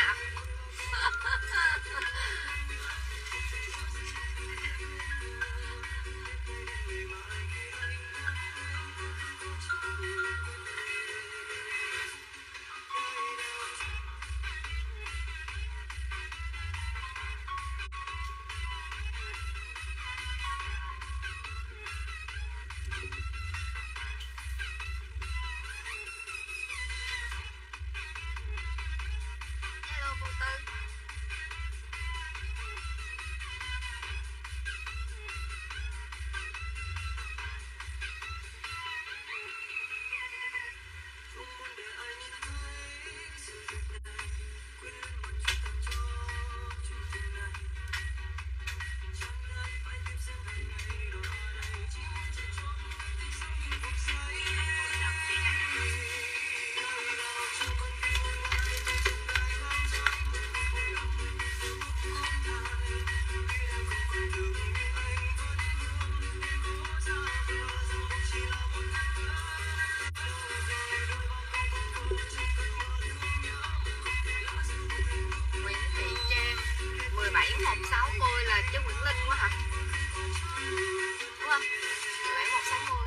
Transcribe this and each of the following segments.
hả? Hello cô Tư. Nguyễn Thị Trang 17160 là chứ Nguyễn Linh quá hả? Đúng không? 17160.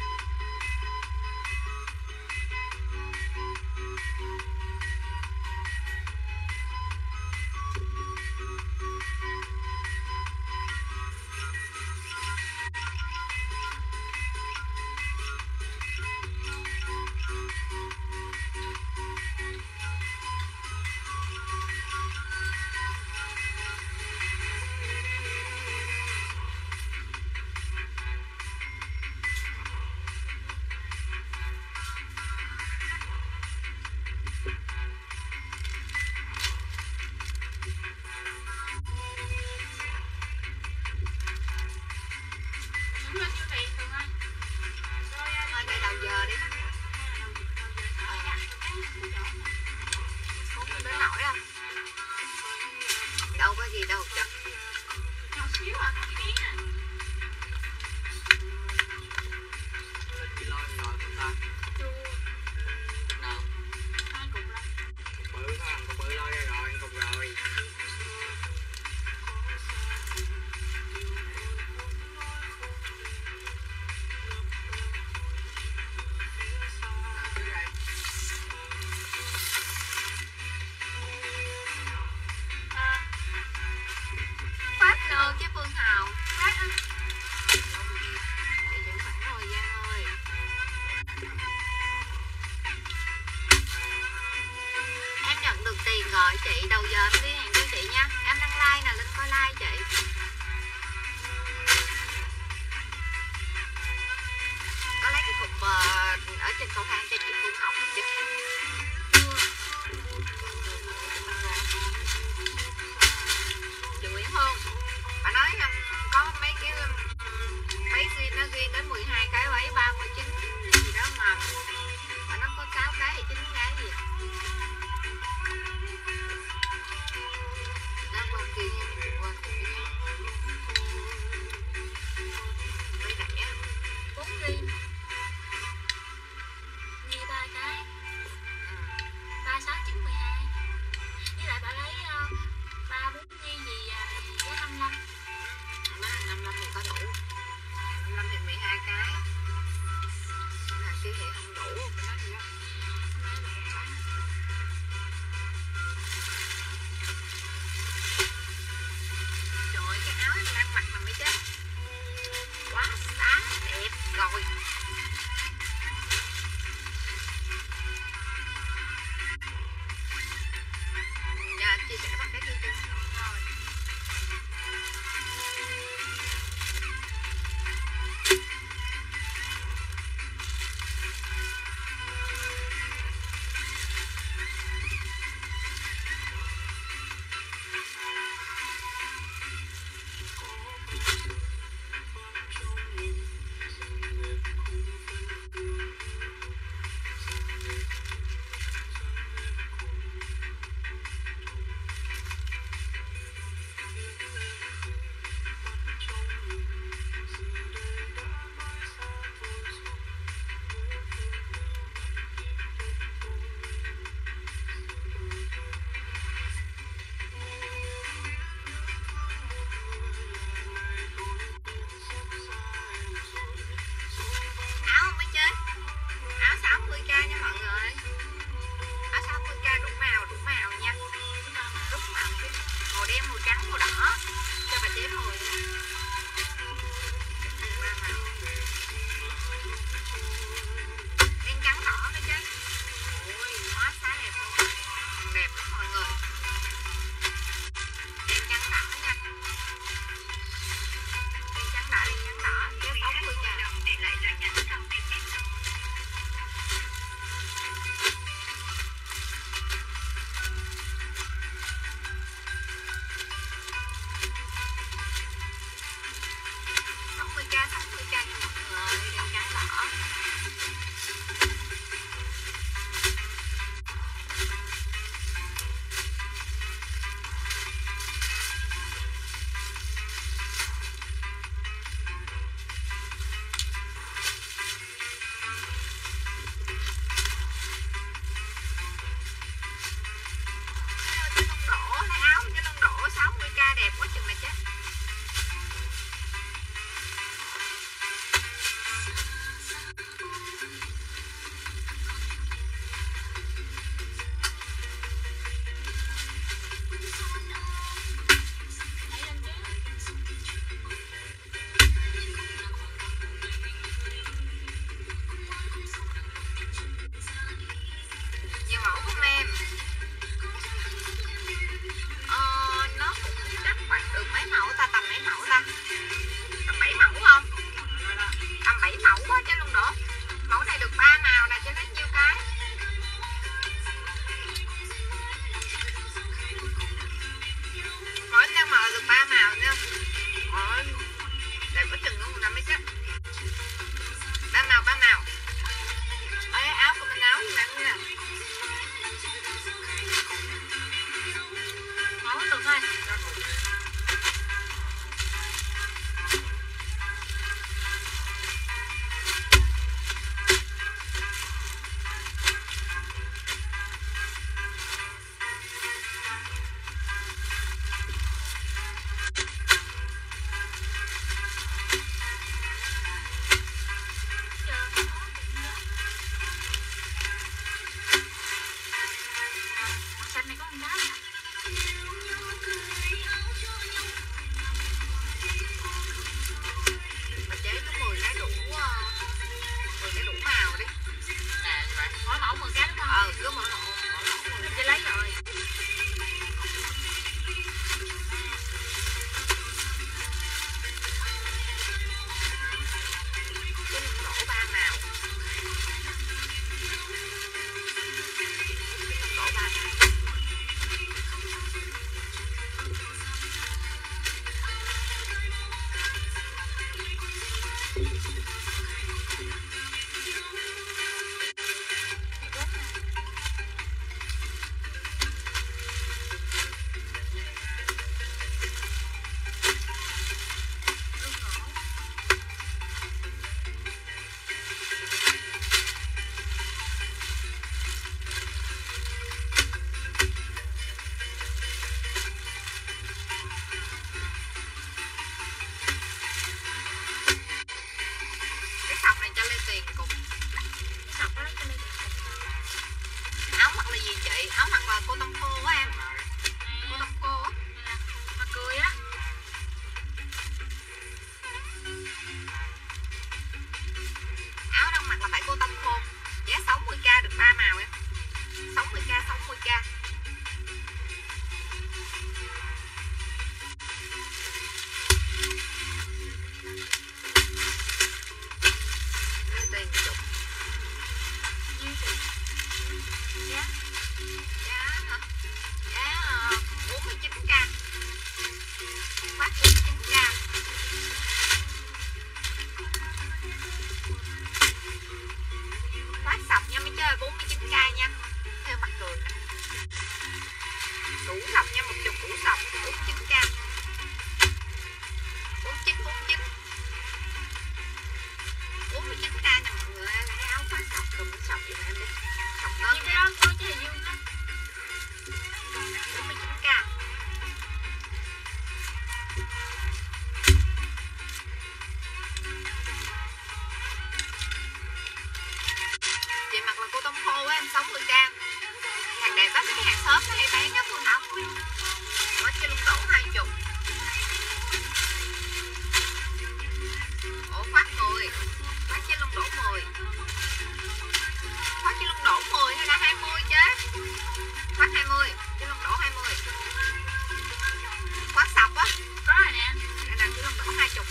Thôi để đầu giờ đi. Không đến nổi đâu. Đâu có gì đâu chật. Nhỏ xíu à, có cái miếng à. Chị lo rồi không ta? Chua. Nào. 2 cục lắm. Cục bự phải không? Cục bự lo ra rồi, cục rồi. Phát nơ chứ Phương Hào. Phát á. Chị giữ khoảng thời gian ơi. Em nhận được tiền rồi chị, đầu giờ em liên hệ với chị nha. Em đăng like nè, Linh coi like chị. Có lấy cái cục ở trên cầu thang cho chị Phương học chứ. Chị Nguyễn Hương, bà nói có mấy cái zin nó ghi đến 12 cái váy 39 gì đó mà nó có 6 cái hay 9 cái gì vậy? Đang quên kỳ gì mình quên rồi nhá. Mấy rẻ 4 ly. Ghi 3 cái. chị, áo mặc là cô tông khô á em. Cô tông khô á. Mà cười á. Áo đang mặc là phải cô tông khô. Giá 60k được 3 màu em. 60k, 60k. Tiền chục. Nhiêu tiền? Giá? Giá hả? Giá 49k. Phát 49k. Phát sọc nha mấy chơi, 49k nha. Theo mặt cười nè. Đủ sọc nha, một chục đủ sọc 49k. 49 49. 49k nha mọi người, lấy áo phát sọc cầm cái sọc gì em đi. Sọc lớn. Như cái đó có chứ là dương đó. 49k. Chị mặc là cô tông khô á em, 60k. Hàng đẹp á, mấy cái hàng sớm nó hay bán á, cô Thảo. Có chơi lung đổ 20. Ủa khoát 10. Khoát chơi lung đổ 10. Khoát chơi lung đổ 10 hay là 20 chứ? Khoát 20, chơi lung đổ 20. Khoát sọc á. Có rồi nè. Đây là chơi lung đổ 20.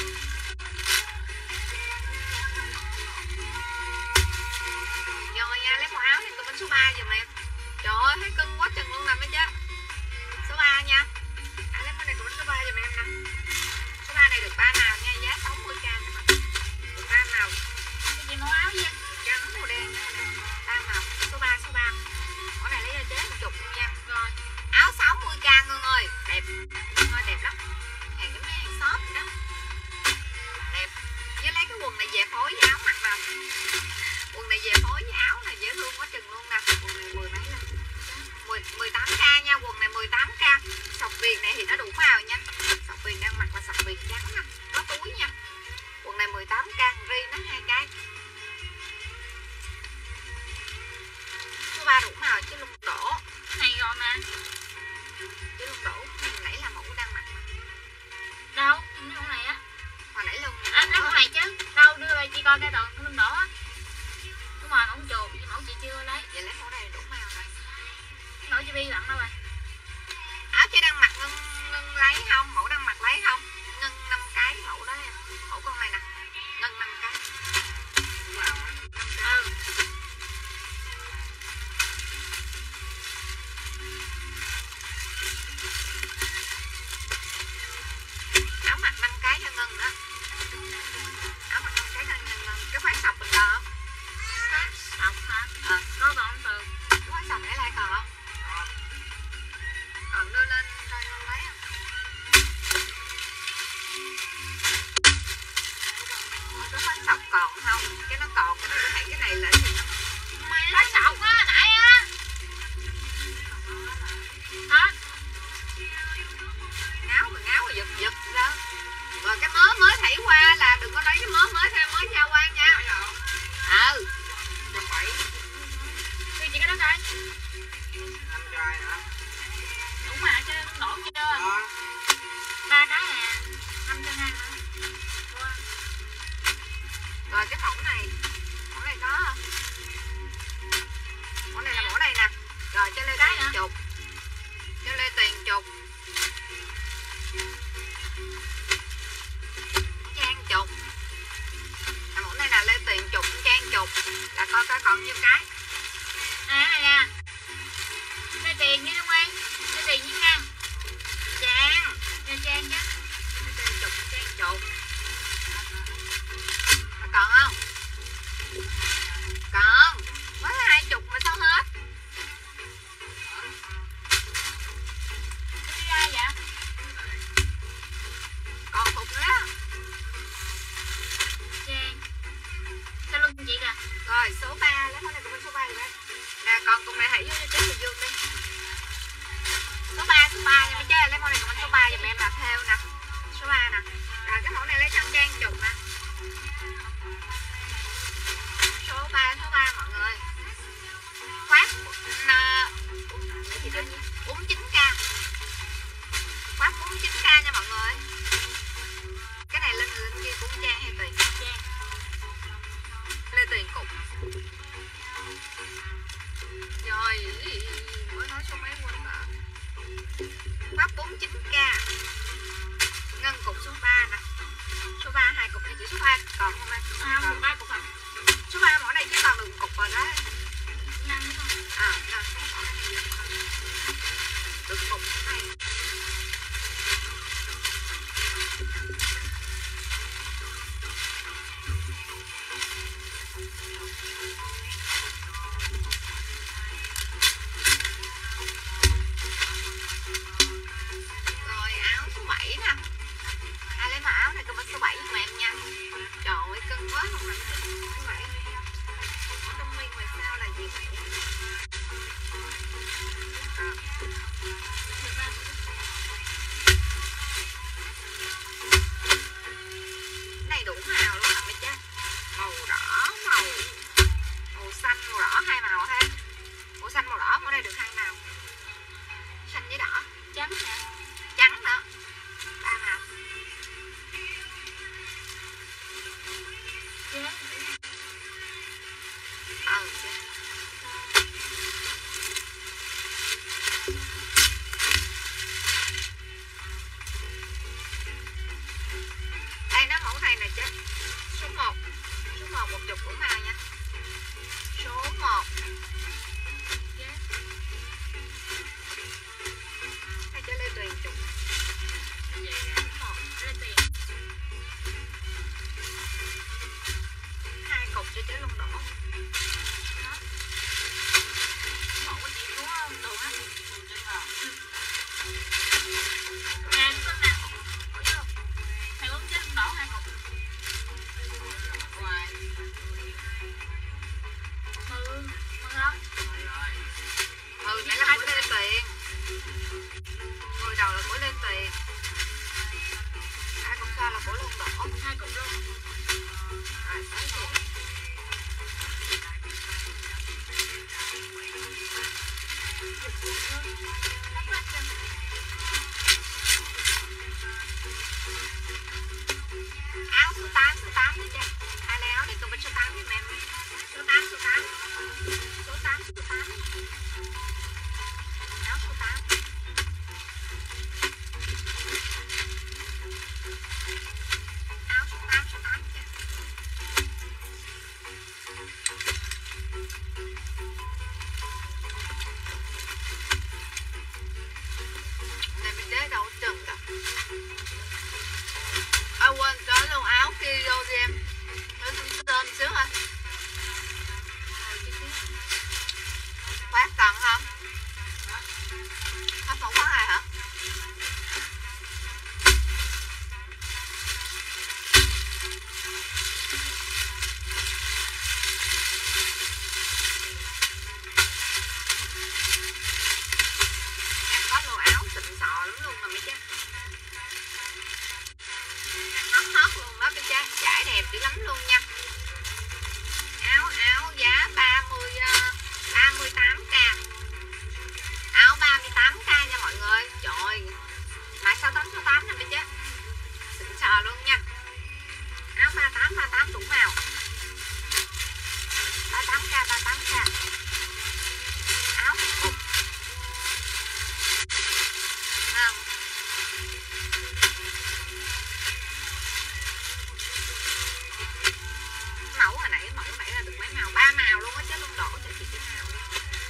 Rồi nha, lấy một áo này tụi mình số 3 giùm em. Trời ơi, thấy cưng quá chừng luôn nè mấy chứ. Số 3 nha. Lấy món này tụi mình số 3 giùm em nè. Số 3 này được 3 màu nha, giá 60k các bạn. Được 3 màu. Cái gì màu áo gì? Trắng màu đen nè. 3 màu. Số 3, số 3. Món này lấy cho chế 10 luôn nha. Rồi. Áo 60k Ngân ơi. Đẹp. Ngân ơi đẹp lắm. Hàng giống như hàng shop vậy đó. Đẹp. Với lấy cái quần này về phối với áo mặc nè. Quần này về phối với áo này dễ thương quá chừng luôn nè. Quần này 10 mấy nè. 18k nha, quần này 18k. Sọc viền này thì nó đủ màu nha. Sọc viền đang mặc là sọc viền trắng nè, có túi nha. Quần này 18k, ri nó 2 cái. Số 3 đủ màu chứ lung đổ. Này rồi mà. Chứ lung đổ nãy là mẫu đang mặc. Đâu? Em lấy mẫu này á. Hồi nãy lưng. Em lấy mẫu này chứ. Đâu đưa đây chị coi cái đoạn lưng đỏ á. Đúng rồi, mẫu chuột, mẫu chị chưa lấy. Vậy lấy mẫu này đủ màu rồi. Mẫu chị Bi bận đâu rồi? Áo chị đang mặc Ngân lấy không? Mẫu đang mặc lấy không? Ngân 5 cái mẫu đó em. Mẫu con này nè. Ngân 5 cái. Ừ. Áo mặc 5 cái cho Ngân nữa. Áo mặc 5 cái cho Ngân. Cái khoác sọc mình đo. Phát sọc hả? Có còn từ. Cái khoác sọc để lại còn không? Còn đưa lên coi Ngân lấy không? Cái khoác sọc còn không? Cái nó còn, cái nó hãy cái này là gì nó Phát sọc á, nãy á. Hết. Ngáo rồi giật giật ra. Rồi cái mớ mới thảy qua là đừng có lấy cái mớ mới thêm mới trao qua nha. Ừ. 170. Đưa chị cái đó coi. 5 chai hả? Đủ mà chưa, đổ chưa? Đó. 3 cái nè. 5 cho 2 nữa. Wow. Rồi cái mẫu này có không? Mẫu này là mẫu này nè. Rồi cho lên tiền chục. Cho lên tiền chục. Trang chục. Mẫu này là lên tiền chục, trang chục. Là coi coi còn nhiêu cái. Này nè. Lấy tiền với Dung An. Lấy tiền với Ngân. Trang. Cho Trang chứ. Trang chục, trang chục. Còn không? Còn. Mới 20 mà sao hết? Đi ra vậy? Còn cục nữa đó. Trang. Sao luôn chị kìa. Rồi số 3, lấy món này của mình số 3 rồi đây. Nè còn cục này hãy vô cho chế Bình Dương đi. Số 3 nha mấy chơi, lấy món này của mình số 3 giùm em là theo nè. Số 3 nè. Rồi cái mẫu này lấy trong trang chục nè. Số 3 mọi người. Khoác chính 49k. Khoác 49k nha mọi người. Cái này lên kia cũng trang hay tùy? Trang. Lên tiền cục. Rồi, mới nói số mấy quên rồi. Khoác 49k. Ngân cục số 3 nè. Số 3 2 cục này chỉ số 3 còn không em? Không, 3 cục hả? Số 3 mỏ này chứ còn đường cục rồi đó. 5 đúng không? Đường cục này. Rồi áo số 7 nè. Ai lấy mà áo này comment số 7 giùm em nha. Trời ơi cưng quá không phải số 7. Trong mình ngoài sao là gì vậy? Này đủ màu luôn hả mấy chứ? Màu đỏ, màu xanh, màu đỏ hai màu ha. Màu xanh màu đỏ ở đây được hai màu. Xanh với đỏ. Trắng hả? Trắng đó. 3 màu. Chế. Chế. Đây nó mẫu này nè chứ. Số 1. Số 1 một chục đủ màu nha. Số 1. Chế. Đây cho Lê Tuyền chục. Vậy là 1 lên tiền. 2 cục cho chế luôn đổ. Một cái gì đúng không? Đồ á. Ừ. Nè, đúng không nào? Ủa chứ không? Thầy uống chết đỏ 2 cục. Hoài. Mừng không? Nãy là của Lê Tuyền. 10 đầu là của Lê Tuyền. 2 cục sau là của luôn đổ. 2 cục luôn. Rồi, tới gì? Áo số 8 nữa chứ. Ai lấy áo thì comment số 8 giùm em. Số 8. Số 8. Áo số 8. Áo số 8 chứ. Này mình đế đâu chừng đâu. Quên có luôn áo kia vô đi em. Nó tên xíu hả? Khoác cần không? Khoác 1 khoác 2 hả? Em có đồ áo xịn sò lắm luôn mà mấy chứ. Hot luôn đó cái trải đẹp dữ lắm luôn nha. Áo giá 38k. Áo 38k nha mọi người. Trời ơi. Mã 68 nè mấy chứ. Xịn sò luôn nha. Áo 38 đủ màu. 38k. Áo cục. Mẫu nãy là được mấy màu? 3 màu luôn á chứ luôn đổ cho chị cái màu đi.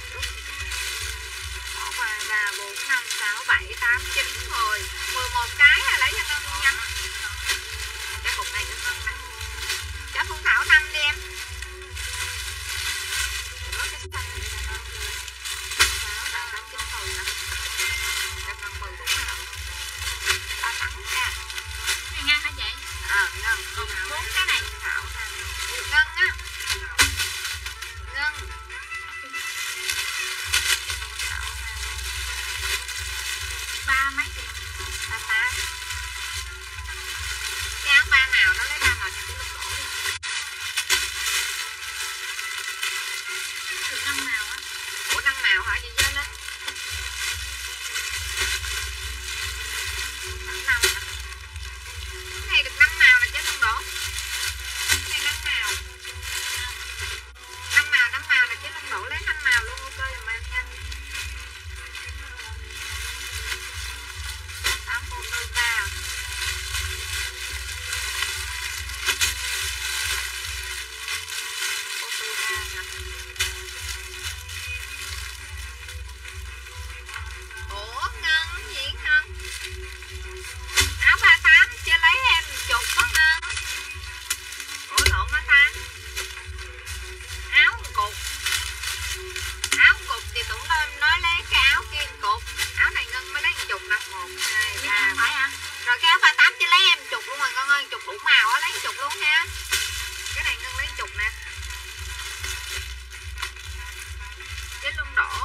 Bỏ qua 3, 4, 5, 6, 7, 8, 9, 10 11 cái là lấy cho Ngân luôn nha. Cái cục này cho Ngân nè. Cho Phương Thảo 5 đi em. Có cái xanh này cho Ngân. 8, 9, 10 nè. Cho Ngân 10 đủ màu. 38k. Này Ngân hả chị? Ngân. Còn 4 cái này. Thảo Ngân á. Ngân. 3 mấy chị? 38. Cái áo 3 màu nó lấy 3 màu cho cái lúc đổ đi. Được 5 màu á. Ủa 5 màu hả chị dên lên?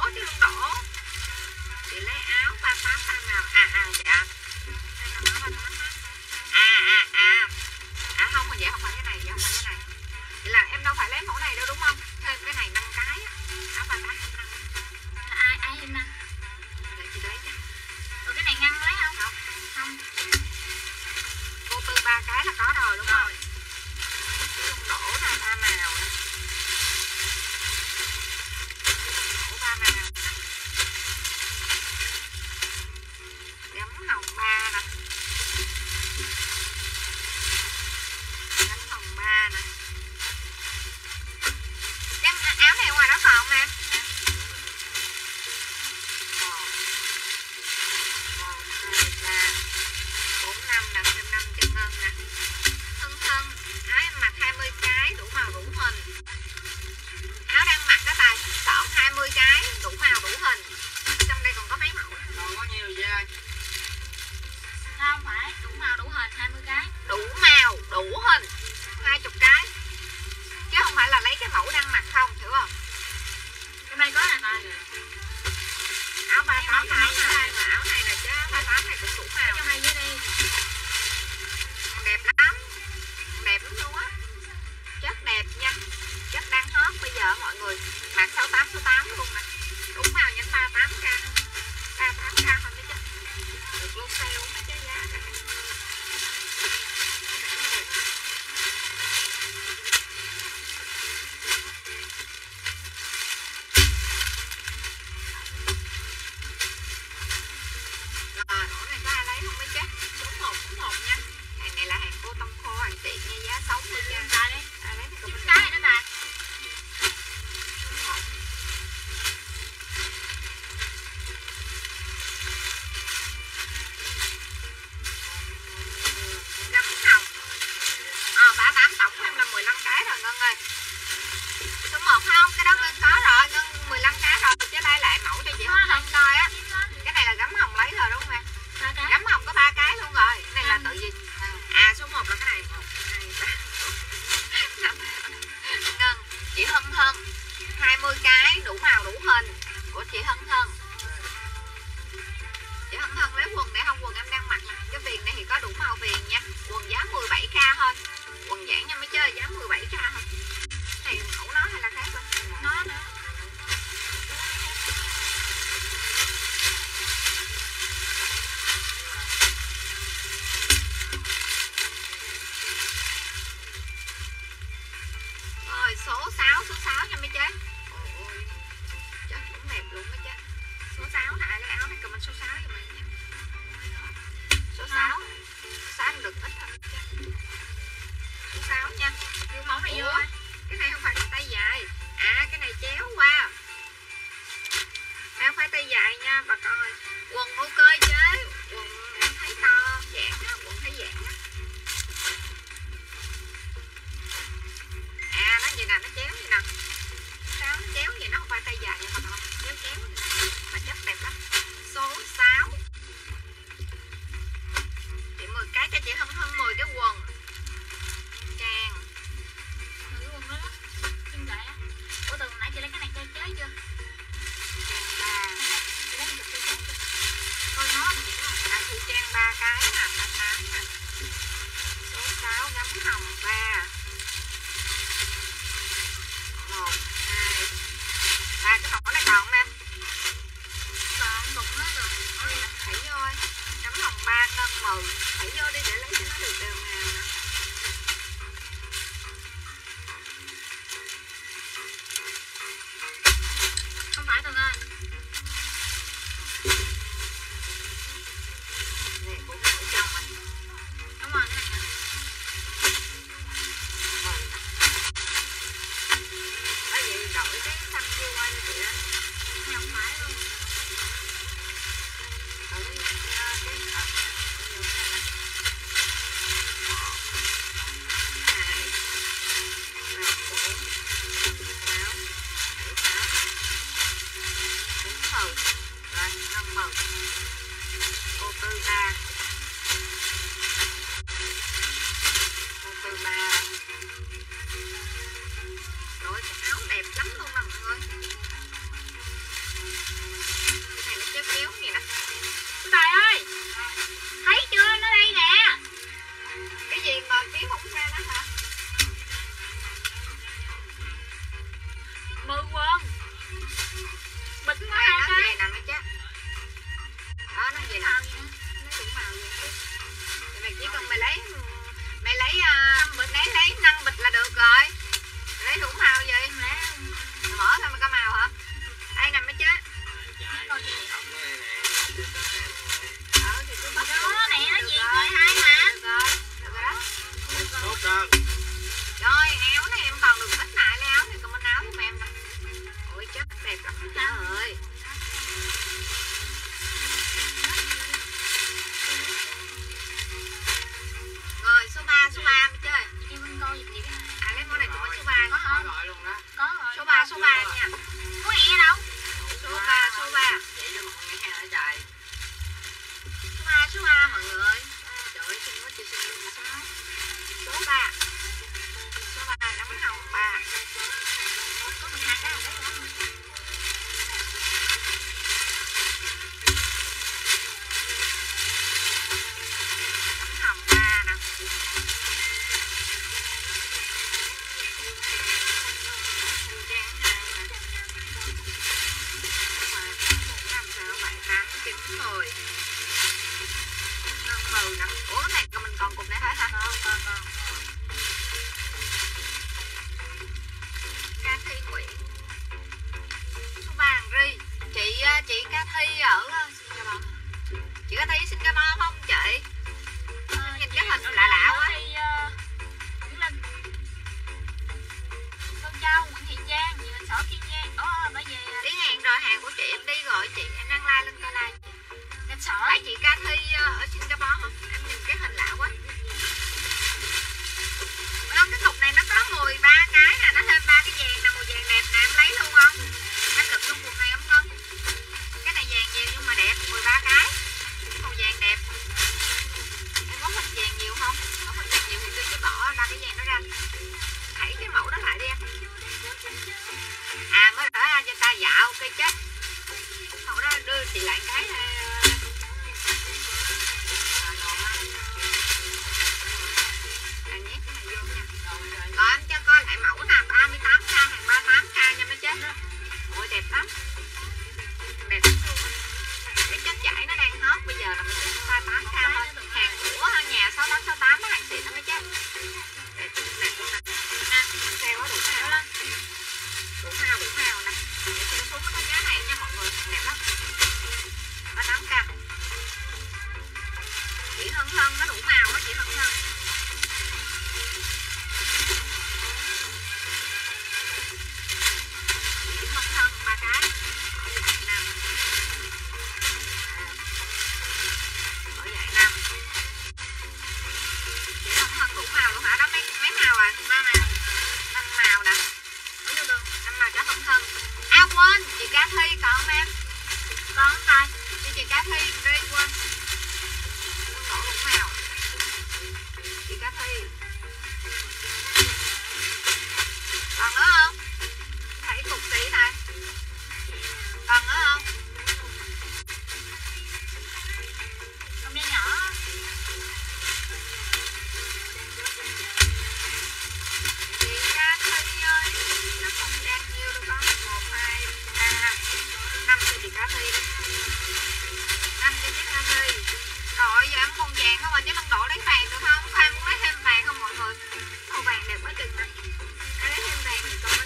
đổ chứ Luân đổ. Chị lấy áo 38 tay màu. Dạ. Đây là áo 38 á. Không, mà vậy không phải cái này, vậy không phải cái này. Vậy là em đâu phải lấy mẫu này đâu đúng không? Thêm cái này 5 cái á. Áo 38 25. Ai 25. Để chị lấy nha. Rồi cái này ngăn lấy không? Không. Cô Tư 3 cái là có rồi đúng không? Luân đổ nè, 3 màu nè. Đổ 3 màu nè. Gấm hồng 3 nè. Gấm hồng 3 nè. Cái áo này ngoài đó còn nè. 1 2 3 4 5 nè, thêm 5 chân ngân nè. Thân áo em mặc 20 cái đủ màu đủ hình. Áo đang mặc đó Tài, chọn 20 cái đủ màu đủ hình. Trong đây còn có mấy mẫu. Còn có nhiều da. Không phải, đủ màu đủ hình 20 cái. Đủ màu đủ hình 20 cái. Chứ không phải là lấy cái mẫu đang mặc không, hiểu không? Trong đây có nè Tài. Áo 38 này mà áo này là chứ 38 này cũng đủ màu. Trong đây dưới đi. Đẹp lắm. Đẹp lắm luôn á. Chất đẹp nha. Chất đang hot bây giờ mọi người. Mặc 68 số 8 luôn nè. Đủ màu nha, 38k. 38k không biết chứ. Được luôn sale mấy cái giá cả. Rồi, ổ này có ai lấy không mấy chứ? Số 1 nha. Hàng này là hàng cô tông khô, hàng tiện nha, giá 60k. Tài đi. Ai lấy thì cũng 9 cái nữa Tài. Gấm hồng 38 tổng em là 15 cái rồi Ngân ơi. Số 1 không, cái đó Ngân có rồi, Ngân 15 cái rồi. Chứ đây lại mẫu cho chị Hồng Hồng coi á. Cái này là gấm hồng lấy rồi đúng không em? Gấm hồng có 3 cái luôn rồi. Cái này là tự gì? Số 1 là cái này. 1 2 3 4 5. Ngân, chị Hân 20 cái đủ màu đủ hình của chị Hân. Chị Hân lấy quần để không, quần em đang mặc nè. Cái viền này thì có đủ màu viền nha. Quần giá 17k thôi. Quần giản nha mới chơi giá 17k thôi. Này mẫu nó hay là khác không? Nó nữa. Rồi số 6 nha mấy chế. Ôi, chắc cũng đẹp luôn mấy chế. Số 6 nè, lấy áo này comment số 6 cho mình nha. Số 6 được ít thôi chứ. Số 6 nha. Đưa mẫu này vô. Cái này không phải cái tay dài. Cái này chéo qua. Không phải tay dài nha bà coi. Quần ok chế. Quần em thấy to, giãn á, quần thấy giãn á. Nó gì nè, nó chéo gì nè. Sao nó chéo vậy, nó không phải tay dài nhưng mà không chéo vậy nè. Mà chất đẹp lắm. Số 6. Chị 10 cái cho chị Hân 10 cái quần. Trang. Cái quần đó. Kim đại á. Ủa từ nãy chị lấy cái này chơi chế chưa? Trang 3. Chị lấy được chơi chế chưa? Coi nó gì đó. Thu Trang 3 cái nè, 38 nè. Số 6 gấm hồng 3. 1 2 3 cái mẫu này còn không em? Còn cục hết rồi. Mẫu này là thảy vô ơi. Gấm hồng 3 ngân 10. Thảy vô đi để lấy cho nó được đều màu nè. Không phải Tường ơi. Nè cũng ở trong rồi. Đúng rồi, cái này nè. Bởi vậy đổi cái xanh kia qua cho chị đó. Không phải luôn. Cô Tư 3. Cô Tư 3. Rồi cái áo đẹp lắm luôn mà mọi người. 10 ngân 10 nè. Ủa cái này mình còn cục này phải hả? Còn Ca Thi Nguyễn số 3 Hằng Ri. Chị Ca Thi ở Singapore. Chị Ca Thi ở Singapore không chị? Nhìn cái hình lạ lạ quá. Nguyễn Linh, Sơn Châu, Nguyễn Thị Trang, Sở Kiên Giang. Bởi vì Đi hàng rồi, hàng của chị em đi rồi, chị em đăng like lên coi like. Gạch Sỏi. Phải chị Ca Thi ở Singapore không? Em nhìn cái hình lạ quá. Đó, cái cục này nó có 13 cái nè, nó thêm 3 cái vàng nè, màu vàng đẹp nè, em lấy luôn không? Em lượm luôn cục này không Ngân? Cái này vàng nhưng mà đẹp, 13 cái. Màu vàng đẹp. Em có hình vàng nhiều không? Có hình vàng nhiều thì tôi chỉ bỏ 3 cái vàng đó ra. Hãy cái mẫu đó lại đi em. À mới đỡ ra cho ta dạo cây chết. Mẫu đó đưa chị lại cái nhét cái này vô nha. Rồi em cho coi lại mẫu nè, 38k hàng 38k nha mấy chết. Ôi đẹp lắm. Đẹp lắm luôn. Cái chất vải nó đang hot bây giờ là mình sẽ 38k thôi. Hàng của nhà 6868 nó hàng xịn đó mấy chết. Đẹp luôn nè. Nè, xe quá đủ màu đó. Đủ màu nè. Để xem xuống nó có giá này nha mọi người. Đẹp lắm. 38k. Chị Hân nó đủ màu á chị Hân. Chị Hân 3 cái. Ở dạng 5. Chị Hân đủ màu luôn hả? Đó mấy màu à? 3 màu. 5 màu nè. 5 màu cho Hân. À quên, chị Cá Thi còn không em? Còn không tay? Chị Cá Thi đi quên. Đổ đủ màu. Chị Cá Thi. Còn nữa không? Thấy cục tí này. Còn nữa không? Không đen nhỏ. Chị Cá Thi ơi, nó không gian nhiêu đâu con. 1, 2, 3, 5 cho chị Cá Thi đi. 5 cho chị Cá Thi. Rồi giờ em còn vàng không à, chứ không đổ lấy vàng được không? Khoan muốn lấy thêm vàng không mọi người? Màu vàng đẹp quá chừng đó. Lấy thêm vàng thì con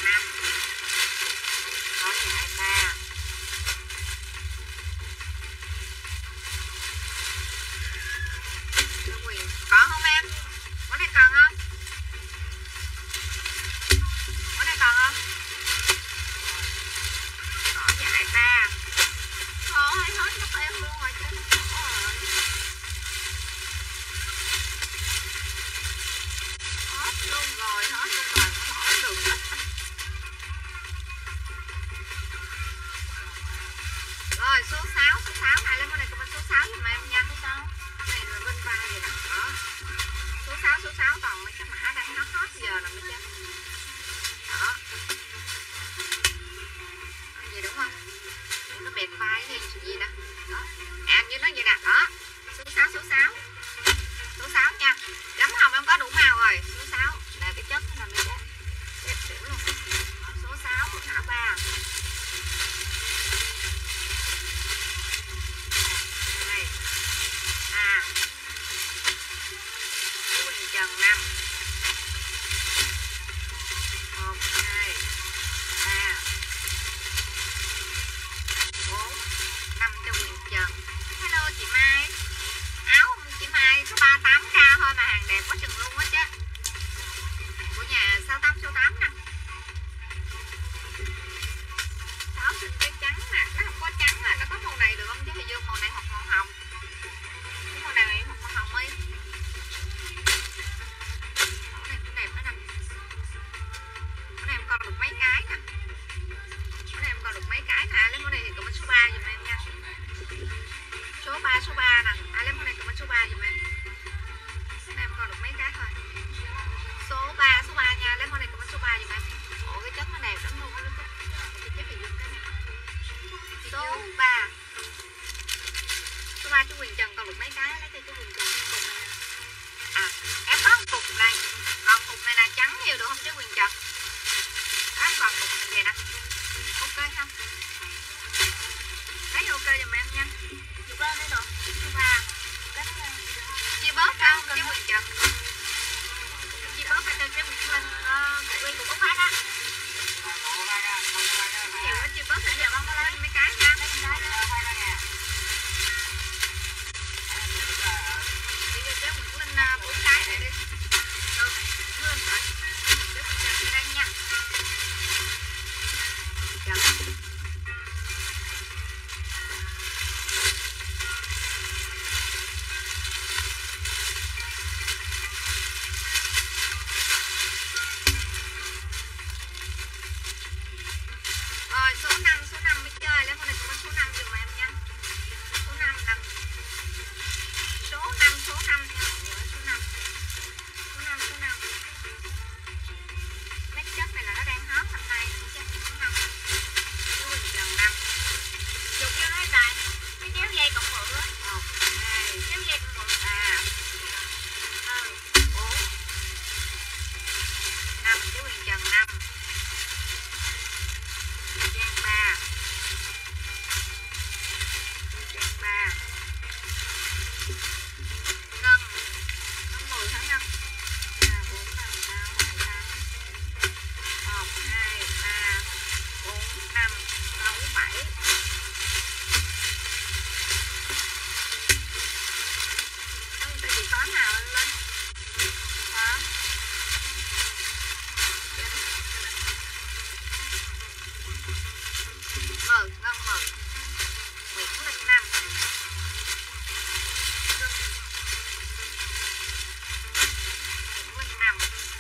5 có giải 3 Chú Quyền có không em? Món này còn không? Món này còn không? Có giải 3 thôi hết mất em luôn rồi chứ không có rồi. Hết luôn rồi, hết luôn rồi, không hỏi được hết. Rồi số 6 này lên con này comment số 6 giùm em nha. Số 6 này là bên vai vậy nè. Đó. Số 6 còn mấy cái mã đang hot giờ nè mấy chứ. Đó. Gì đúng không? Nó bẹt vai hay gì đó. Đó. À như nó vậy nè. Đó. Số 6 nha. Gấm hồng em có đủ màu rồi. Số 6 là cái chất nó nằm đây. Đẹp xỉu luôn. Số 6 của thả 3. 2 3 Chú Quỳnh Trần 5 1 2 3 4 5 cho Quỳnh Trần. Hello chị Mai. Áo chị Mai có 38k thôi mà hàng đẹp quá chừng luôn á chứ. Của nhà 68 số 8 nè. 6 xinh cái trắng nè, nó không có trắng là nó có màu này được không chứ? Thì vô màu này hoặc màu hồng. Cái màu này hoặc màu hồng đi. Màu này cũng đẹp đó nè. Màu này em còn được mấy cái nè. Màu này em còn được mấy cái nè. Lấy màu này thì comment số 3 giùm em nha. Số 3 nè. Lấy màu này comment số 3 giùm em. Màu này em còn được mấy cái thôi. Số 3 nha. Lấy màu này comment số 3 giùm em. Ủa cái chất nó đẹp lắm luôn á. Cái chất thì dùng cái này. Số 3 chú Quỳnh Trần còn được mấy cái. Lấy cho chú Quỳnh Trần cục này. À em có một cục này. Còn cục này là trắng nhiều được không chú Quỳnh Trần? Đó còn cục này vậy nè. Ok không? Lấy ok giùm em nha. Chụp lên đây rồi. Số 3 chia bớt không chú Quỳnh Trần? Chia bớt phải cho chú Quỳnh Linh. Quỳnh cũng có phát á. Nhiều quá chia bớt thì giờ bông có lấy mấy cái nha. Bây giờ cho Nguyễn Linh 4 cái này đi. Nguyễn Linh rồi. Để mình chờ đây nha. Rồi số 5 mới chơi. Lấy con này có số 5 giùm em nha. Số 5 nè. Số 5 nha. Số 5 mấy cái chất này là nó đang hot năm nay. Số 5 Chú Quỳnh Trần 5 dục vô nó dài. Cái kéo dây cộng mượn á. 1 2 kéo dây cộng mượn. 3 4 5 Chú Quỳnh Trần 5 Trang 3 Ngân 10 tháng 5 3 4 5 6 7 8 1 2 3 4 5 6 7 Tại vì có nào lên đó. Ngân Nguyễn Linh 5 Nguyễn Linh 5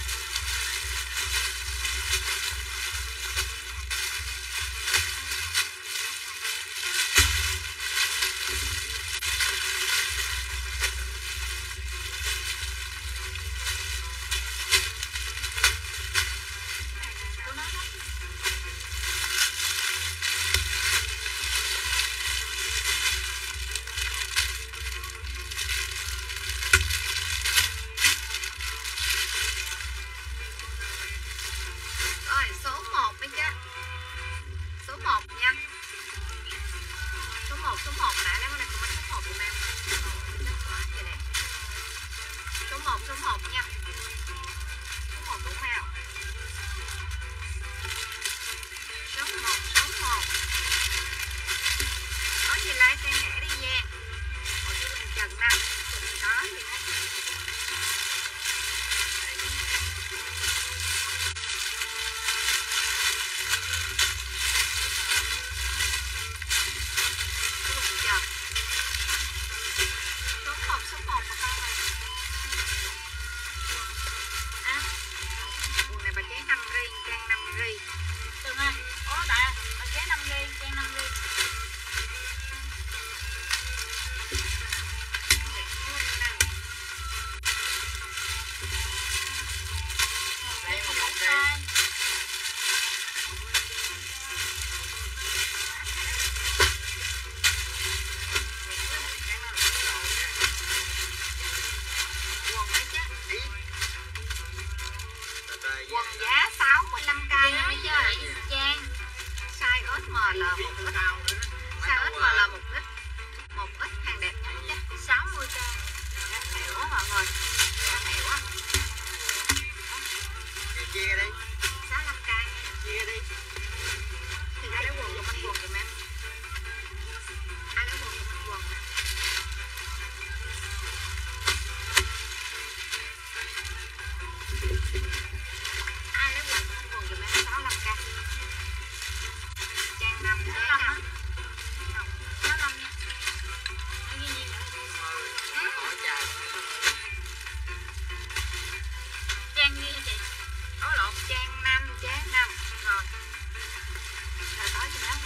Rồi số 1 đi chứ. Số 1 nha. Số 1 nãy lấy con này comment số 1 của em. Số 1 nha. Số 1 đủ màu. chia ra đi. 65k nha. Chia ra đi. Thì ai lấy quần comment quần giùm em. Ai lấy quần comment quần nè. Ai lấy quần comment quần giùm em 65k. Trang 5 65 giá á. 5. 65 nha. Nó ghi gì vậy? Hỏi trời. Trang ghi hả chị? Có lộn trang 5 giá 5. Rồi. Rồi nói cho nó.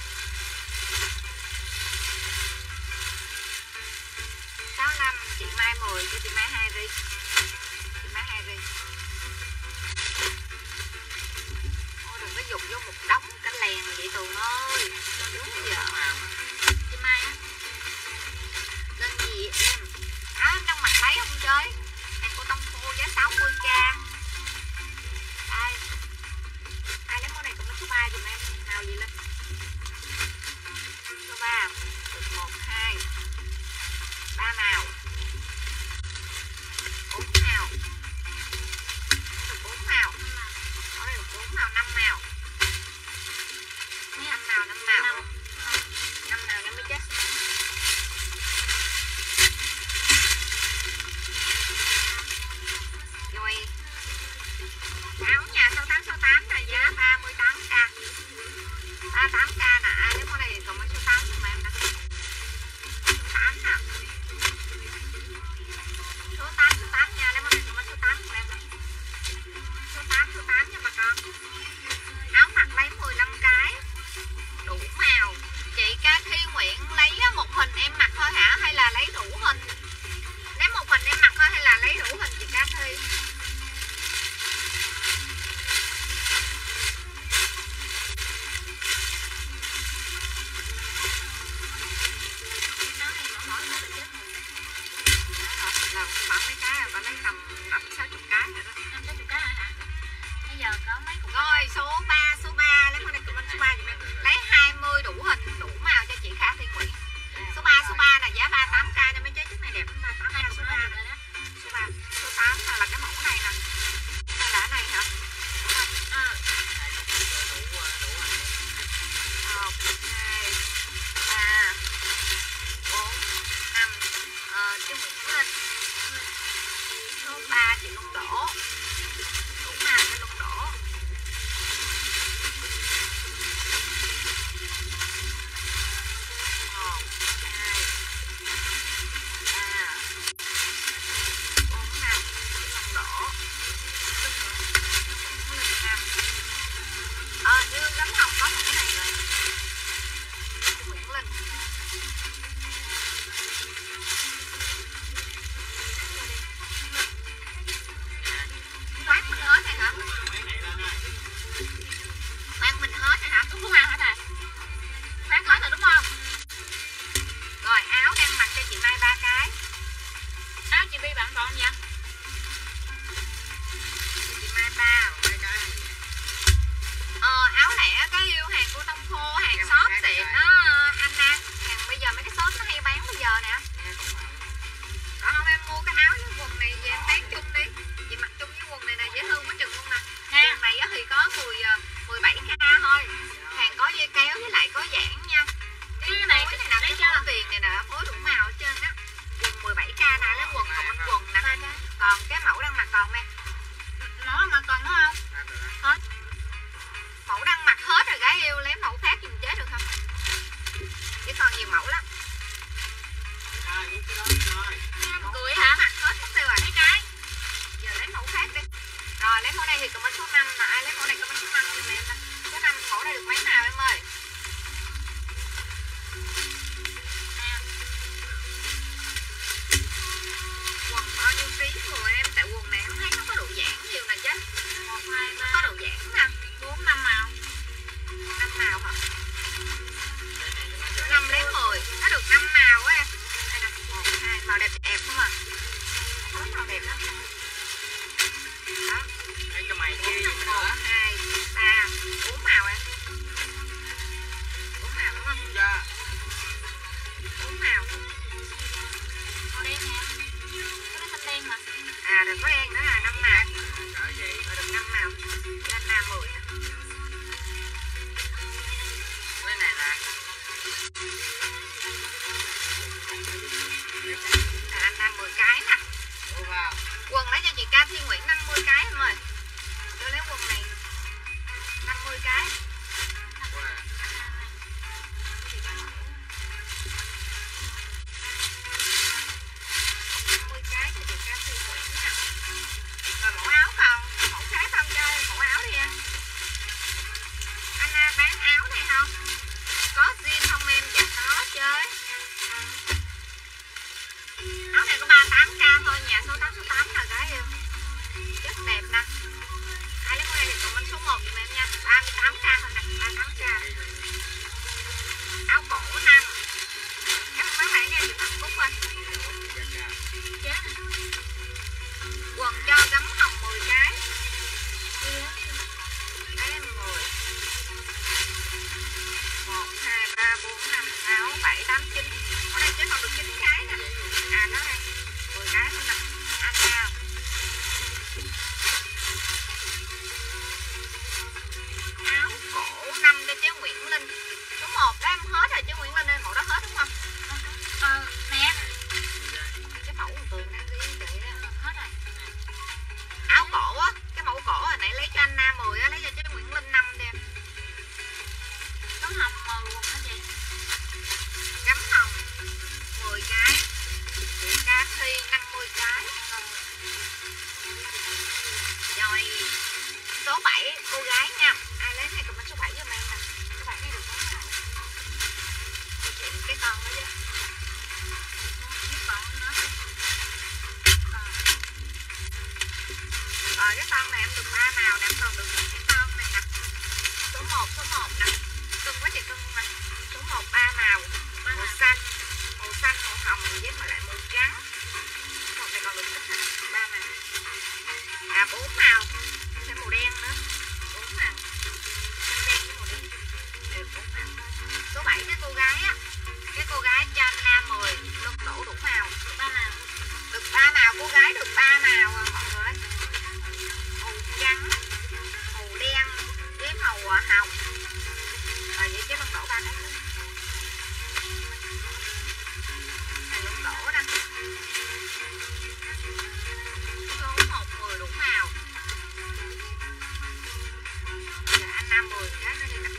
65 chị Mai 10 cho chị Mai 2 ri. Chị Mai 2 ri. Ôi đừng có dùng vô một đống cái lèn vậy Tường ơi. Đúng giờ. Chị Mai á. Lên gì em? Em đang mặc lấy không chơi? Hàng cô tông khô giá 60k. Đây. Ai lấy món này cũng số 3 dùm em. Nào gì lên? Số 3. 1, 2. 3 màu. 4 màu. Được 4 màu. Có đây được 4 màu, 5 màu. 5 màu, 5 màu. 5 màu em mới chết. Rồi. Áo nhà 6868 là giá 38k. 38k nè, ai lấy con này còn mấy số 8 cho em nè. Số 8 nè. Số 8 nha, lấy con này còn mấy số 8 cho em nè. Số 8 nha bà con. Áo mặc lấy 15 cái. Đủ màu. Chị Ca Thi Nguyễn lấy một hình em mặc thôi hả? Hay là lấy đủ hình? Lấy một hình em mặc thôi hay là lấy đủ hình chị Ca Thi? Là khoảng mấy cái là bà lấy tầm 50-60 cái rồi đó. 50-60 cái hả? Bây giờ có mấy cục. Rồi số 3 lấy con này comment số 3 giùm em. Lấy 20 đủ hình đủ màu cho chị Kha Thi Nguyễn. Số 3 là giá 38k cho mấy trái chất này đẹp lắm. 38k số 3 rồi đó. Số 3. Số 8 là cái mẫu này nè. Hay là cái này hả? Đúng không? 1, 2, 3, 4, 5. Chứ Nguyễn Linh. Số 3 chị Luân Đỗ. Đủ màu cho Luân Đỗ. 1, 2, 3, 4, 5. Chị Luân Đỗ. Nguyễn Linh 5. Như Gấm Hồng có một cái này rồi. Nguyễn Linh. Phát mình hết này hả? Phát mình hết này hả? Đúng không ăn hả thầy? Phát hết rồi đúng không? Rồi áo đang mặc cho chị Mai 3 cái. Áo chị Bi bạn còn gì vậy? Chị Mai 3. Áo lẻ cái yêu hàng của Tông Khô, hàng shop xịn đó Anna. Hàng bây giờ mấy cái shop nó hay bán bây giờ nè. Đó không em mua cái áo với quần này về em bán chung đi. Chị mặc chung với quần này nè dễ thương quá chừng luôn nè. Quần này thì có 17k thôi. Hàng có dây kéo với lại có giãn nha. Cái này nè, cái phối tiền này nè, phối đủ màu hết trơn á. Quần 17k nè, lấy quần còn bên quần nè. Còn cái mẫu đang mặc còn em. Nó mà còn đúng không? Hết. Mẫu đang mặc hết rồi gái yêu, lấy mẫu khác dùm chế được không? Chứ còn nhiều mẫu lắm. Cười hả? Mặc hết hết rồi mấy cái. Giờ lấy mẫu khác đi. Rồi lấy mẫu này thì comment số 5 là ai lấy mẫu này comment số 5 giùm em nè. Số 5 mẫu này được mấy màu em ơi? Quần bao nhiêu ký của em? Tại quần này em thấy nó có độ giãn nhiều nè chứ. 1, 2, 50 cái. Wow. 50 cái cho chị Ca Thi Nguyễn nha. Rồi mẫu áo còn mẫu khác không, chơi mẫu áo đi em. Anna bán áo này không? Có jean không em? Dạ có chơi. Áo này có 38k thôi, nhà số 8 là gái yêu. Rất đẹp nè. Ai lấy con này thì comment số 1 giùm em nha. 38k thôi nè, 38k. Áo cổ 5. Em không bán lại nha, chị Phạm Cúc ơi. Quần cho gấm hồng 10 cái. Đấy em 10. 1, 2, 3, 4, 5, 6, 7, 8, 9. Ở đây chứ còn được 9 cái nè. À đó đây 10 cái thôi nè. Anh nào. Áo cổ 5 cho chế Nguyễn Linh. Số 1 đó em hết rồi chứ Nguyễn Linh ơi, mẫu đó hết đúng không? Nè. Cái mẫu tường đang ghi chị á. Hết rồi. Áo cổ á, cái mẫu cổ hồi nãy lấy cho anh Nam 10 á, lấy cho chế Nguyễn Linh 5 đi em. Có hồng màu quần hả chị? Gấm hồng 10 cái. Chị Ca Thi 50 cái. Rồi số 7 cô gái nha. Ai lấy này comment số 7 giùm em nè. Số 7 này được món nào? Cho chị cái con đó chứ. Cái con nữa. Rồi cái con này em được 3 màu nè, em còn được cái con này nè. Số 1 nè. Cưng quá chị cưng nè. Số 1 3 màu. Màu xanh, màu hồng với lại màu trắng. Một này còn được ít nè, 3 màu. À 4 màu. Thêm màu đen nữa. 4 màu. Xanh đen với màu đen. Được 4 màu. Số 7 cái cô gái á. Cái cô gái cho anh Nam 10, lưng đổ đủ màu. Được 3 màu. Được 3 màu, cô gái được 3 màu à mọi người. Màu trắng, màu đen với màu hồng. Rồi vậy chứ lưng đổ 3 cái. Này lưng đổ nè. Số 1 10 đủ màu. Giờ anh Nam 10 cái nữa đi nè.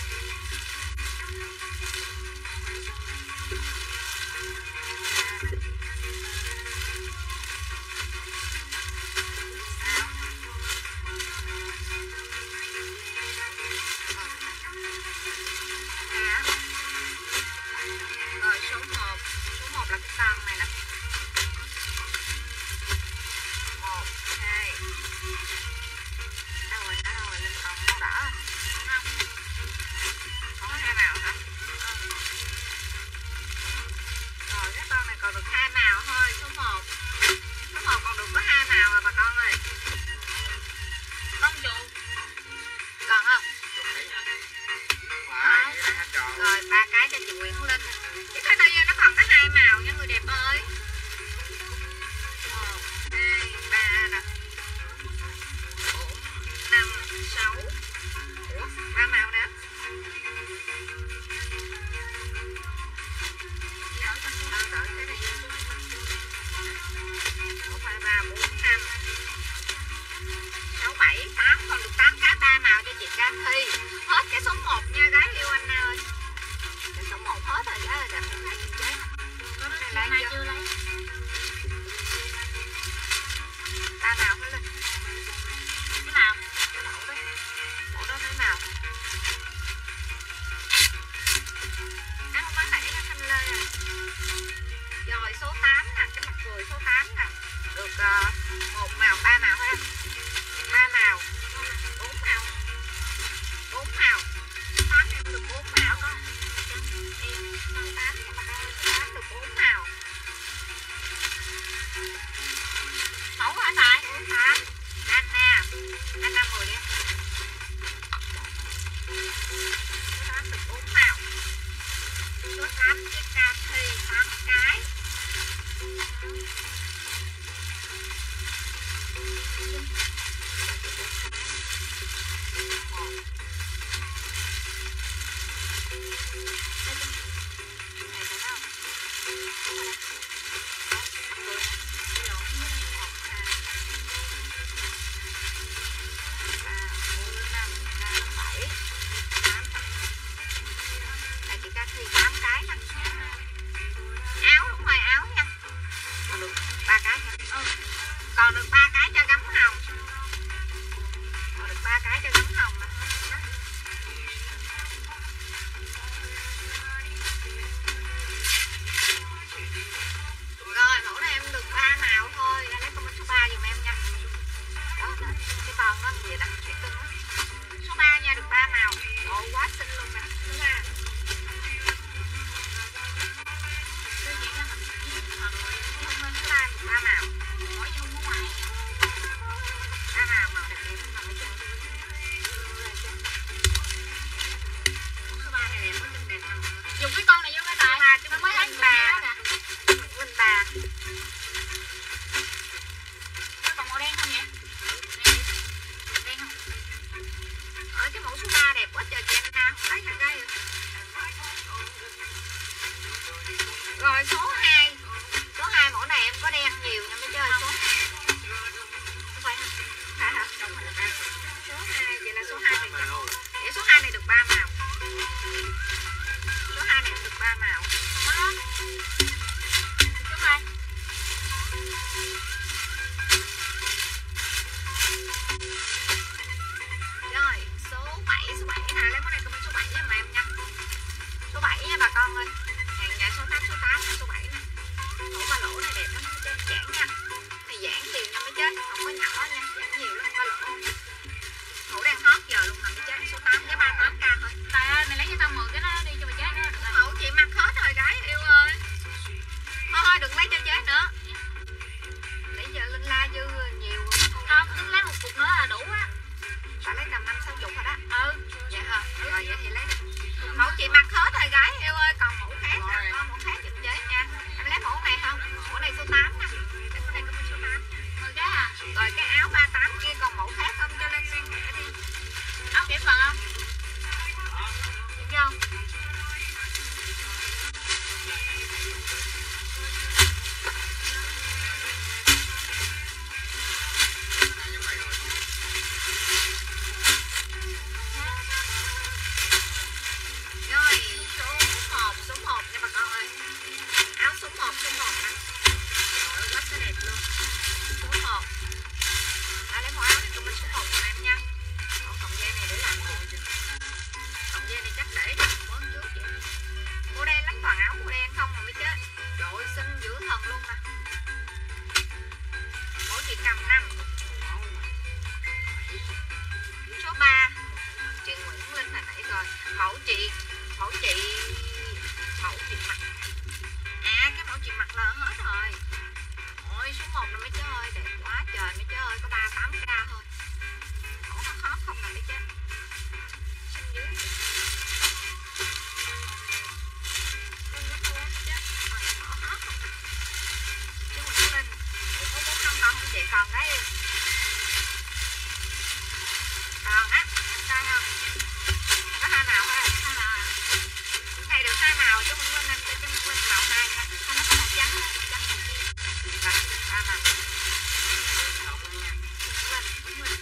Rồi số 1 là cái con này nè. 1, 2. Đâu rồi, Linh còn màu đỏ không? Còn có 2 màu hả? Rồi cái con này còn được 2 màu thôi, số 1. Số 1 còn được có 2 màu à bà con ơi. Con chuột. Còn không? Wow, vậy hết tròn. Rồi 3 cái cho chị Nguyễn Linh. Cái cây bây giờ nó còn có 2 màu nha người đẹp ơi. 1, 2, 3 nè. 4, 5, 6. Ủa, 3 màu nè. Đỡ cái này. 1, 2, 3, 4, 5. 6, 7, 8. Còn được 8 cái 3 màu cho chị Ca Thi. Hết cái số 1 nha gái yêu anh ơi. Cái số 1 hết rồi gái ơi, đẹp không thấy chị chế. Có Này đứa lấy nay chưa? chưa lấy. 3 màu hết lên. Cái nào? Cái mẫu đấy. Mẫu đó mấy màu. Nó không bán lại cái xanh lê rồi. Rồi số 8 nè, cái mặt cười số 8 nè. Được 1 màu, 3 màu hết. 3 màu, 4 màu. 4 màu. 8 em được 4 màu con. Em số 8 mà con ơi, số 8 được 4 màu. Mẫu hả Tài? Số 8. Anna 10 đi. Số 8 được 4 màu. Số 8 cái Ca Thi 8 cái. Rồi số 2. Số 2 mẫu này em có đen nhiều nha mấy chơi. Số 2. Không phải hả? Phải hả? Đúng rồi. Số 2 vậy là số 2 này chắc. Vậy số 2 này được 3 màu. Số 2 này được 3 màu. Đó. Số 2. Rồi, số 7 nè, lấy món này comment số 7 nha mà em nha. Số 7 nha bà con ơi. Hàng nhà số 8 là số 7 nè. Mẫu ba lỗ này đẹp lắm chứ, giãn nha. Này giãn nhiều nha mấy chết, không có nhỏ nha, giãn nhiều lắm ba lỗ. Mẫu đang hot giờ luôn nè mấy chết, số 8 giá 38k thôi. Tài ơi, mày lấy cho tao 10 cái đó đi cho mày chế nữa. Mẫu chị mặc hết rồi gái yêu ơi. Thôi đừng lấy cho chế nữa. Nãy giờ Linh la dư nhiều mà còn Không, tính lấy một cục nữa là đủ á. phải lấy tầm 5-60 rồi đó. Dạ hả? Rồi vậy thì lấy mẫu chị mặc hết rồi gái yêu ơi, còn mẫu khác nè, có mẫu khác giùm chế nha. Em lấy mẫu này không? Mẫu này số 8 nè. Cái mẫu này có số 8. 10 cái à? Rồi cái áo 38 kia còn mẫu khác không cho lên xuyên thẻ đi. Áo kiểm phần không? Kiểm không? Rồi số 1 nha bà con ơi. Áo số 1 nè. Rồi quá sẽ đẹp luôn. Số 1. Lấy mẫu áo này của mình số 1 của em nha. Cọng dây này để làm gì? Cọng dây này chắc để món trước vậy. Màu đen lắm, toàn áo màu đen không mà mới chết. Trời ơi xinh dữ thần luôn nè. Mẫu chị cầm 5. Số 3 chị Nguyễn Linh hồi nãy rồi. Mẫu chị mặc. À cái mẫu chị mặc là hết rồi. Ôi số 1 là mấy chế ơi, đẹp quá trời mấy chế ơi, có 38k thôi. Mẫu khó không là mấy chế. Xinh dữ. Chứ Nguyễn Linh. Ủa 45 còn không chị, còn cái còn á, em coi không? Có 2 màu thôi. 2 màu à? Này được 2 màu chứ Nguyễn Linh, em cho Nguyễn Linh màu 2 nha. Nó có màu trắng này, trắng này kia. Rồi, 3 màu. Nguyễn Linh.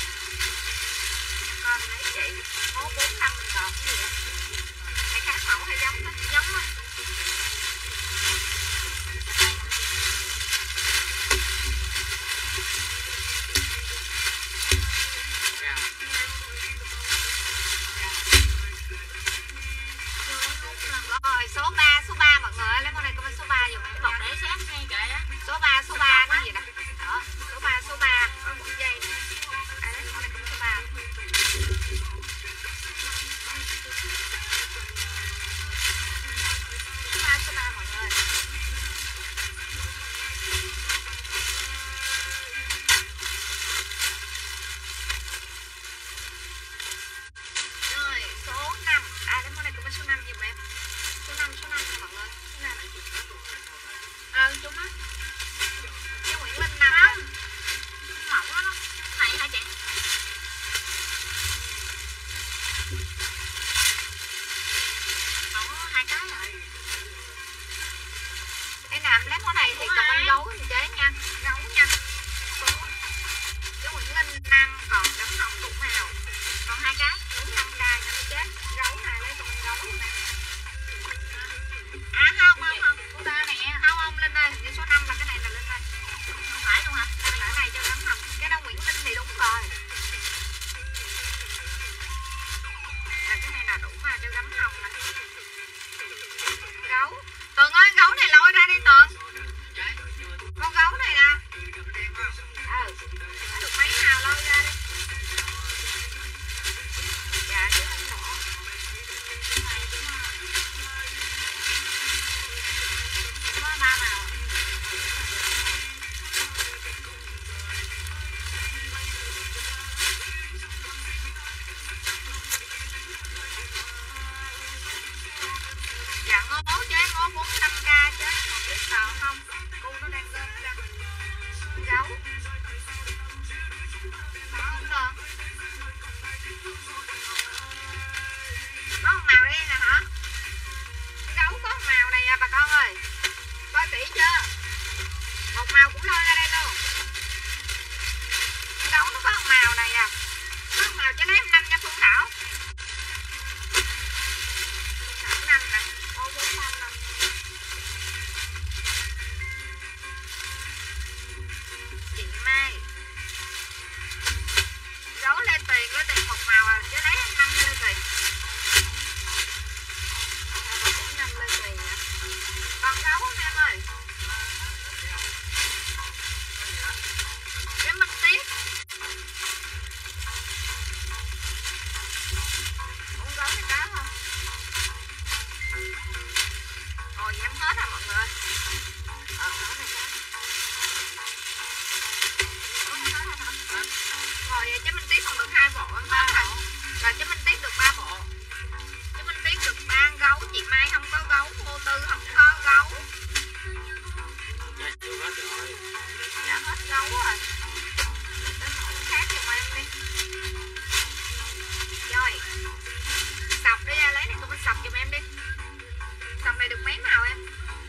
Con lấy chị, ngố 45 mình còn cái gì vậy? Hay khác mẫu hay giống đó? Giống á. Rồi số 3 mọi người ơi, lấy món này comment số 3 dùm em. Bọc để sát ngay kệ á. Số 3 cái gì nè. Đó, số 3 có một dây nè. Ai lấy món này comment số 3. Số 3 mọi người. Rồi số 5. Lấy món này comment số 5 dùm em. Số 5 nha mọi người. Số 5. Chung á. Cho Nguyễn Linh 5 không? Chung mỏng đó đó. Này hả chị? Mỏng 2 cái rồi. Cái nào em lấy món này thì comment gấu thì chế nha. Gấu nha. Cho Nguyễn Linh 5 còn đấm hồng đủ màu. Còn 2 cái. 45k nha nó chết. Gấu này lấy comment gấu luôn nè. Không. Cô ta nè. Không Linh ơi, như số 5 là cái này là Linh ơi. Không phải luôn hả? Cái này cho đấm hồng. Cái đó Nguyễn Linh thì đúng rồi. Cái này là đủ mà cho đấm hồng nè. Gấu. Tường ơi, gấu này lôi ra đi Tường. Con gấu này nè. Nó được mấy nào lôi ra đi. Dạ chứ không bỏ. Có 3 màu. Dạ ngố chứ, ngố 45k chứ. Còn biết sao không? Cô nó đang gom ra. Gấu. Đó không Tường? Có một màu đen nè hả? Gấu có một màu này à bà con ơi. màu cũng lôi ra đây luôn. Gấu nó có một màu này à, có một màu cho lấy em 5 nha Phương Thảo. Phương Thảo 5 nè, ô 45 nè. Chị Mai gấu lên tiền một màu à, chứ lấy em 5 cho lên tiền. Cũng 5 lên tiền nè. Còn gấu không em ơi? Cái Minh Tiết uống gấu này cá không? Ồ vậy em hết rồi mọi người. Gấu này cá. Rồi vậy chứ Minh Tiết còn được 2 bộ em hết rồi. Rồi chứ Minh Tiết được 3 bộ. Chứ Minh Tiết được 3 gấu, chị Mai không có gấu, cô Tư không có gấu. Dạ chưa hết rồi. Dạ hết gấu rồi. Đến mẫu khác giùm em đi. Rồi sọc đi ra, lấy này con sọc giùm em đi. Sọc này được mấy màu em?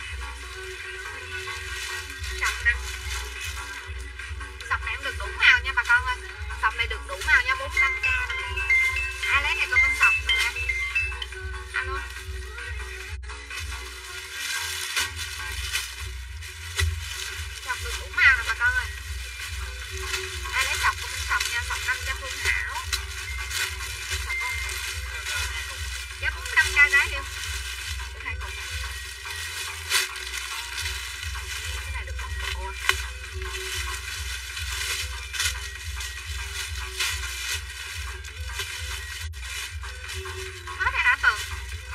Sọc nè. Sọc này em được đủ màu nha bà con ơi. Sọc này được đủ màu nha, 45k. Ai lấy này con bên sọc giùm em. Alo. Sọc được đủ màu nè bà con ơi. Ai lấy sọc của mình sọc nha, sọc 5 cho Phương Thảo. Sọc con này giá 45k gái yêu. Được 2 cục. Cái này được 1 bộ. Hết rồi hả Tường?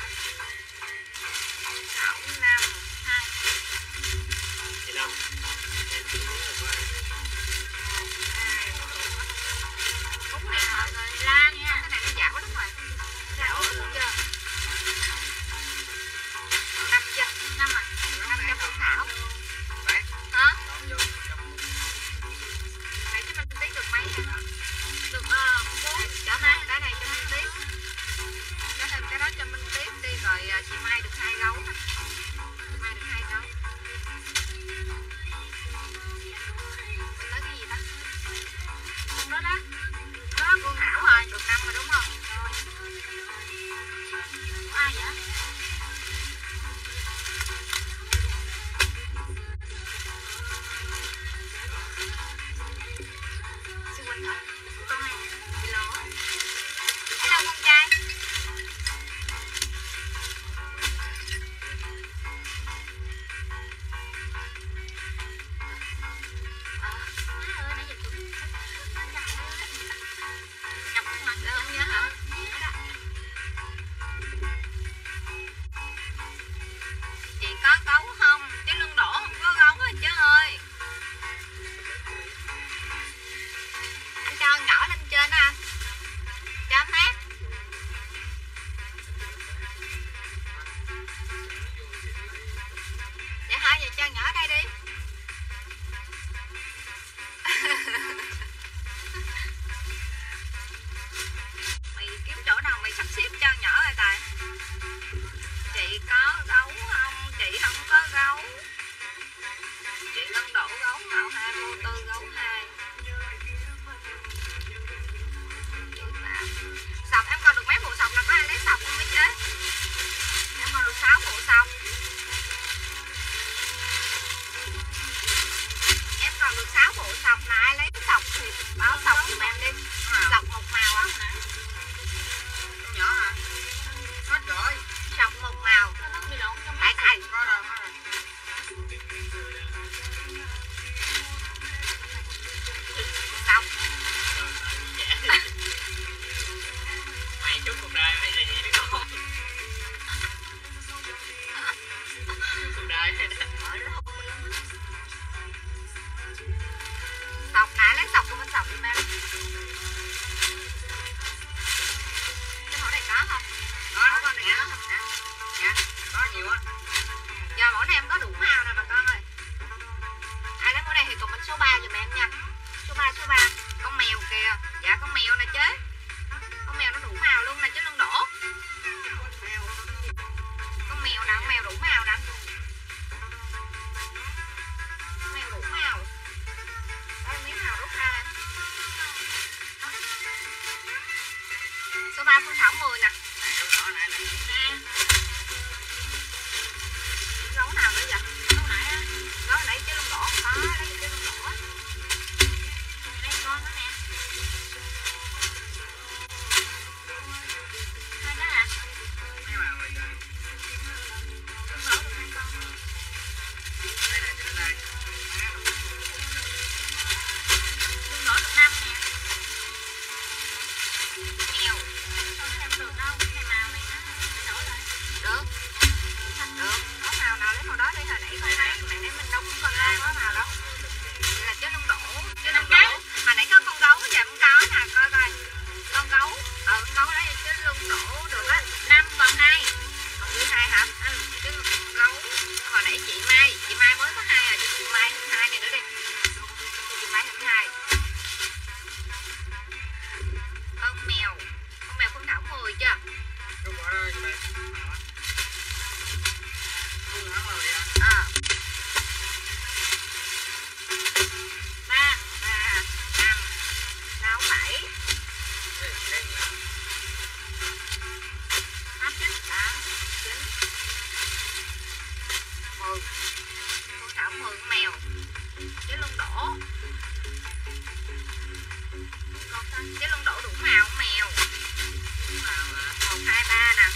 6, 5, 2. Chị Lâm em chưa muốn rồi ba. Cúng này mọi người la nha. Cái này nó dạo lắm rồi. Dạo rồi chưa? 5 chưa? 5 à? 5 cho Phương Thảo. Đấy. Hả? Đón vô trong. Này chứ mình tí được mấy hả? Được 4. Trả này, cái này cho Minh Tiết. Cái Số 3 Phương Thảo 10 nè. Nè. Gấu nào nữa vậy? Lúc nãy á. Gấu nãy chứ lông đỏ không có, lấy chứ lông đỏ. Đây con đó nè. Hai đó hả? Lông đỏ được 2 con. Lông đỏ được 5 nè. Mèo. Không có đem được đâu, cái màu này nó thay đổi lại. Được. Được. Có màu nào lấy màu đó đi, hồi nãy con thấy mẹ nãy mình đâu có có màu đâu. Đây là chứ lông đỏ. Chứ lông đỏ. Hồi nãy có con gấu giờ cũng có nè, coi coi. Con gấu. Con gấu đấy chứ lông đỏ được á. 5 còn 2. Còn dưới 2 hả? Chứ gấu. Hồi nãy chị Mai mới có 2 à, cho chị Mai thêm 2 này nữa đi. Chị Mai thêm 2. Con mèo Phương Thảo 10 chưa? À. 3, 5, 6, 7. 8, 9, 10. Phương Thảo 10 con mèo. Chứ lông đỏ. Chứ lông đỏ đủ màu con mèo. 1, 2, 3 nè.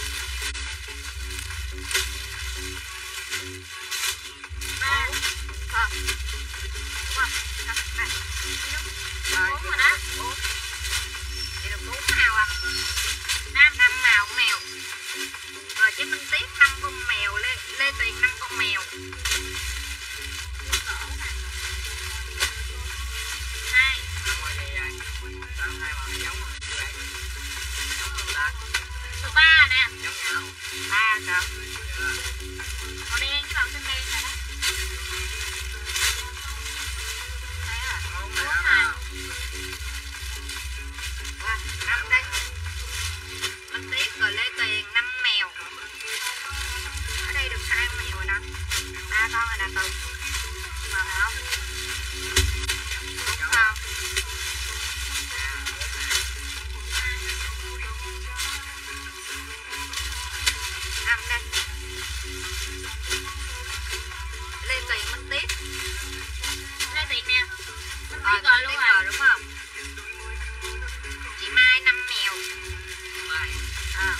3. Đúng không? Này. Rồi, 4 rồi đó. 4. Vậy được 4 màu à. 5 màu con mèo. Rồi chứ Minh Tiếp 5 con mèo, Lê Tuyền 5 con mèo. Lông đỏ nè. 2. Số 3 nè. 3 kìa. Màu đen cái đầu xanh đen này đó. Thấy à? 4 màu. 5 đây. Minh Tiếp rồi Lê Tuyền 5 mèo. Ở đây được 2 mèo rồi nè. 3 con rồi nè Từ. Màu nào không? 4 con. 5 đây. Lê Tuyền Minh Tiếp. Lê Tuyền nè. Minh Rồi Tiếp rồi luôn rồi. đúng không? Chị Mai 5 mèo. À.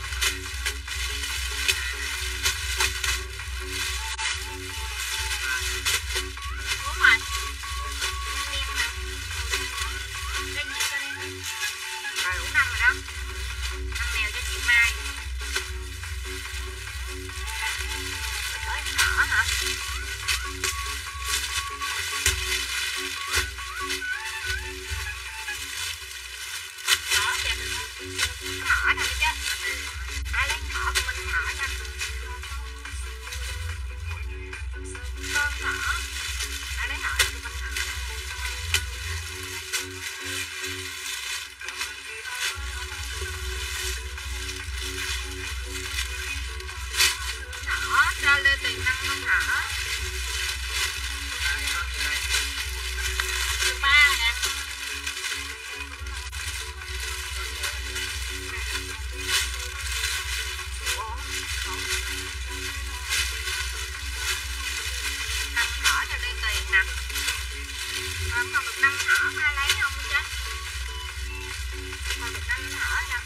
Đúng rồi. Đen nè. Đen gì cho đen đi. Rồi đủ 5 rồi đó. 5 mèo cho chị Mai. Tới thỏ hả? Thỏ kìa. Thỏ nè chứ. Ai lấy thỏ của mình thỏ nha. Con thỏ. Ai lấy thỏ cho mình thỏ. Thỏ cho Lê Tuyền 5 con thỏ. Số 3 nè. Ủa, 5 thỏ cho Lê Tuyền nè. Còn được 5 thỏ ai lấy không chứ? Còn được 5 thỏ nè.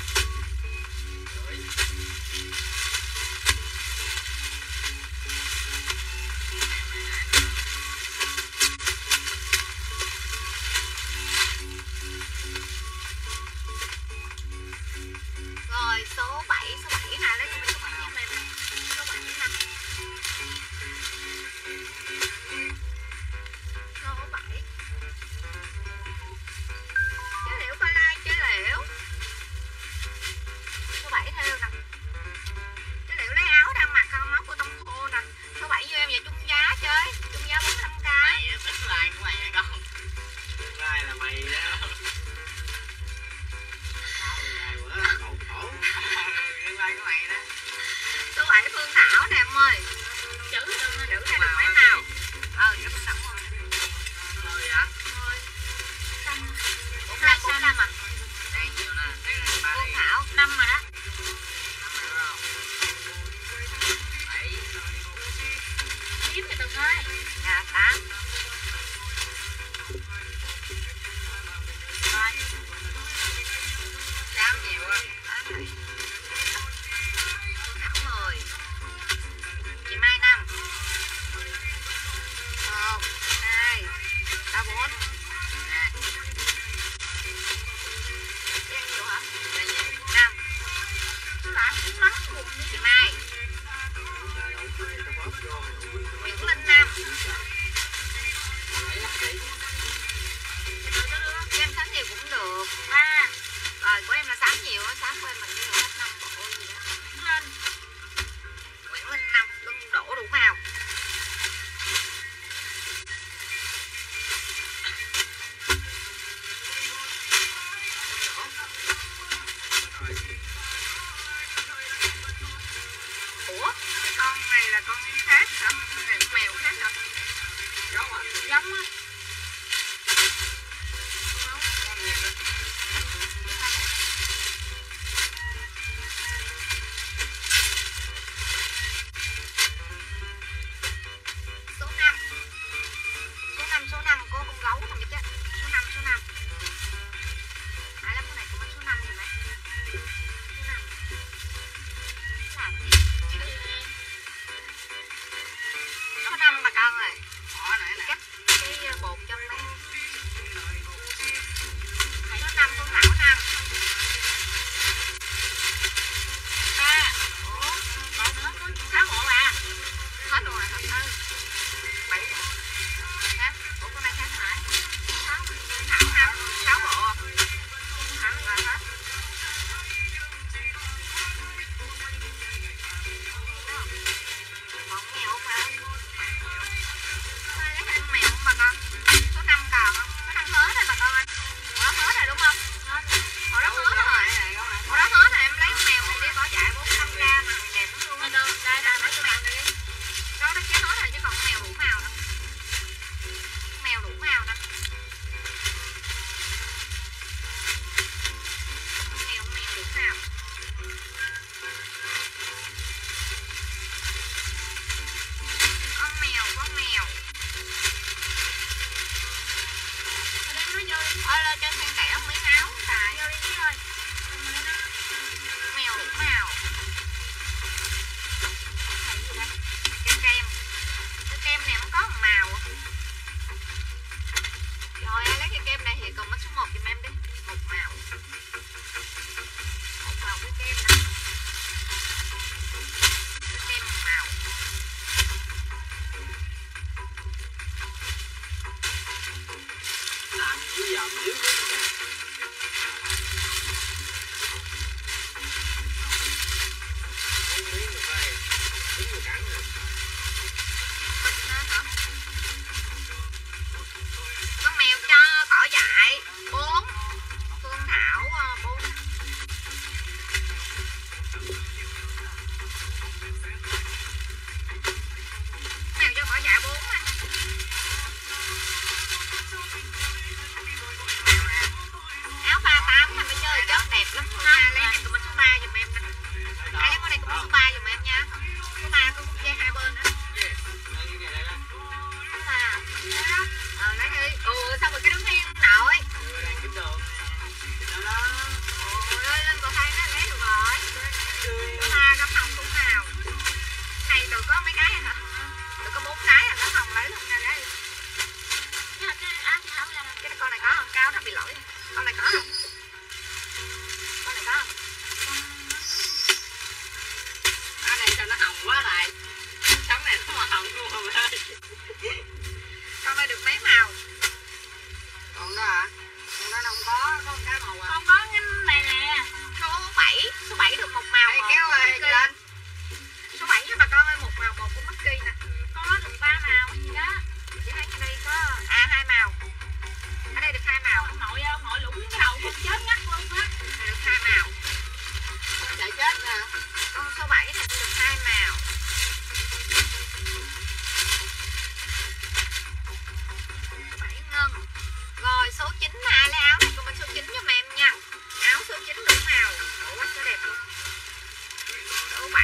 Rồi số 7 nè, lấy cho mình số 7 giúp em. Số 7 nè. Số 7. Chế liễu coi like, chế liễu. Số 7 theo nè. Chế liễu lấy áo đang mặc không, áo của Tông Thô nè. Số 7 cho em về chung giá chơi. Chung giá 45 cái. Mày tính like của mày hay không? Like là mày đó. Like quá, khổ. Like 5 mà đó. Tiếp thì Tùng ơi. Dạ 8. Rồi. 8 nhiều á. Thảo 10. Chị Mai 5. 1 2 3 4. Nè. Chị ăn nhiều hả? Dạ nhiều. 5. Lại mắm cùng đi. Chị Mai. Nguyễn Linh 5. Cho em 6 nhiều cũng được. 3. Rồi của em là 6 nhiều á, 6 của em mình như là hết 5 bộ gì đó. Lên. Nguyễn Linh 5, lưng đổ đủ màu. Ủa, cái con này là con khác hả? Con này con mèo khác hả? Giống à? Giống á. Số 5. Số 5 có con gấu nằm chứ. Số 5. Hay lắm con này cũng có số 5 rồi mấy. Số 5. Làm gì? Số 5 bà con ơi. Bỏ nãy nè. Cắt cái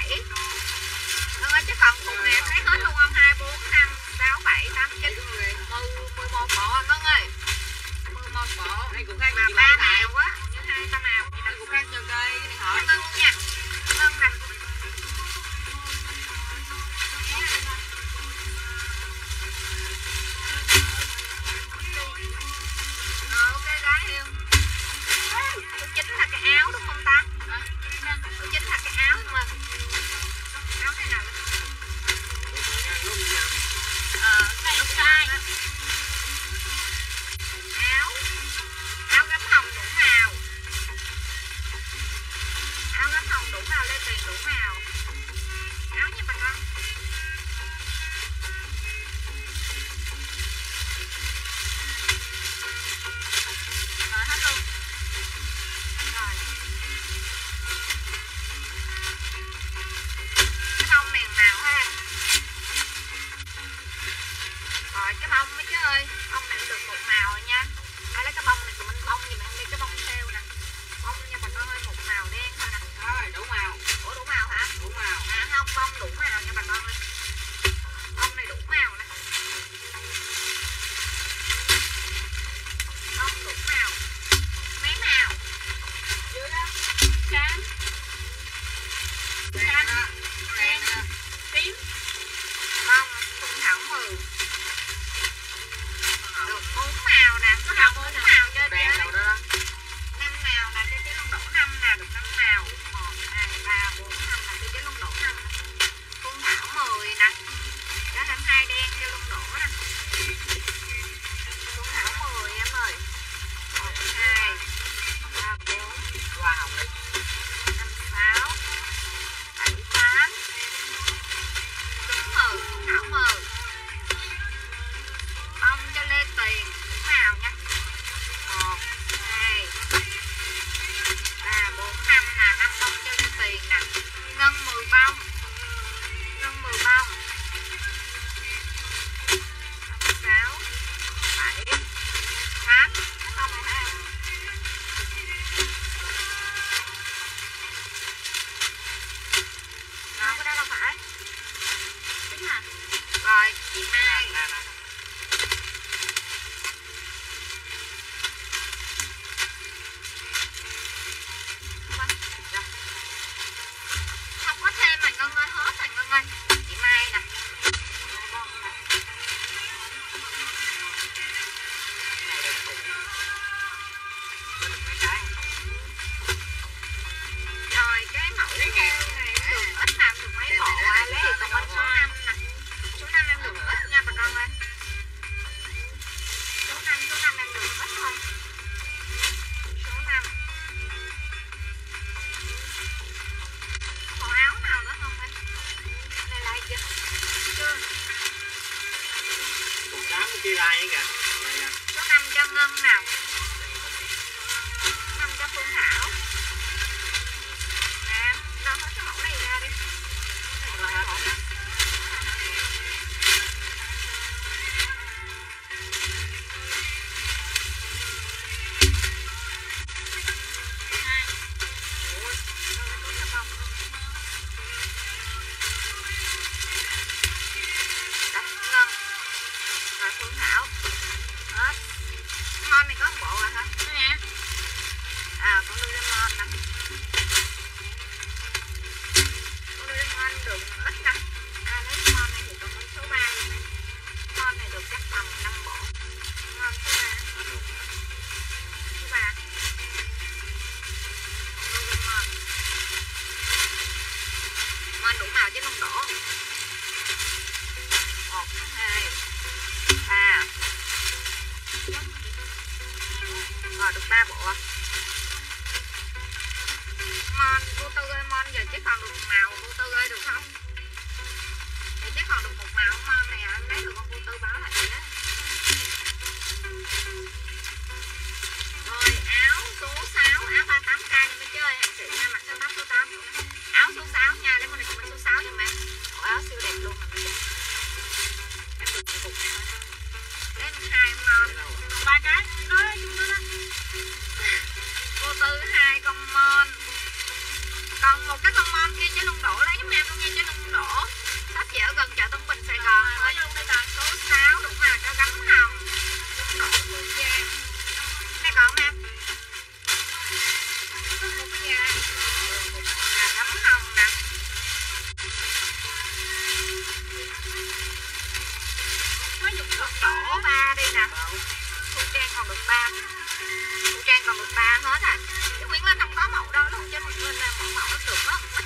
7. Chứ còn cùng nè thấy hết luôn không? 2, 4, 5, 6, 7, 8, 9, 11 bộ anh Ngân ơi. 11 bộ. Mà 3 màu quá, như 2, 3 màu. Anh cũng đang cho cái điện thoại. Ngân luôn nha. Ngân nè. Ok gái yêu. Số 9 là cái áo đúng không ta? Số 9 là cái áo mà. Áo này nào? Này lúc sai. Áo gấm hồng đủ màu. Áo gấm hồng đủ màu, lên tiền đủ màu. Áo nha bà con. Rồi hết luôn. Rồi. Cái bông mèn màu ha. Rồi cái bông mấy chứ ơi. Bông này được một màu rồi nha. Ai lấy cái bông này tụi mình bông gì mà em đi cái bông theo nè. Bông nha bà con ơi, một màu đen thôi nè. Rồi, đủ màu. Ủa đủ màu hả? Đủ màu. À không, bông đủ màu nha bà con ơi. Bông này đủ màu nè. Bông đủ màu. Mấy màu? Dưới đó. Xám. Đen đó. Đen. Tím. Bông Xuân Thảo 10. Được 4 màu nè. Có học 4 màu cho Đen chơi. đâu đó. 5 màu nè, cái luôn đổ 5 nè, được 5 màu. 1, 2, 3, 4, 5 nè, cái luôn đổ 5 nè. Xuân Thảo 10 nè. Cho thêm 2 đen cho luôn đổ nè. Xuân Thảo 10 em ơi. 1, 2, 3, 4, Hoa hồng đi. 5, 6, 7, 8. Xuân Thảo 10. Bông cho Lê Tiền đủ màu nha. 1, 2, 3, 4, 5 nè, 5 bông cho Lê Tiền nè. Ngân 10 bông. Ngân 10 bông. 6, 7, 8. Cái bông này ha. Rồi, cái đó đâu phải. Chính là Rồi, chị Mai. Không có thêm mà Ngân ơi, hết rồi Ngân ơi. Chị Mai nè. Rồi cái mẫu này em được ít mà em được mấy bộ à. Lấy thì còn bên số 5 nè. Số 5 em được ít nha bà con ơi. Số 5 em được ít thôi. Số 5. Bộ áo nào nữa không em? Này lại chưa? Chưa. Còn 8 kia ra vậy kìa. Số 5 cho Ngân nào. 5 cho Phương Thảo. Nè, đâu hết cái mẫu này ra đi. Rồi hết rồi. Ngân. Rồi Phương Thảo. Hết. Mon này có một bộ à hả? đây nè. À, con Doraemon nè. Con Doraemon được ít nè. À, lấy con này thì còn con số 3 nè. Con này được chắc tầm 5 bộ. Con số 3. Số 3. Doraemon. Mon đủ màu chứ không đổ. 1, 2, 3. Rồi được 3 bộ. Mon, vô tư ơi, Mon giờ chứ còn được một màu vô tư ơi được không? Thì chứ còn được một màu Mon này anh lấy được con vô tư báo lại vậy á. Rồi áo số 6, áo 38k nha mấy chơi, hàng xịn nha, mặc số 8 số 8 luôn. Áo số 6 nha, lấy con này comment số 6 giùm em. Bộ áo siêu đẹp luôn mà mấy chơi. Em được một cục nào thôi. Lấy 2 Mon. 3 cái. Đó, chúng nó đó. Vô tư 2 con Mon. Còn một cái cái con mon kia chứ Luân Đỗ lấy giùm em luôn nha chứ Luân Đỗ. Shop chị ở gần chợ Tân Bình Sài Gòn. Ở luôn đây toàn số 6 đúng màu cho gấm hồng. Luân Đỗ Phương Trang. Đây còn em. Một cái gì đây? Là gấm hồng nè. Mới dùng Luân Đỗ 3 đi nè. Phương Trang còn được 3. Phương Trang còn được 3 hết à. Chứ Nguyễn Linh không có mẫu đó luôn chứ Nguyễn Linh là mẫu nó được có ít.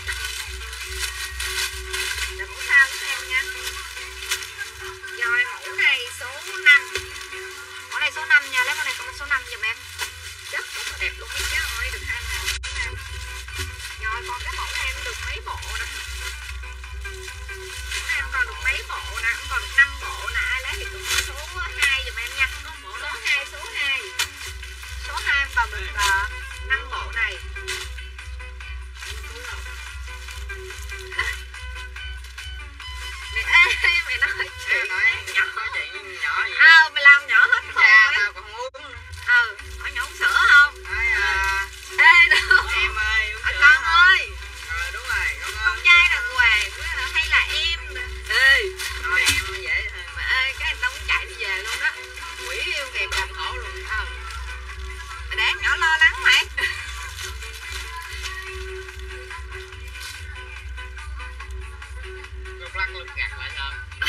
Để mẫu sao với em nha. Rồi mẫu này số 5. Mẫu này số 5 nha, lấy mẫu này con số 5 giùm em. Rất là đẹp luôn chứ ơi, được 2 màu. Rồi còn cái mẫu này em được mấy bộ nè. Mẫu này em còn được mấy bộ nè, em còn được 5 bộ nè, ai lấy thì cũng số 2 giùm em nha. Số 2, số 2. Số 2 em còn được 5 bộ này. Mày nói chuyện nhỏ mày làm nhỏ hết khôn ấy. Có nhỏ uống sữa không? Ê đâu em ơi, con ơi. Đúng rồi, con trai là Hoàng hay là em? Ê nói em dễ thôi mà. Ê cái anh ta muốn chạy đi về luôn đó. Quỷ yêu kìa làm khổ luôn. Mày để nhỏ lo lắng mày. Lắc lưng gạt lại sao?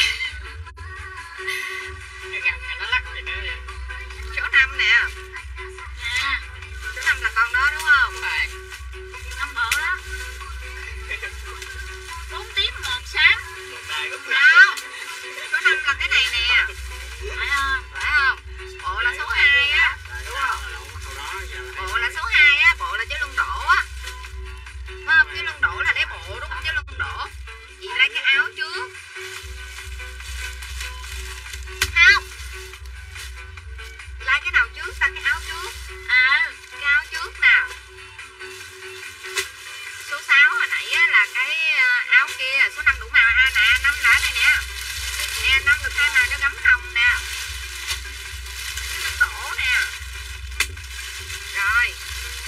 Cái gạt này nó lắc gì nữa vậy? Số 5 nè. Số 5 là con đó đúng không? Đúng rồi. 5 bộ đó. 4 tím 1 sáng. Không. Số 5 là cái này nè. Phải không? Bộ là số 2 á. Đúng không? Bộ là số 2 á, bộ là chứ Luân Đỗ á. Phải không? Chứ Luân Đỗ là lấy bộ đúng không? Chứ Luân Đỗ. Chị lấy cái áo trước. Không. Lấy cái nào trước ta? Cái áo trước. Cái áo trước nè. Số 6 hồi nãy á, là cái áo kia. Số 5 đủ màu nè. 5 đã đây nè. Nè 5 được 2 màu cho gấm hồng nè. Cái Luân Đỗ nè. Rồi.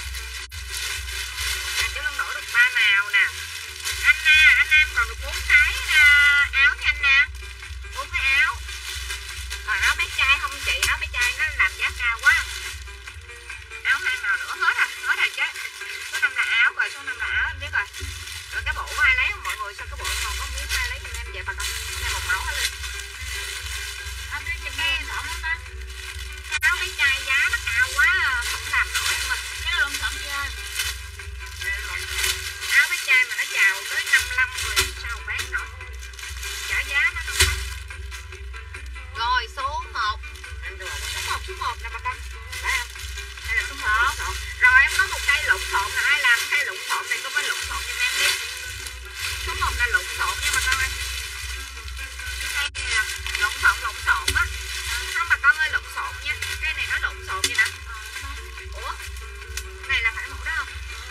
Chứ Luân Đỗ được 3 màu nè. Anh Nam còn được 4 cái áo nha anh nè. 4 cái áo. Còn áo bé trai không chị? Áo bé trai nó làm giá cao quá. Áo 2 màu nữa hết rồi chứ. Số 5 là áo rồi, số 5 là áo em biết rồi. Rồi cái bộ của ai lấy không mọi người? Sao cái bộ còn có muốn ai lấy giùm em vậy bà con? Đây một mẫu hết lên. Cái áo bé trai giá nó cao quá không làm nổi em ơi. Cái đó lộn xộn gì ơi. Áo bé trai mà nó chào tới 55 rồi sao bán nổi. Trả giá nó không bán. Rồi số 1. Số 1 nè bà con. Đấy không? Đây là số 1. Rồi em có một cây lộn xộn là ai làm cây lộn xộn này có bên lộn xộn cho em đi. Số 1 là lộn xộn nha bà con ơi. Cái này là lộn xộn á. Không bà con ơi lộn xộn nha. Cái này nó lộn xộn vậy nè. Ủa? Này là phải mẫu đó không?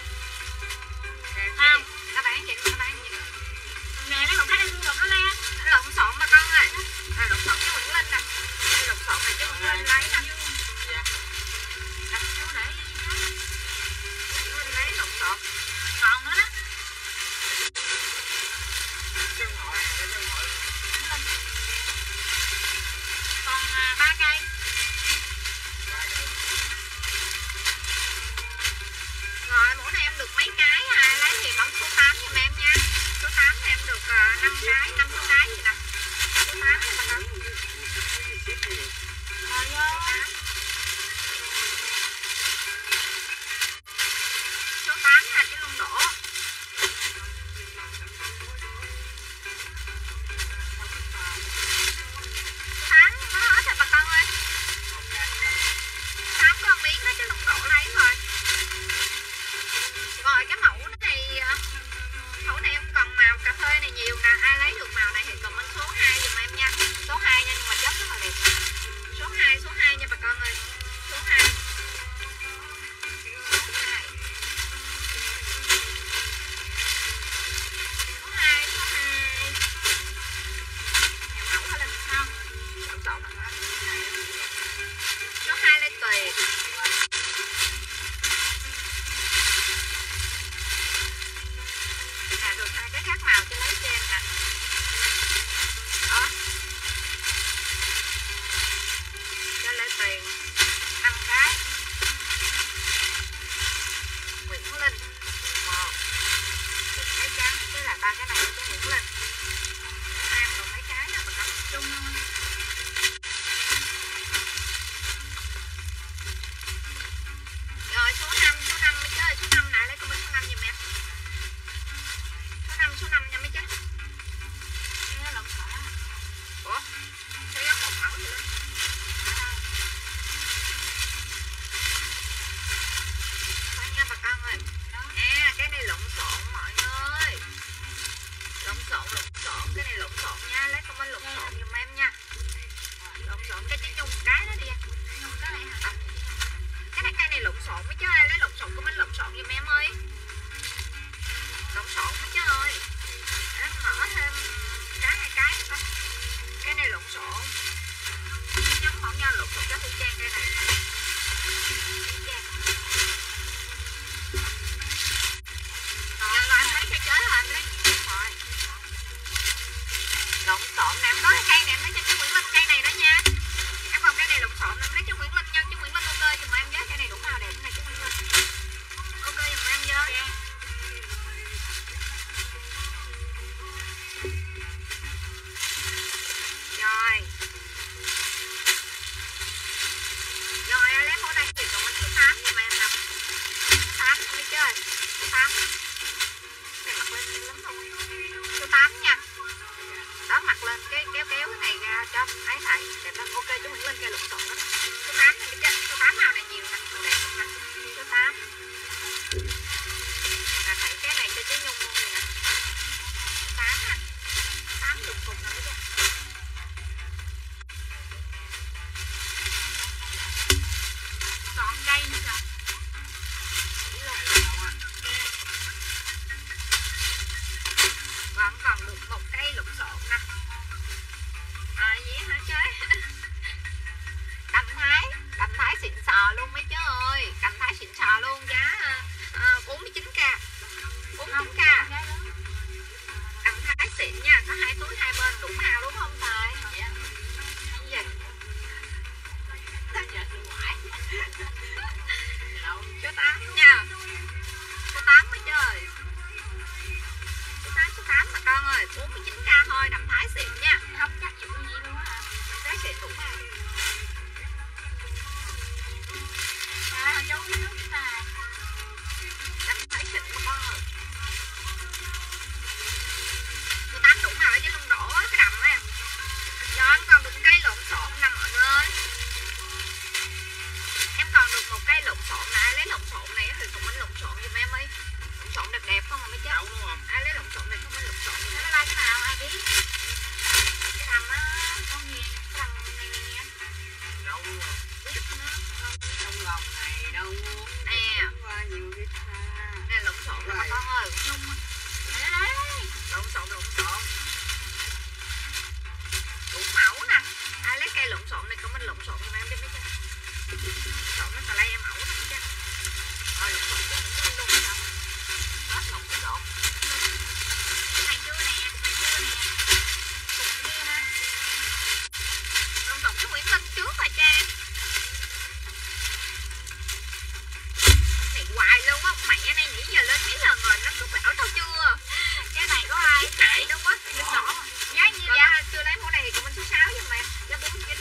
Không. Nó bán chị. Nè nó còn thấy đây nó le. Nó lộn xộn bà con ơi. Là lộn xộn chứ Nguyễn Linh nè. Lộn xộn này chứ Nguyễn Linh lấy nè. Đặt số để Nguyễn Linh lấy lộn xộn. Còn nữa đó. Còn 3 cây. Rồi mẫu này em được mấy cái lấy thì bấm số 8 giùm em nha. Số 8 thì em được 5 cái, 5 số cái gì nè. Số 8 này bà con. Rồi vô. Số 8 là cái Luân Đỗ. Số 8 có hết rồi bà con ơi. 8 có một miếng đó chứ Luân Đỗ lấy rồi. Rồi cái mẫu này em còn màu cà phê này nhiều nè. Ai lấy được màu này thì comment số 2 giùm em nha. Số 2 nha nhưng mà chất rất là đẹp. Số 2 nha bà con ơi. Số 2. Số 2. Số 2. Nhà mẫu hết lên không? Số 2 lên tùy. ba cái này cho Nguyễn Linh. Em còn mấy cái nè bà con. chung luôn. Rồi số 5 mấy chơi, số 5 lại lấy comment số 5 giùm em. Số 5 nha mấy chứ. Cái lộn xộn á. Ủa? Sao giống một mẫu vậy đó? Thôi nha bà con ơi. À cái này lộn xộn mọi người. Lộn xộn, cái này lộn xộn nha, lấy comment lộn xộn giùm em nha. Lộn xộn cái chứ nhung cái đó đi. Nhung cái này hả? Cái này lộn xộn mấy chứ ơi, lấy lộn xộn comment lộn xộn giùm em ơi. Lộn xộn mấy chứ ơi. Để mở thêm cái 2 cái nữa. Cái này lộn xộn. Giống mẫu nhau lộn xộn cho Thu Trang cái này. Rồi em lấy cái chế rồi em lấy rồi. Lộn xộn nè, em có cái cây này em lấy cho chú Nguyễn Linh cây này đó nha. Em còn cái này lộn xộn em lấy chú Nguyễn Linh nha, chú Nguyễn Linh ok giùm em với cái này đủ màu đẹp này chú Nguyễn Linh. Ok giùm em với. Rồi lấy mẫu này thì còn mình số 8 giùm em nè. 8 đi chơi. Số 8. Này mặc lên xinh lắm luôn. Số 8 nha. Đó mặc lên cái kéo cái này ra cho ấy thầy đẹp lắm. Ok chú Nguyễn Linh cây lộn xộn đó. Số 8 này đi chơi. Số 8 màu này nhiều nè, màu đẹp lắm nè. Số 8. Là thấy cái này cho chú Nhung luôn này nè. 8 nè. 8 được cùng nè chứ. Chọn cây nữa kìa. Vẫn còn được một cây lộn xộn nè. À gì hả chơi. Đầm thái xịn sò luôn mấy chứ ơi. Đầm thái xịn sò luôn giá 49k. 49k. Đầm thái xịn nha, có 2 túi 2 bên đủ màu đúng không Tài? Dạ. Gì? Số 8 nha. Số 8 mới chơi. Số 8 mà con ơi, 49k thôi, đầm thái xịn nha. Không chắc chịu gì luôn á. Thái xịn đủ màu. À, cháu biết nước cái này. Đầm thái xịn mà con ơi. Số 8 đủ màu chứ không đổ cái đầm á em. Cho em còn được cây lộn xộn nè mọi người. Em còn được một cây lộn xộn nè, ai lấy lộn xộn này thì tụi mình lộn xộn giùm em đi. Lộn xộn đẹp đẹp không mà mấy chết. Ai lấy lộn xộn này không phải lộn xộn giùm em. Nó là cái nào ai biết. Cái đầm á, Con gì? cái đầm này nè. Đâu Biết nữa. trong lòng này đâu Nè. qua nhiều cái Nè lộn xộn rồi con ơi. Nhung á. Đấy. Lộn xộn. Đủ mẫu nè. Ai lấy cây lộn xộn này không mình lộn xộn giùm em đi mấy chết. Lộn nó tà lay em mẫu đó mấy chết. Rồi lộn xộn cho mình luôn sao. Hết lộn xộn. Cái này chưa nè. Cục kia nè. Lộn xộn cho Nguyễn Linh trước rồi Trang. Này hoài luôn á, mẹ này nãy giờ lên mấy lần rồi nó cứ bảo tao chưa. Cái này có ai Chạy đâu quá. Đừng đỏ. Giá như Rồi vậy. ba chưa lấy mẫu này thì của mình số 6 giùm em. Giá 49.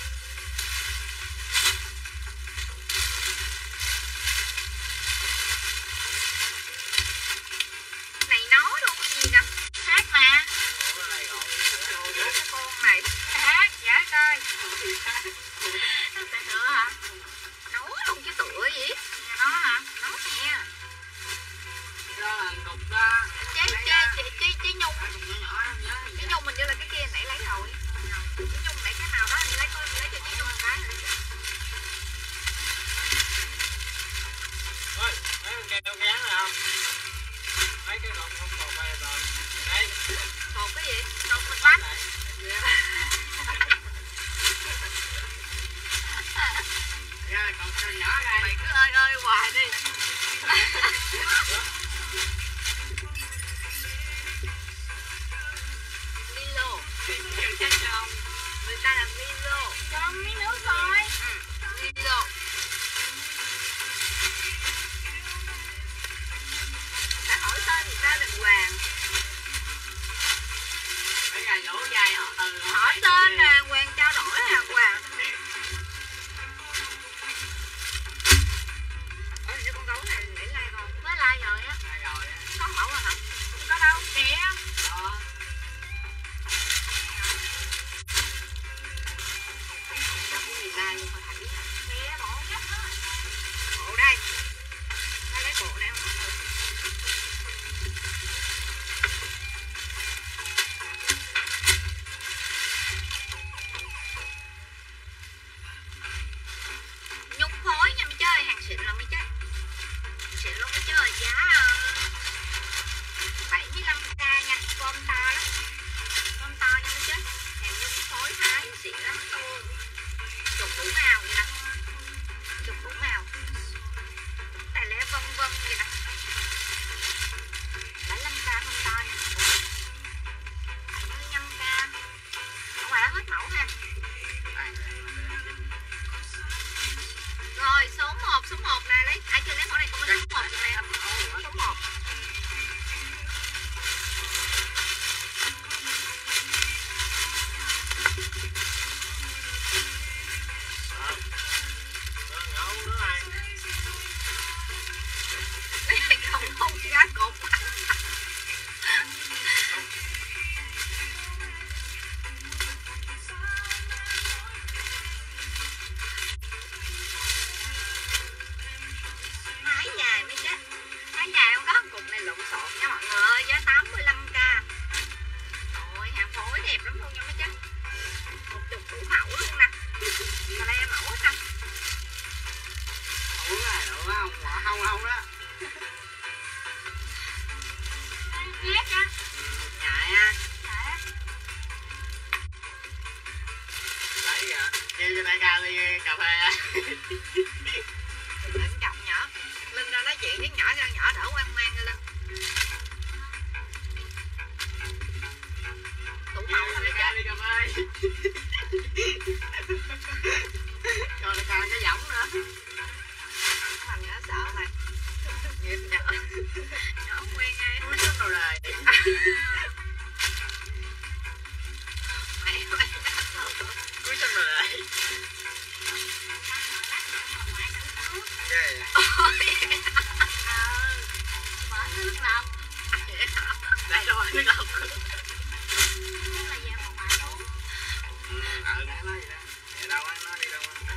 Này nó luôn cái gì nè. Hát mà. Cái con này Hát. Dạ coi. Nó sẽ tựa hả? nấu luôn chứ tựa gì. Nhà nó hả? Nó nè. đó là cục đó Chế nhung. Chế nhung mình như là cái kia nãy lấy rồi. Chế nhung nãy cái nào đó anh lấy cho chế nhung một cái rồi. ơi mấy con keo gán rồi không mấy cái lộn không còn đây rồi đây Hột cái gì? Đột mình bắt. ra còn cho nhỏ đây Mày cứ ơi hoài đi. Milo. Người ta là Milo. Cho miếng nước thôi. Milo. Ta hỏi tên người ta đàng hoàng. dài dỗ dài hỏi tên nè, quen trao đổi hàng quà. Cái con gấu này để like con. Mới like rồi á. Có mẫu rồi hả? Có đâu kìa. Đâu có gì like luôn, phải thấy. Kìa bộ gấp đó. Bộ đây. Ta lấy bộ này không? Nhung phối nha mấy chơi, hàng xịn là mấy chơi. Xịn luôn mấy chơi, giá 75k nha, con to lắm. Con to nha mấy chơi. Hàng nhung phối Thái xịn lắm luôn. Chục đủ màu vậy nè. Chục đủ màu. Tài lẻ vân vân vậy nè. 75k không to nha. 75k. Ở ngoài đó hết mẫu ha. Rồi số 1 nè, lấy ai chưa lấy mẫu này comment số 1 giùm em. Số 1. Không gá cột. Thái dài mấy chứ. Thái dài không có cục này lộn xộn nha mọi người ơi, giá 85k. Ôi hàng phối đẹp lắm luôn nha mấy chứ. Một chục đủ mẫu luôn nè. Mà đây mẫu hết nè. Mẫu này đúng không? Không đó. Ghét á. Ngại ha. Đấy kìa. Kêu cho đại ca ly cà phê á. Đừng chọc nhỏ. Linh ra nói chuyện với nhỏ cho nhỏ đỡ quan mang lên. Đủ mẫu thôi mấy ly cà phê. Cho đại ca cái giọng nữa. Thằng nhỏ sợ mày. Nghiệp nhỏ. Nhỏ quen ai. Cuối xuân rồi đời. Mày Cuối xuân rồi đời. Mở nước lọc. Đây đâu nước lọc. Nước là về mà ngoại uống. Đã nói gì đó. Đi đâu á, nó đi đâu á.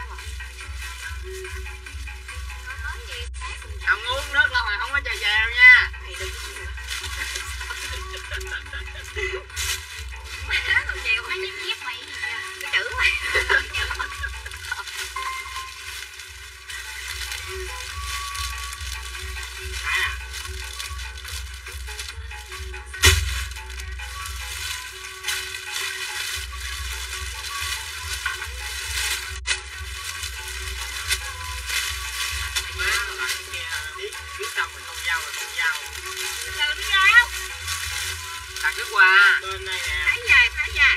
Nói gì? Không uống nước đâu mà không có chè chèo nha. mày đừng có gì nữa. Má tao chèo Nó nhếp nhếp mày gì kìa. cái chữ mày. À. Biết xong rồi không giao. Sao đi giao? Tặng nước quà. Bên đây nè. Thái dài.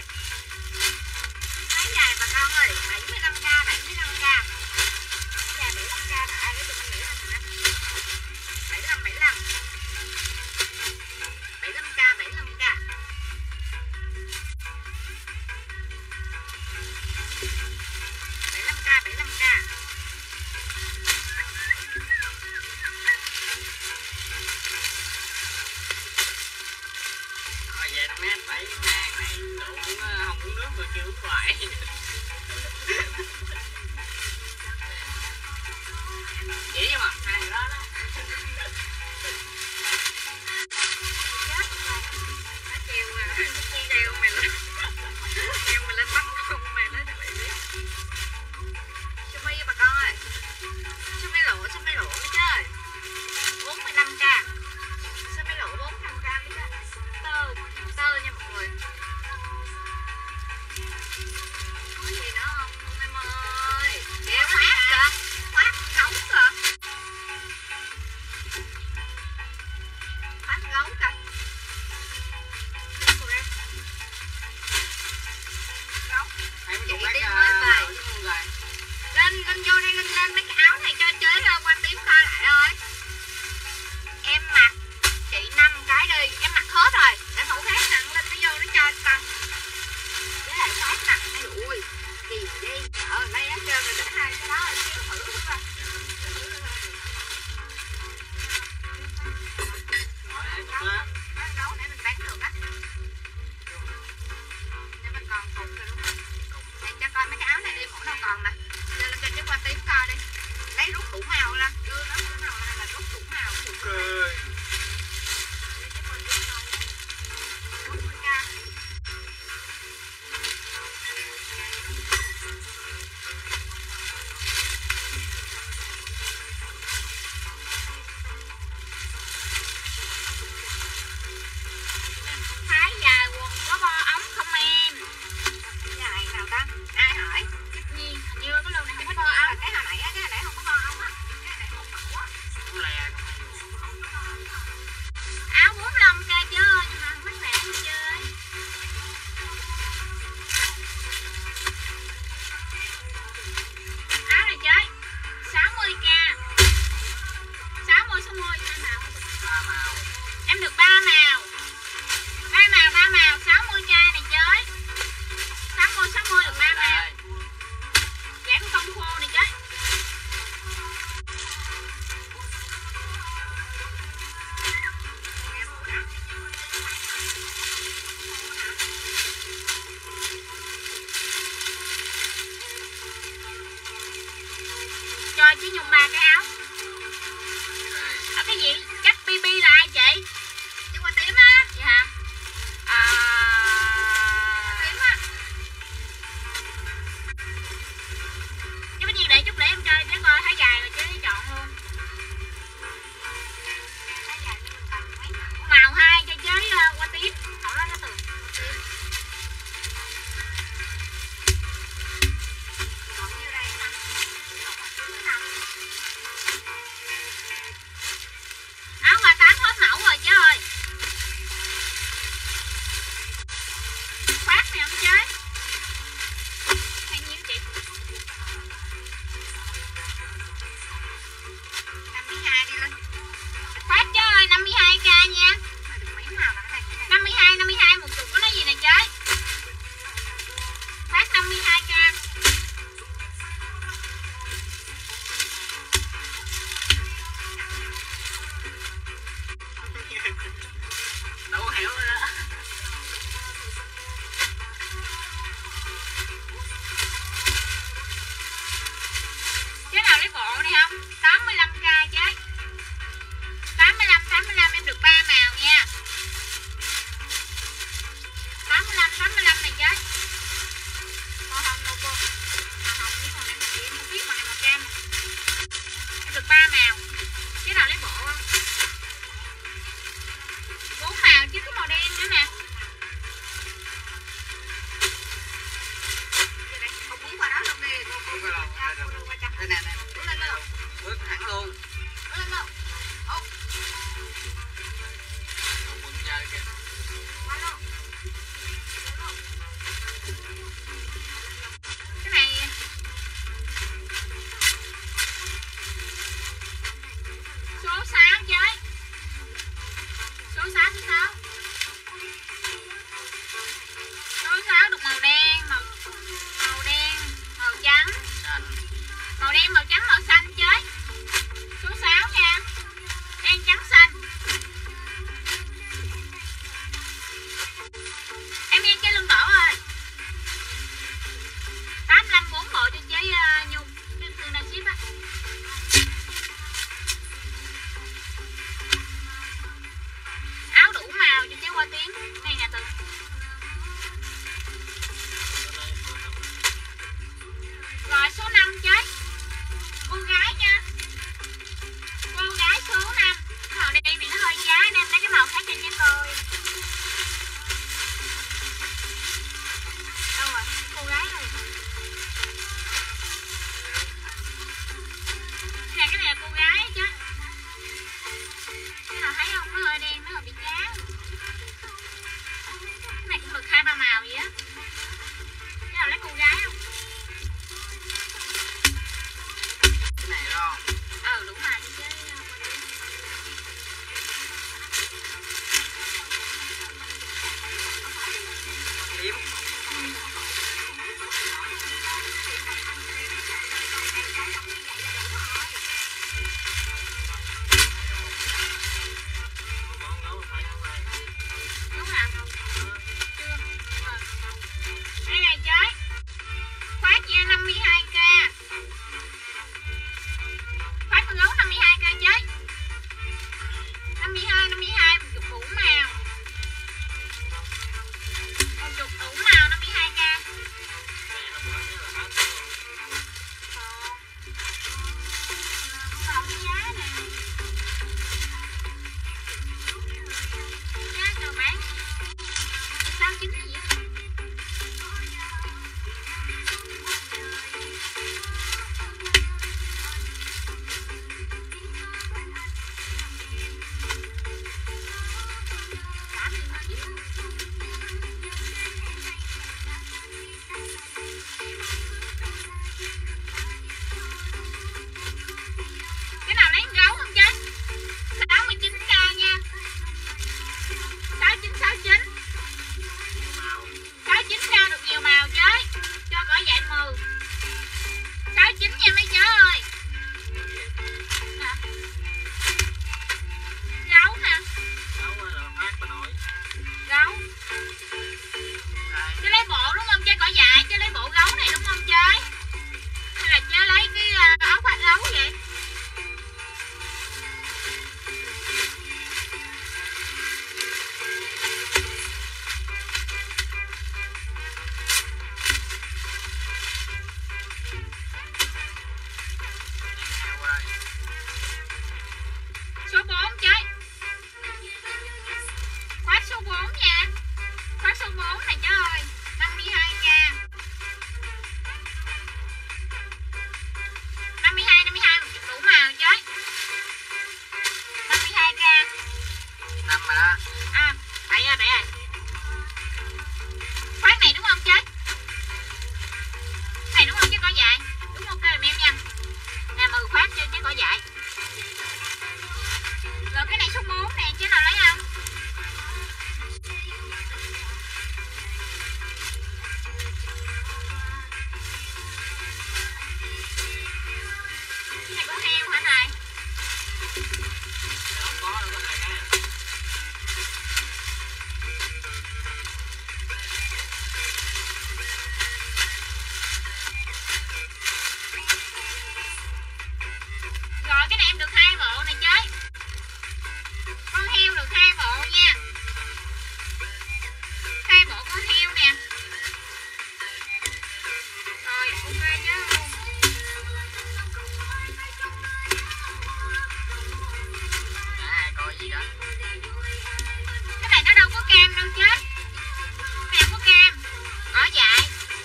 Thái dài bà con ơi, 75k. Thái dài 75k đã ai lấy tụi mình nghĩ là nè. 75k. 75k. Thôi về nó mét 7 ngàn này đủ không uống nước rồi kêu uống hoài. Chỉ cho mặt hàng đó đó. Nó treo mày lên. Treo mày lên bắt không mày nói cho mày biết. Sơ mi bà con ơi. Sơ mi lỗ mới chơi. 45k. Sơ mi lỗ 45k mới chơi. Tơ nha mọi người. Có gì nữa không em ơi? Em được 3 màu. 3 màu 60k này chơi. 60 được 3 màu. Giải của công khô này chơi. Cho chị Nhung 3 cái áo. Ở cái gì? Chắc BB là ai chị? Chị Hoa Tím á. Vậy hả? Tím á. Chứ bao nhiêu để chút để em chơi chứ coi thấy dài rồi chứ chọn luôn. Cái dài như mình cầm mấy màu. Màu 2 cho chế hoa tím. Hỏi đó nó từ còn nhiêu đây ta? Còn một chút nữa nè. Áo hoa 8 hết mẫu rồi chứ ơi. Phát này không chế. Hay nhiêu chị? 52 đi lên. Phát chứ ơi 52k nha. Mà được mấy màu là cái này. 52 một chục có nói gì nè chế. Phát 52k. Đâu hiểu rồi đó. Chế nào lấy bộ này không? 85k chế. 85 em được 3 màu nha. 85 này chế. Màu hồng đâu cô. Màu hồng với màu này màu gì em không biết, màu này màu cam. Em được 3 màu. Chế nào lấy bộ không? 4 màu chứ có màu đen nữa nè. Không muốn qua đó luôn đi. Cô đưa qua cho. Đây nè. Bước lên luôn. Bước thẳng luôn. Bước lên luôn. Ô. Còn quần chơi kìa. Qua luôn. Cái này số 6 chơi. Số 6 Số 6 được màu đen, màu đen, màu trắng. Xanh. Màu đen, màu trắng, màu xanh chơi. Số 6 nha. Đen trắng xanh. Em nghe chơi lưng đỏ rồi. 85 4 bộ cho chế Nhung. Từ nào ship á. Áo đủ màu đâu chết. Mèo có cam. Có dại.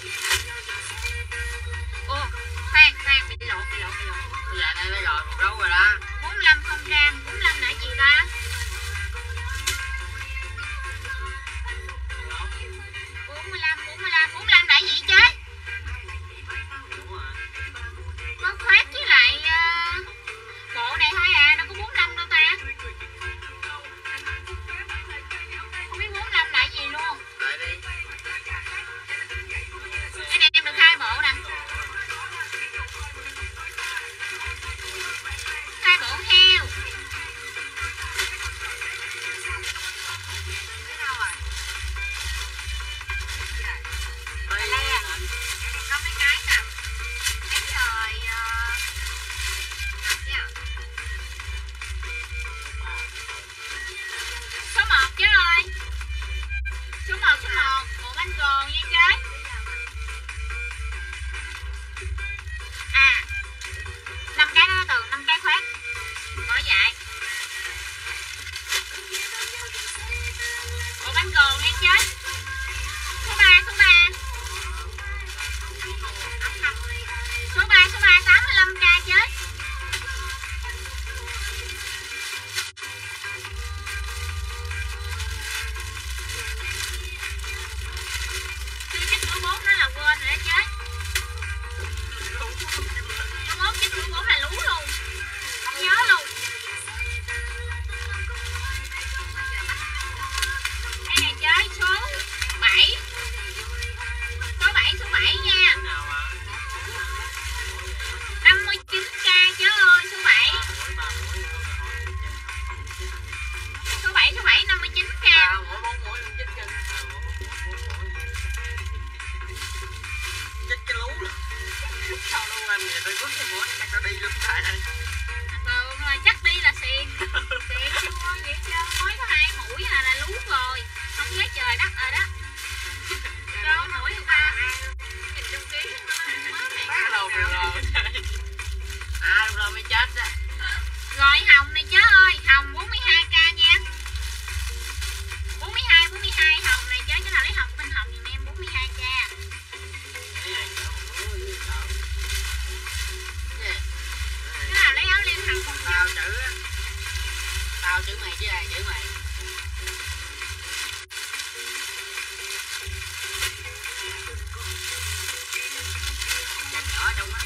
Ồ, khoan, bị lộn. Dạ này lấy rồi một đấu rồi đó. 45 không cam, 45 là gì ta? 45 là gì chứ? Đúng rồi. Có khoát với lại bộ này thôi à, đâu có 45 đâu ta. Không biết 45 là gì luôn. Lại đi. Cái này em được 2 bộ nè. 2 bộ heo. Cái đâu rồi? Đây Đây à. Có mấy cái nè. Cái trời nha. Số 1 chứ ơi. Số 1, bộ bánh gòn nha chứ. À 5 cái đó từ 5 cái khoát. Có vậy. Bộ bánh gòn nha chứ. Số 3 85k chứ. Chưa chích bữa 4 đó là quên rồi đó chứ. Bữa 4 chích bữa 4 là lú luôn. Không nhớ luôn. Đây nè chơi số 7. Số 7 nha. 59k chứ ơi, số 7. Số 7 59k. Chết cái lú. Sao đâu anh vậy, tôi vứt cái mũi chắc nó đi luôn tại đây. Thường là chắc đi là xiên. Xiên chua vậy chứ, mới có 2 mũi là lú rồi. Không nhớ trời đất rồi đó. Rồi mũi của ba. Nhìn trong ký Bắt đầu rồi. À lúc đó mới chết á. Rồi hồng này chứ ơi, hồng 42k nha. 42 hồng này chứ, cái nào lấy hồng của bên hồng giùm em 42k. Cái nào lấy áo len hồng không Tao chữ á. Tao chữ mày chứ ai chữ mày. Nhỏ trong á.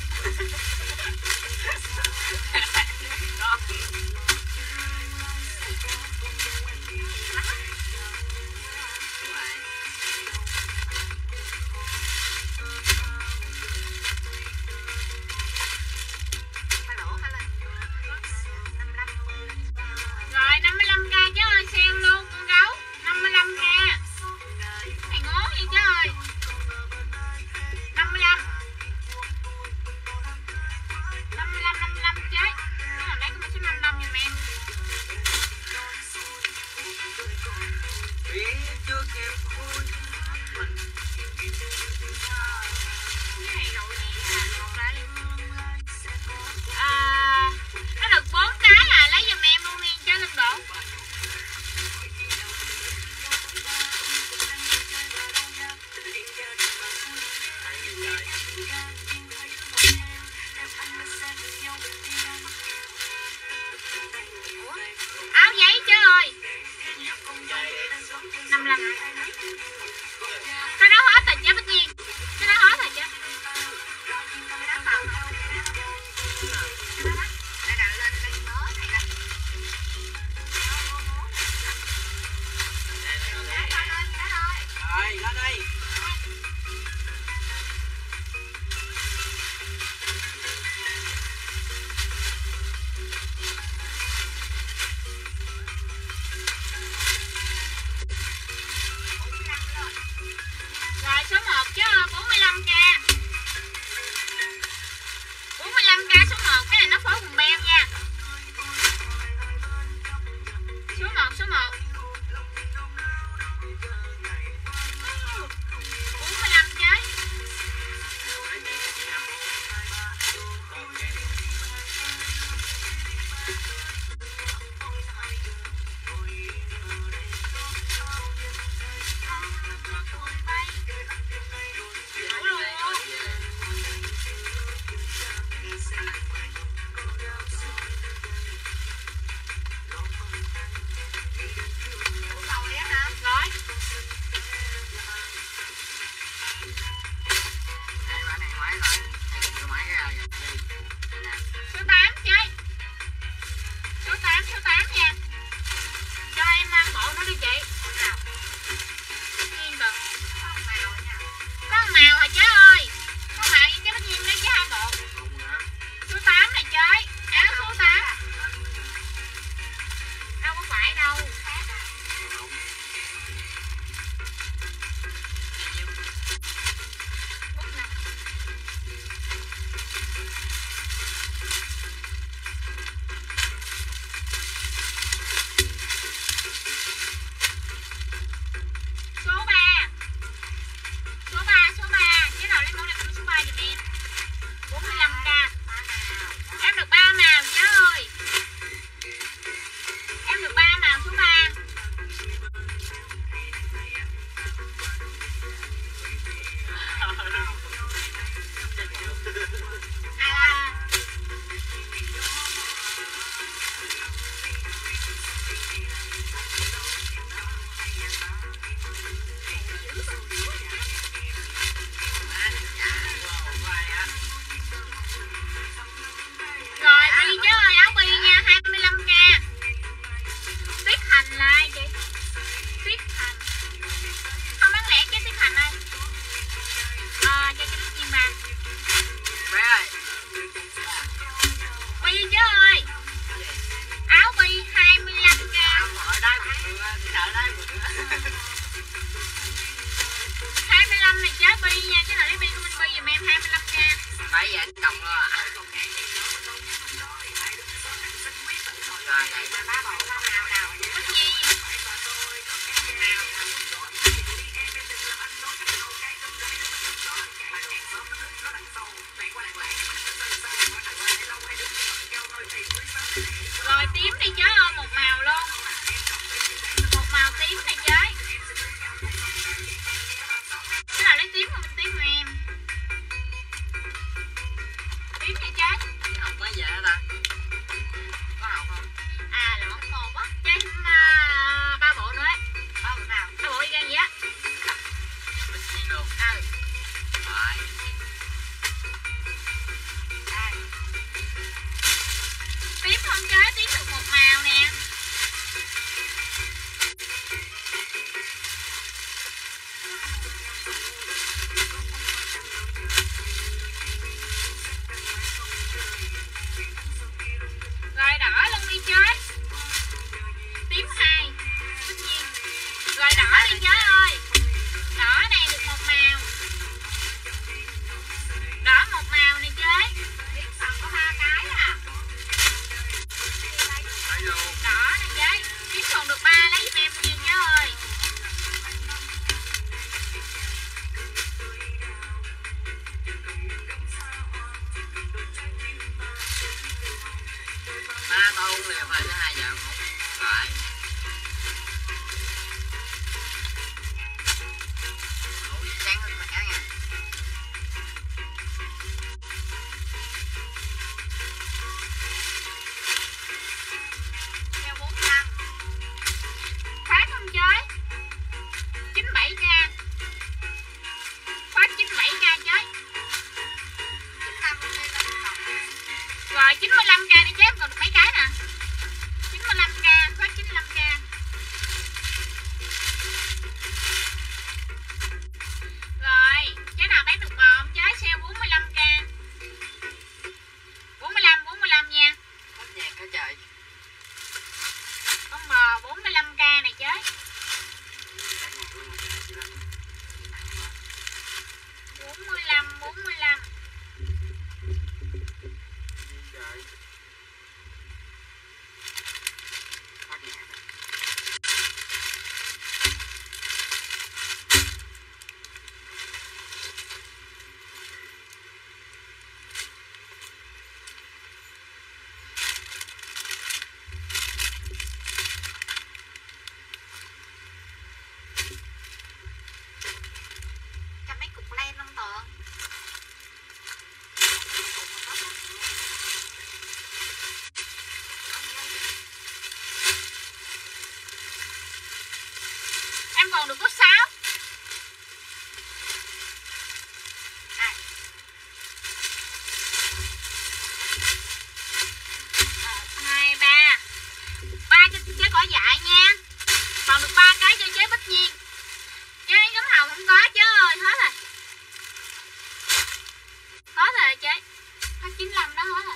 Rồi 55k chứ ơi, sale luôn con gấu. 55k. Mày ngố vậy chứ ơi. 55 chứ. Cái nào lấy cái số 55 giùm em. Phía trước em vui mình. Cái này rồi nè, một lại đi. Nó được 4 cái lấy giùm em luôn đi cho Linh Bộ. Áo giấy chứ ơi. 55. Cái đó hết rồi chứ Bích Nhiên. Cái đó hết rồi chứ. bi nha, cái nào lấy bi của Minh Bi giùm em 25k. Phải vậy anh cộng luôn à. Rồi đây. Ba bộ lông nào nào vậy? Bích Nhi. Rồi tím đi chơi ơi, một màu luôn. Một màu tím này chơi. Cái nào lấy tím của mình tím của em. Tím này chơi. Học mới về hả ta? Có học không? À là món một á. Chơi ba bộ nữa ấy. Ba bộ nào? Ba bộ đi ra gì á. Bích Nhi luôn. Ừ. Rồi. Đây. Tím không chơi, tím được một màu nè. Rồi đỏ luôn đi chơi. Tím 2. Bích Nhi. Rồi đỏ đi chơi ơi. Đỏ này được một màu. Đỏ một màu này chơi. Tím còn có 3 cái à? Lấy luôn. Đỏ này chơi. Tím còn được 3, lấy giùm em Nhi chơi ơi. Ba tô uống liều thôi chứ 2 giờ ngủ. Rồi. Ngủ sáng hơn khỏe nha. Theo 45. Phát không chơi. 97k. Phát 97k chơi. 95 luôn đi lên tổng. Rồi 95k đi chép còn được mấy cái nè. 95k, phát 95k. Rồi, cái nào bán được bò không chơi sale 45k. 45 nha. Hết nhạc hả trời? Con bò 45k này chơi. Hết nhạc luôn trời chị Linh. 45. Trời. Hết nhạc rồi. Cho mấy cục len không Tường? Em còn được có 6. 2, 3. 3 cho chế cỏ dại nha. Còn được 3 cái cho chế Bích Nhiên. Chế gấm hồng không có chế ơi, hết rồi. Hết rồi chế. Hết 95 đó hết rồi.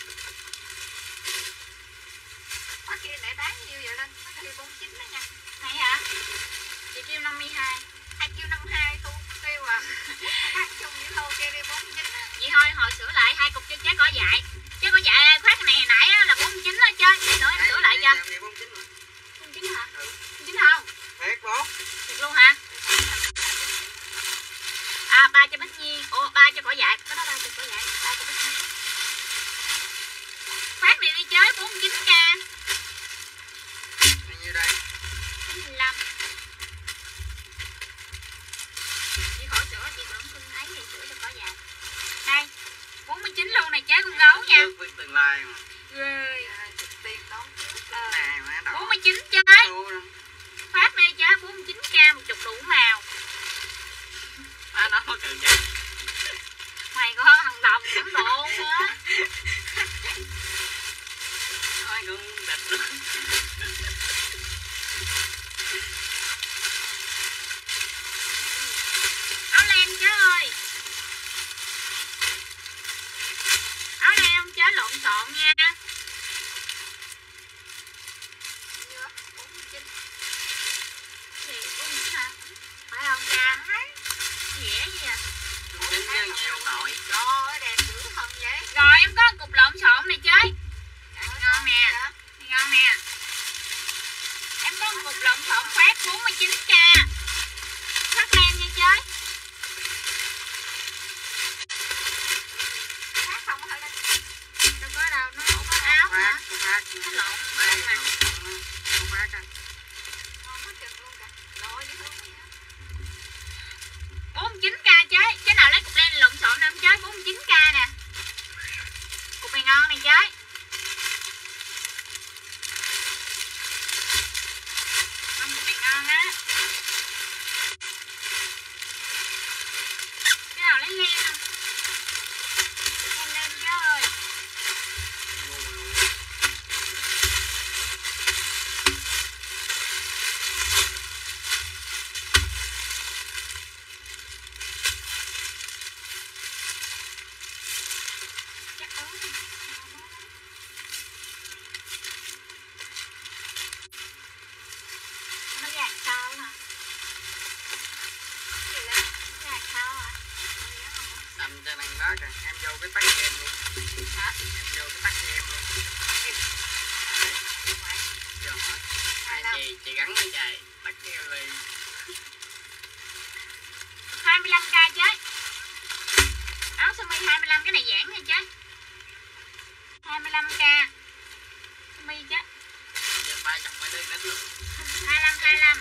Có kia để bán nhiêu vậy Linh? Có kêu 49 đó nha. Này hả? Chị kêu 52. Ai kêu 52 tôi kêu à. Khác chung với thô kia đi 49 á. Vậy thôi hồi sửa lại 2 cục cho chế cỏ dại. Chế cỏ dại khoát này hồi nãy á, là 49 đó chơi. Để nữa em sửa lại cho. 49 hả? 49 không? Thiệt bố. Thiệt luôn hả? À 3 cho Bích Nhi. Ủa 3 cho cỏ dại. Có đó 3 cho cỏ dại. 3 cho Bích Nhi. Phát này đi chơi 49k. Bao nhiêu đây? 95. Chị khỏi sửa chị tưởng Xuân thấy thì sửa cho cỏ dại. Đây 49 luôn này trái con gấu nha. Trước với tương lai mà. Rồi. Tiền đón trước. Nè má đỏ. 49 chơi. Xu đó. Phát này chơi 49k một chục đủ màu. Má nó có cần vậy. Mày có thằng đồng thằng độ nữa. Thôi cũng đẹp luôn. Áo len chứ ơi. Áo len không chế lộn xộn nha. Nhiêu á? 49. Lộn xộn phát 49k. Phát len nha chơi. Phát không phải là Đâu có đâu, nó không có áo hả? Phát Nó lộn đây mà. không phát á. không có chừng luôn cả. Rồi dễ thương quá vậy. 49k chơi. Cái nào lấy cục len lộn xộn đâu chơi. 49k nè. Cục này ngon này chơi. Không, cục này ngon á. Cái nào lấy len không? Len len chơi. Chắc ớt. Nó gạt sao hả? Gì đó. Nó gạt sao hả? Đâm cho năng đó kìa, em vô cái tắt em luôn. Hả? Em vô cái tắt em luôn. Không phải. Giờ hỏi. Chị gắn với trời, tắt em liền. 25k chơi. Áo sơ mi 25, cái này giãn nha chơi. 25k. Sơ mi chứ. Giờ bay chọc mấy đứa nít luôn. 25.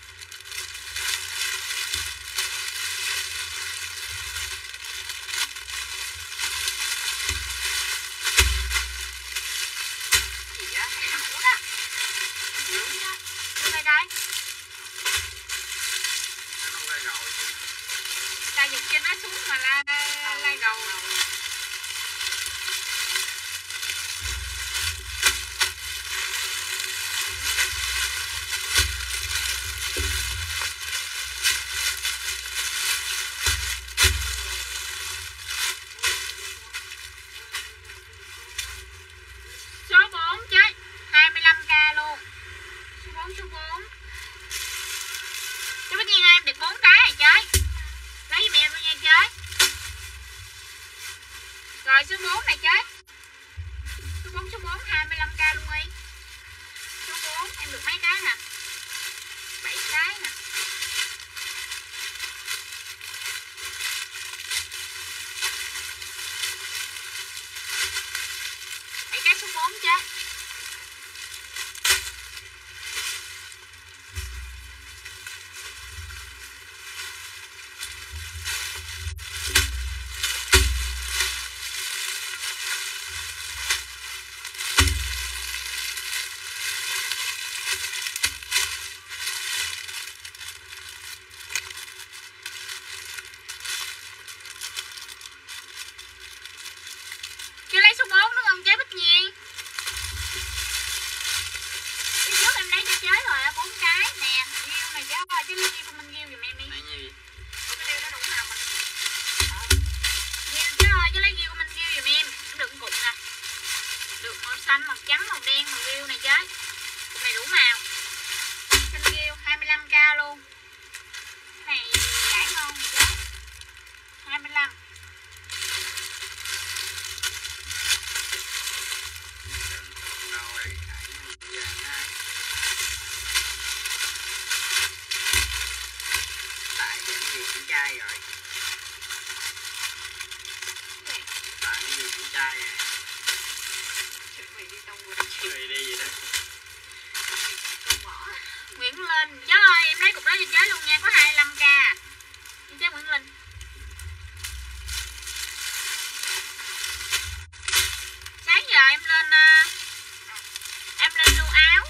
Gì á? Ủa đó. Đúng đó. Đưa đây coi. Nó không ra rồi. Ta giật trên nó xuống mà la gầu. Số 4 chơi. 25k luôn. Số 4. Chú Bích Nhiên ơi, em được 4 cái rồi chơi. Lấy giùm em luôn nha chơi. Rồi số 4 này chơi. Số 4 25k luôn đi. Số 4 em được mấy cái nè? 7 cái nè. Cái số 4 chứ. Chưa lấy số 4 đúng không chế Bích Nhiên? Cái trước em lấy cho chế rồi á, 4 cái nè. Ghiêu này chế ơi, chứ lấy ghiêu của mình ghiêu giùm em đi. Này như gì? Ủa cái điều đó đủ màu mà. Ghiêu chế ơi, chứ lấy ghiêu của mình ghiêu giùm em. Em được cục nè. Được màu xanh, màu trắng, màu đen, màu ghiêu này chế. Cục này đủ màu. Xanh ghiêu 25k luôn. Cái này giải ngon này chế. 25. Rồi, giờ nay. Tại giờ cái gì cũng trai rồi. Tại cái gì cũng trai rồi. Chuẩn bị đi tông vừa đi chịu. Người đi vậy đó. Con bỏ. Nguyễn Linh, chế ơi em lấy cục đó cho chế luôn nha, có 25k. Chế Nguyễn Linh. Sáng giờ em lên lưu áo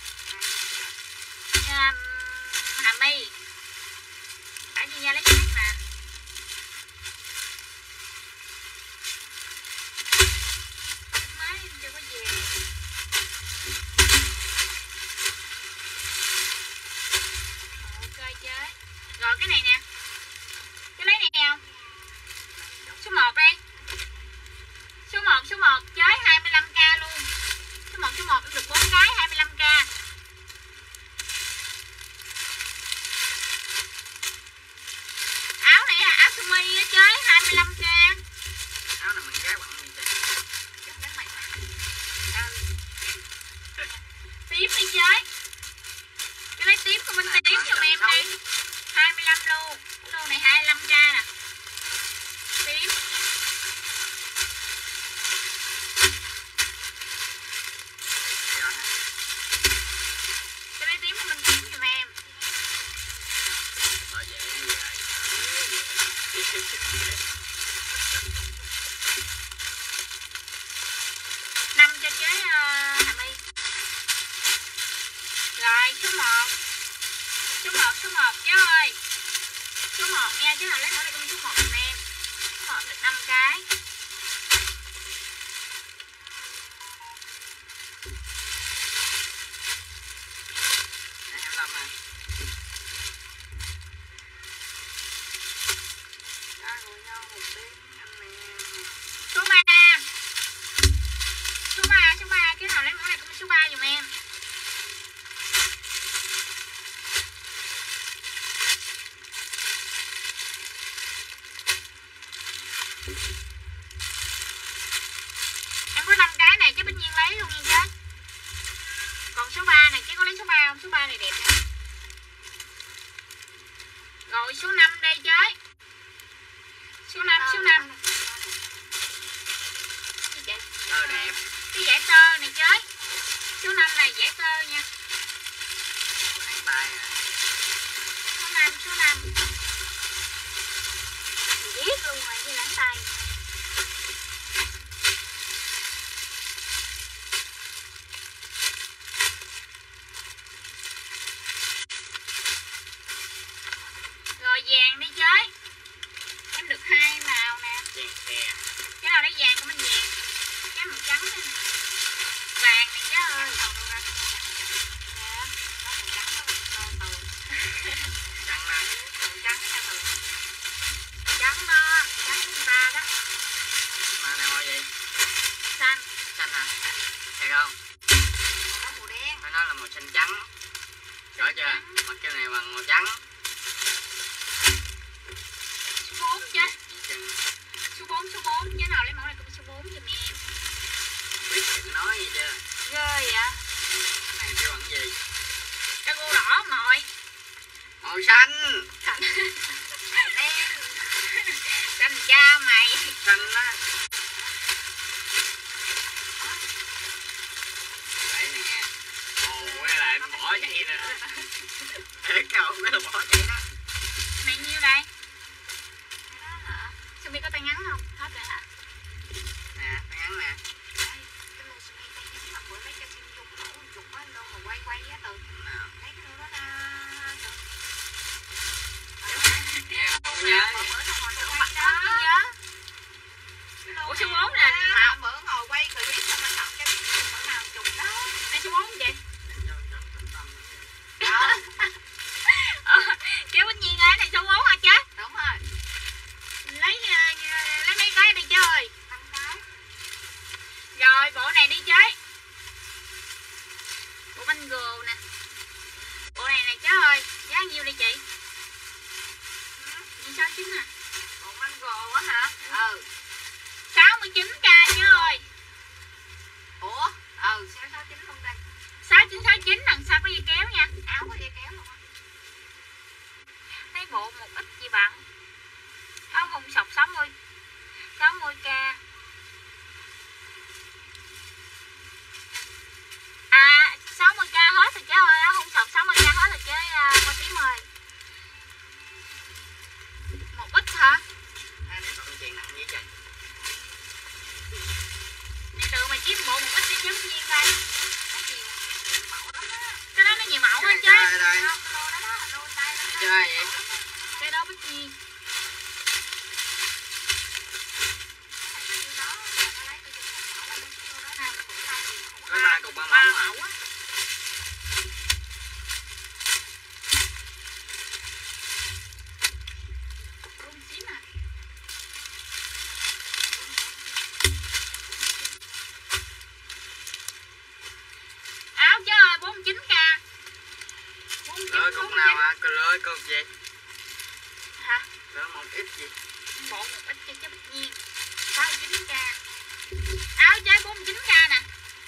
Hà My. Phải đi ra lấy cái nè. Máy em chưa có về. Ok chế. Rồi cái này nè. Cái lấy này không? Số 1 đi. Số 1 chế 25k luôn. Số 1 em được 4 cái 25k. Áo này là áo sơ mi á chế 25k. Áo này mình gái bận gì trời. Chắc đến mày mà. Tiếp đi chế. số 1 chứ ơi. Số 1 nha, chứ nào lấy mẫu này con số 1 giùm em. Số 1 được 5 cái. Số 3. Số 3 chứ nào lấy mẫu này con số 3 giùm em. Em có 5 cái này chứ Bích Nhiên lấy luôn nha chứ. Còn số 3 này chứ có lấy số 3 không? Số 3 này đẹp nè. Rồi số 5 đây chứ. Số 5. Cái gì vậy? Đẹp. Cái giải tơ này chứ. Số 5 này giải tơ nha. Tay Số 5. Biết luôn rồi với lãng tay. Rồi vàng đi chơi. Em được 2 màu nè. vàng xè. Cái nào lấy vàng của mình vàng. Cái màu trắng này. Vàng này chứ ơi. Trắng đó, trắng của ta đó. Mà này màu gì? Xanh. Xanh à? Thiệt không? Nó màu đen. Phải nói là màu xanh trắng. Rõ chưa? Mặt kêu này bằng màu trắng. Số 4 chứ. Số 4 chứ nào lấy mẫu này cũng số 4 giùm em. Biết đừng nói gì chưa? Ghê vậy. Cái này kêu bằng gì? Cái cô đỏ mọi. Màu xanh. Xanh. Đen. Xanh cha mày. Xanh á. Vậy nè. Ồ, quay lại nó bỏ chạy nữa. Thế cầu cái là bỏ chạy đó. Này nhiêu đây? Sumi có tay ngắn không? Hết rồi hả? Nè, tay ngắn nè. Cái lô Sumi tay ngắn mà bữa lấy cho Sumi dùng mẫu chụp á, lô mà quay á từ. Lấy cái lô đó ra. Bữa xong rồi tôi quay đó. Ủa số 4 nè. Bữa ngồi quay clip xong rồi chọn cái bữa nào chụp đó. Đây số 4 vậy? Đó. Kéo Bích Nhiên ơi, này số 4 hả chứ? Đúng rồi. Lấy mấy cái đi chơi. 5 cái. Rồi bộ này đi chơi. Bộ banh gồ nè. Bộ này chứ ơi, giá nhiêu đi chị? Gì 69 à? Bộ mango á hả? 69k chứ ơi. Ủa? 669 luôn đây. 6969 đằng sau có dây kéo nha. Áo có dây kéo luôn á. Thấy bộ một ít gì bạn. Áo hung sọc 60k. À 60k hết rồi chứ ơi, áo hung sọc 60k hết rồi chứ qua tím ơi. Một ít hả? Này còn chuyện nặng như vậy. Mày tự mày kiếm bộ một ít đi chứ Nhiên đây. Cái gì mẫu lắm á. Cái đó nó nhiều mẫu hết chứ. Đây đây. Không, cái lô đó đó, lô tay đó. Chơi vậy? Cái đó Bích Nhiên. Có 3 cục 3 mẫu mà. á. Áo chứ ơi 49k. 49 Rồi cục nào hả? Rồi cục gì? Hả? Rồi một ít gì? Bộ một ít cho Bích Nhiên. 69k. Áo trái 49k nè.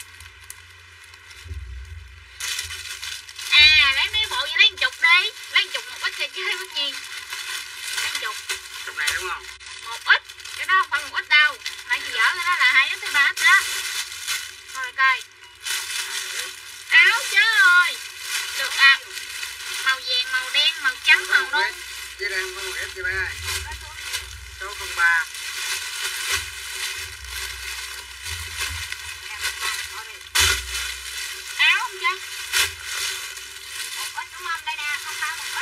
À lấy mấy bộ vậy lấy 1 chục đi. Lấy 1 chục một ít thì chơi Bích Nhiên. Lấy 1 chục. Cục này đúng không? Một ít. Cái đó không phải một ít đâu. Nãy chị dở cái đó là 2 ít hay 3 ít đó. Thôi coi. Áo chứ ơi. Được à. Màu vàng, màu đen, màu trắng, màu nâu. Dưới đây không có 1 ít chị bé ơi. Số 03. Áo không chứ? Một ít đúng không? Đây nè, 03 1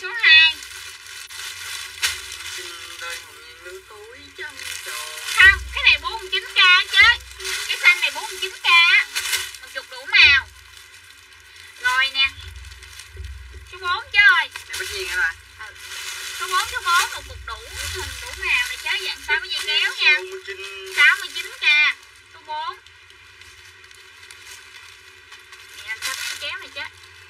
số 2. Đời hồn nhiên lứa tối trăng tròn. Không, cái này 49k chứ. Cái xanh này 49k á. Một chục đủ màu. Rồi nè. Số 4 chứ ơi. Này bích nhiên hả ta? Số 4 một cục đủ hình đủ màu này chứ dạng 6 cái dây kéo nha. 69k. Số 4. Nè làm sao cái dây kéo này chứ.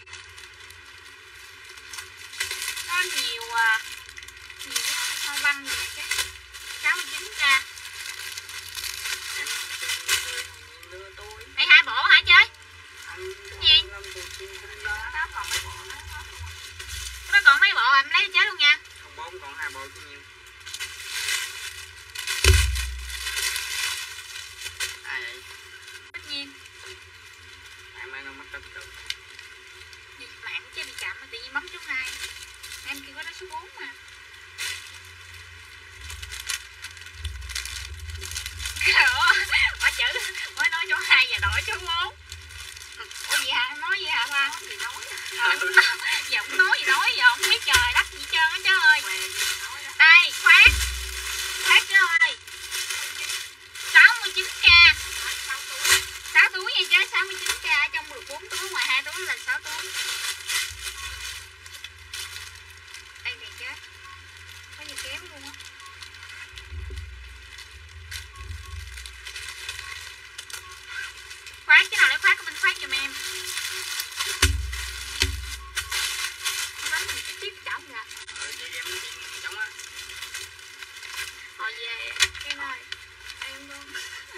Có nhiều cái hoa văn gì này chứ. 69k. Đây 2 bộ hả chơi? Gì? Nó còn mấy bộ em lấy chết luôn nha. Còn 4 còn 2 bộ chứ nhiều. Ai vậy? Tất nhiên. Mai nó mất trật tự. Mạng chứ bị chậm mà tự nhiên bấm số 2. Em kêu có đó số 4 mà. Bỏ chữ mới nói số 2 và đổi số 4. Ủa gì hả? Em nói gì hả ba? Gì nói Giờ không nói gì nói giờ không biết trời đất gì hết trơn á chứ ơi. Đây khoát. Khoát chứ ơi. 69k. 6 túi nha chứ, 69k trong được 4 túi, ngoài 2 túi là 6 túi. Đây này chứ. Có gì kéo luôn á. Khoát cái nào lấy khoát của mình khoát giùm em. Bánh mình cái tiếp chổng kìa. Trống á. Hồi về cái này em luôn.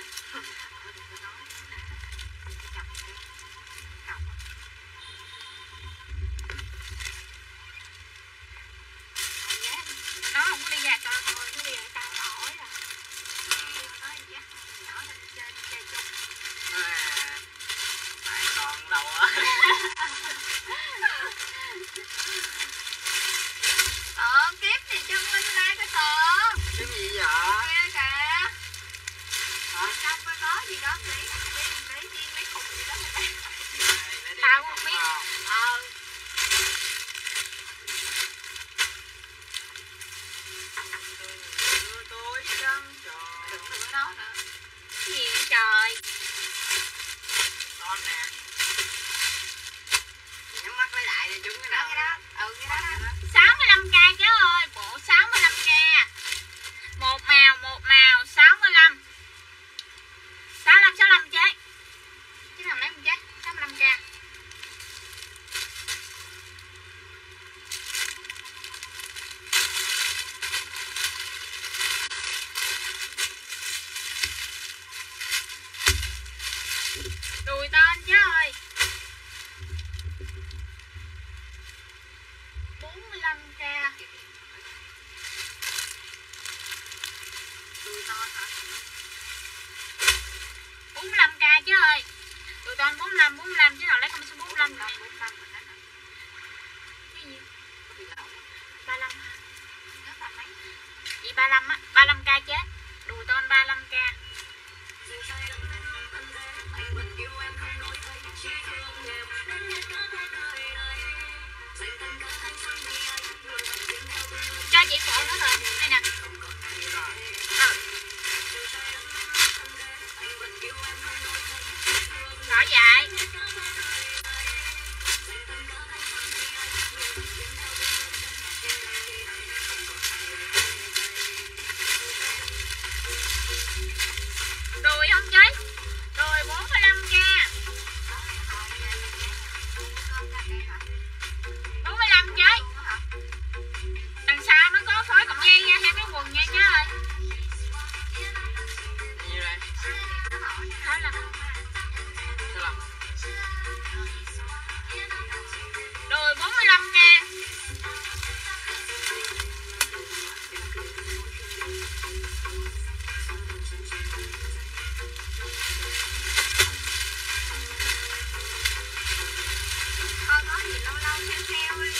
Nó không có đi ra coi thôi, nó đi ra sao nó hỏi à. Nó dắt nhỏ lên chơi chung. Tại con đâu á. Kiếp thì chân Minh like cái tờ. Cái gì vậy? Kia kìa. Trong coi có gì đó lấy chiên lấy khùng gì đó. Tao không biết. Tối trăng tròn. Đừng thử nó nữa. Cái gì vậy trời? Con nè. Chị nhắm mắt lấy lại để trúng cái đó. Cái đó. Cái đó. 65k cháu ơi, bộ 65k. Một màu 65. 65 chế. Chứ nào lấy một chế, 65k. Đùi tên chứ ơi. 45k. Đùi non hả? 45k chứ ơi. Đùi tên 45 chứ nào lấy con số 45 này. 45 rồi đó. Cái gì? Có bị lộn không? 35 hả? Nhớ tầm mấy? Chị 35 á, 35k chứ. Đùi tên 35k. Cho chị bộ nữa rồi. Đây nè. Rõ dài. Đùi không cháy. Đùi 45k. 45 cháy. Đằng sau nó có phối cọng dây nha, theo cái quần nha chứ ơi. Như đây. Thôi là Sao làm? đùi 45k. Coi có gì lâu lâu theo đi.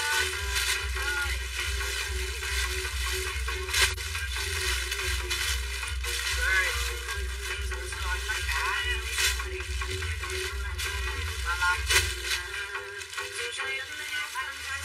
Đây. Rồi tất cả. 35.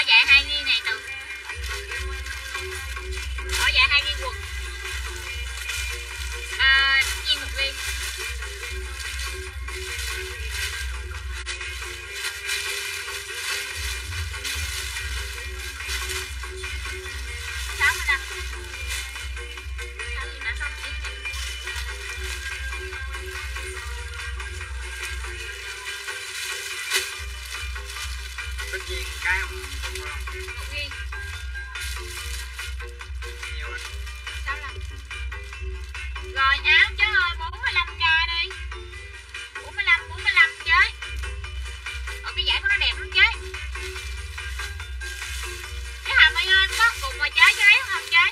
dài 2 ghi này từ bỏ dài 2 ghi quần viên 1 ghi. tất nhiên cái mà Một ghi nhiều rồi. 65. Rồi áo chứ ơi 45k đi. 45 chơi. Cái giải của nó đẹp lắm chơi. Cái hầm ơi ơi có cục mà chơi chứ lấy không chơi.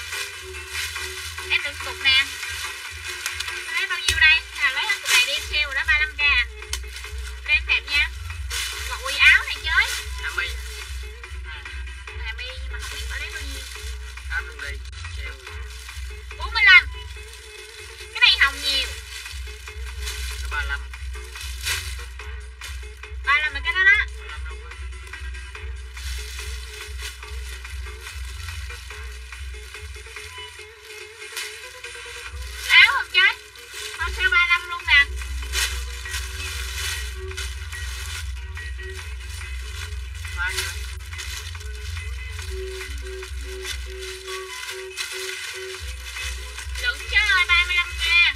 Em đựng cục nè. Lấy bao nhiêu đây? Lấy hết cục này đi em sale rồi đó 35k à. Đây em đẹp nha. Gội áo này chơi. Ami Nhưng mà không biết ở đấy bao nhiêu. áo luôn đi sale 45. Cái này hồng nhiều. cái 35 là cái đó đó. 35 luôn á. Áo không chơi. Không sale 35 luôn nè. Bao nhiêu? Lửng chứ ơi 35k.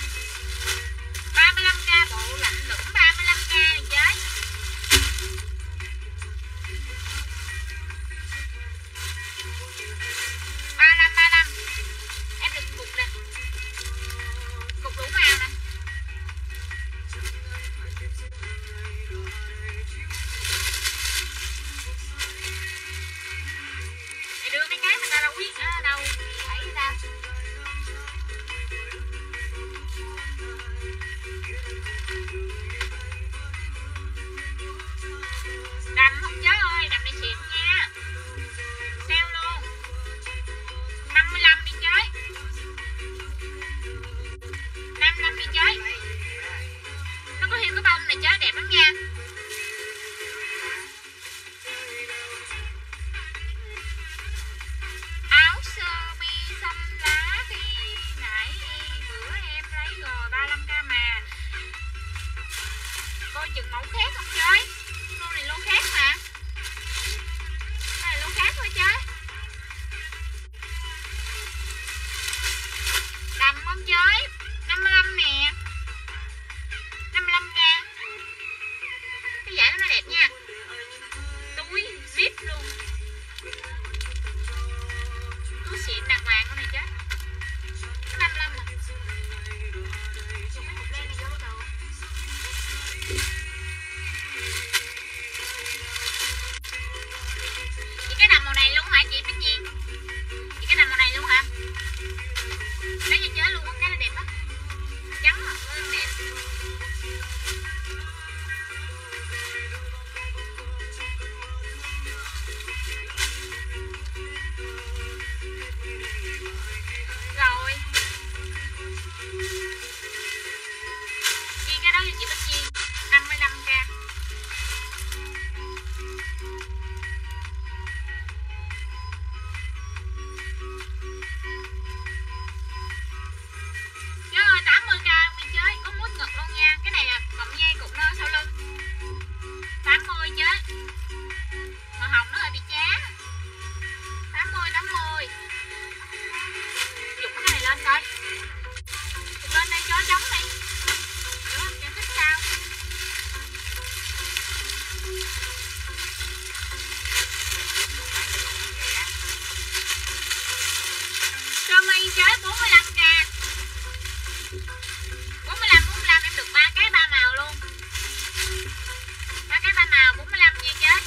35k bộ lạnh lửng 35k này chơi. Em được cục nè. Cục đủ màu nè. Mày đưa mấy cái mà tao đâu biết ở đâu thấy ra. Đầm không chớ ơi, đầm này xịn nha. Sale luôn 55 đi chơi. 55 đi chơi. Nó có thêm cái bông này chơi đẹp lắm nha. Áo sơ mi xanh lá khi nãy bữa em lấy rồi 35k mà. Coi chừng mẫu khác không chơi. Lô này lô khác mà. Đây là lô khác thôi chơi. Đầm không chơi. 55 nè. 55k. Cái giải nó đẹp nha. Túi zip luôn. Túi xịn đàng hoàng con này chứ. 55 nè. Dùng cái cục đen này vô đầu. Chị cái đầm màu này luôn hả chị Bích Nhi? Chị cái đầm màu này luôn hả? Lấy cho chơi luôn, cái nó đẹp lắm. Trắng mà, nó đẹp. Rồi. Ghi cái đó cho chị Bích Nhi 55k. Trời ơi 80k đi chơi, có mút ngực luôn nha. Cái này là cọng dây cục nơ sau lưng 80 chứ. Màu hồng nó hơi bị chá. 80. Dùng cái này lên coi. Dùng lên đây cho trống đi. Đúng không? Em thích sao? Sơ mi chơi 45k. 45 em được 3 cái 3 màu luôn. 3 cái 3 màu 45 nha chứ.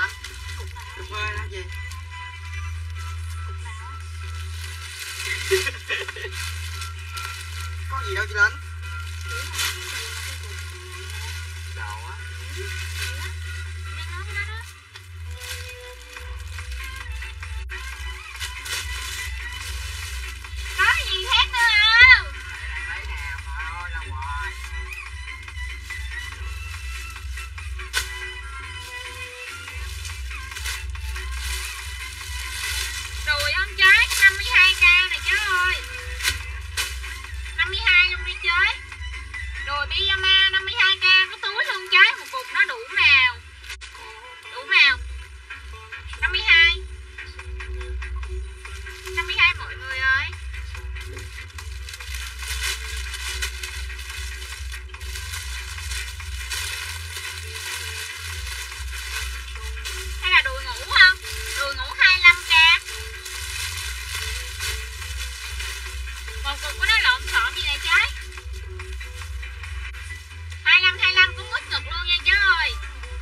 hả? Cục nào? Cục phê là gì? Cục nào? Có gì đâu chị Linh? Chỉ là cái gì mà cái cục. Đầu á. Gì á? Đang nói cái đó đó. Có gì khác nữa không? Đang lấy nào mà ơi là hoài. Đùi không trái 52k này chứ ơi. 52 luôn đi chơi. Đùi pyjama 52k có túi luôn trái, một cục nó đủ màu. Đủ màu. 52. 52 mọi người ơi. Hay là đùi ngủ không? Đùi ngủ 25k. Một cục của nó lộn xộn gì này trái. 25 cũng mít ngực luôn nha chứ ơi.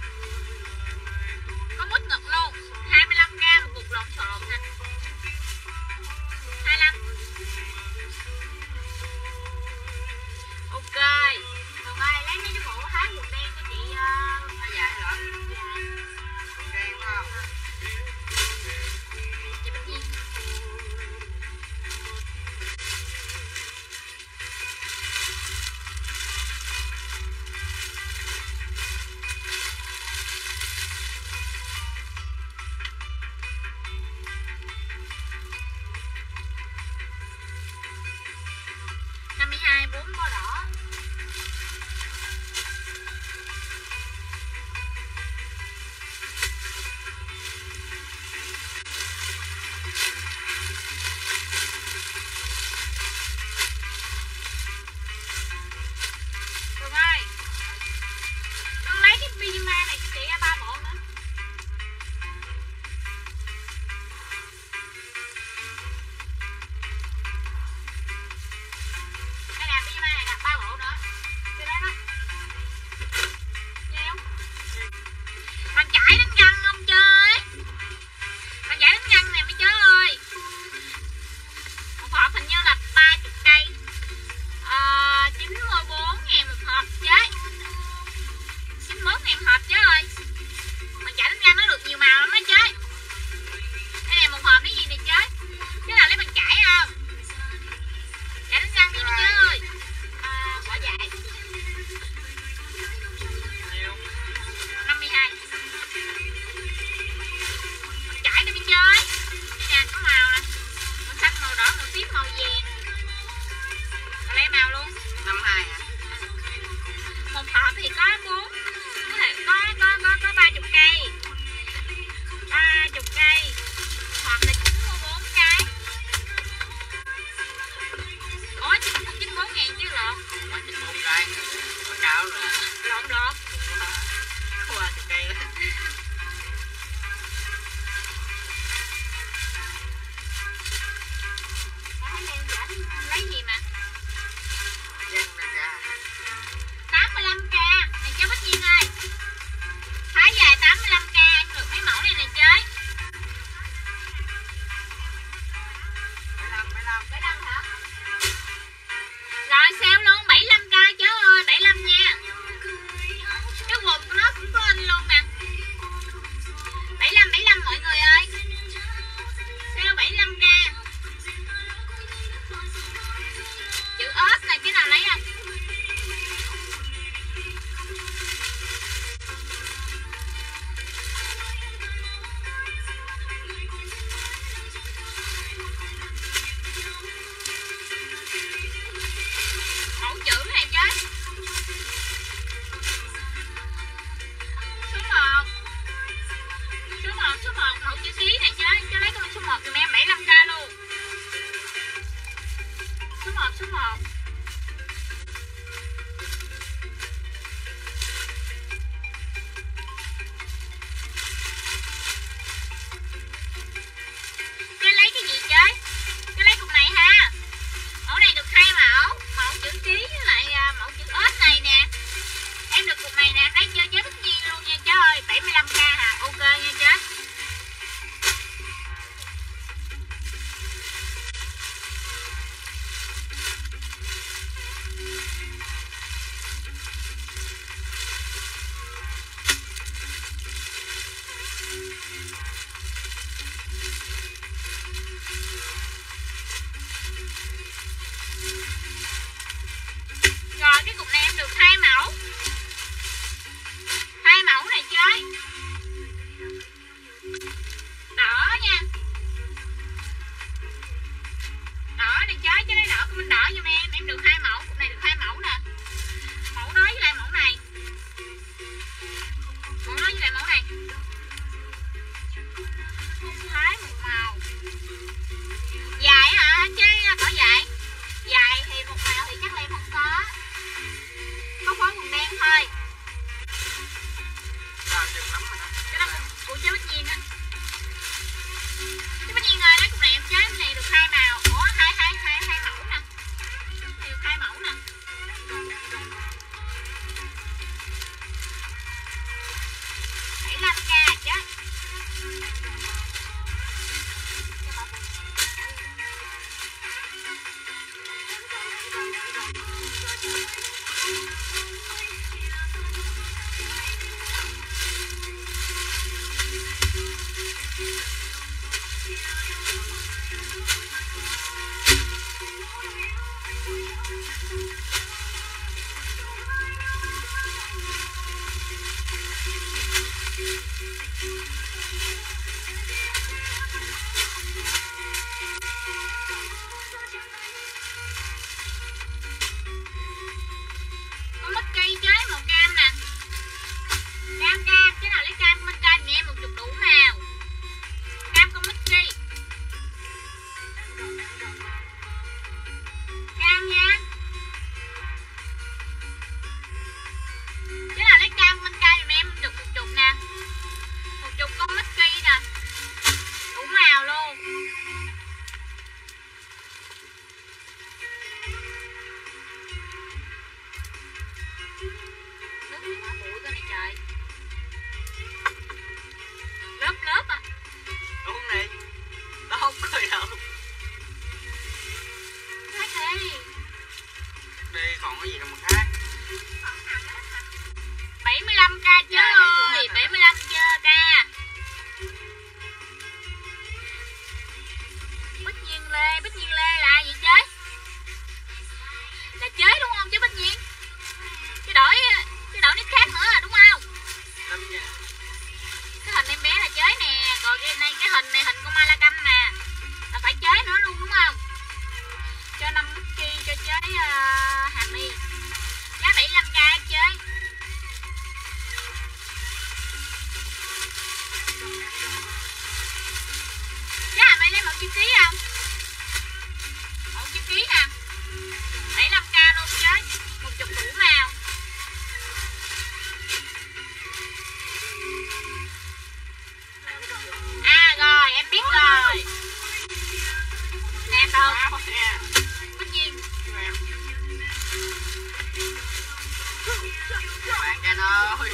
bạn Can ơi.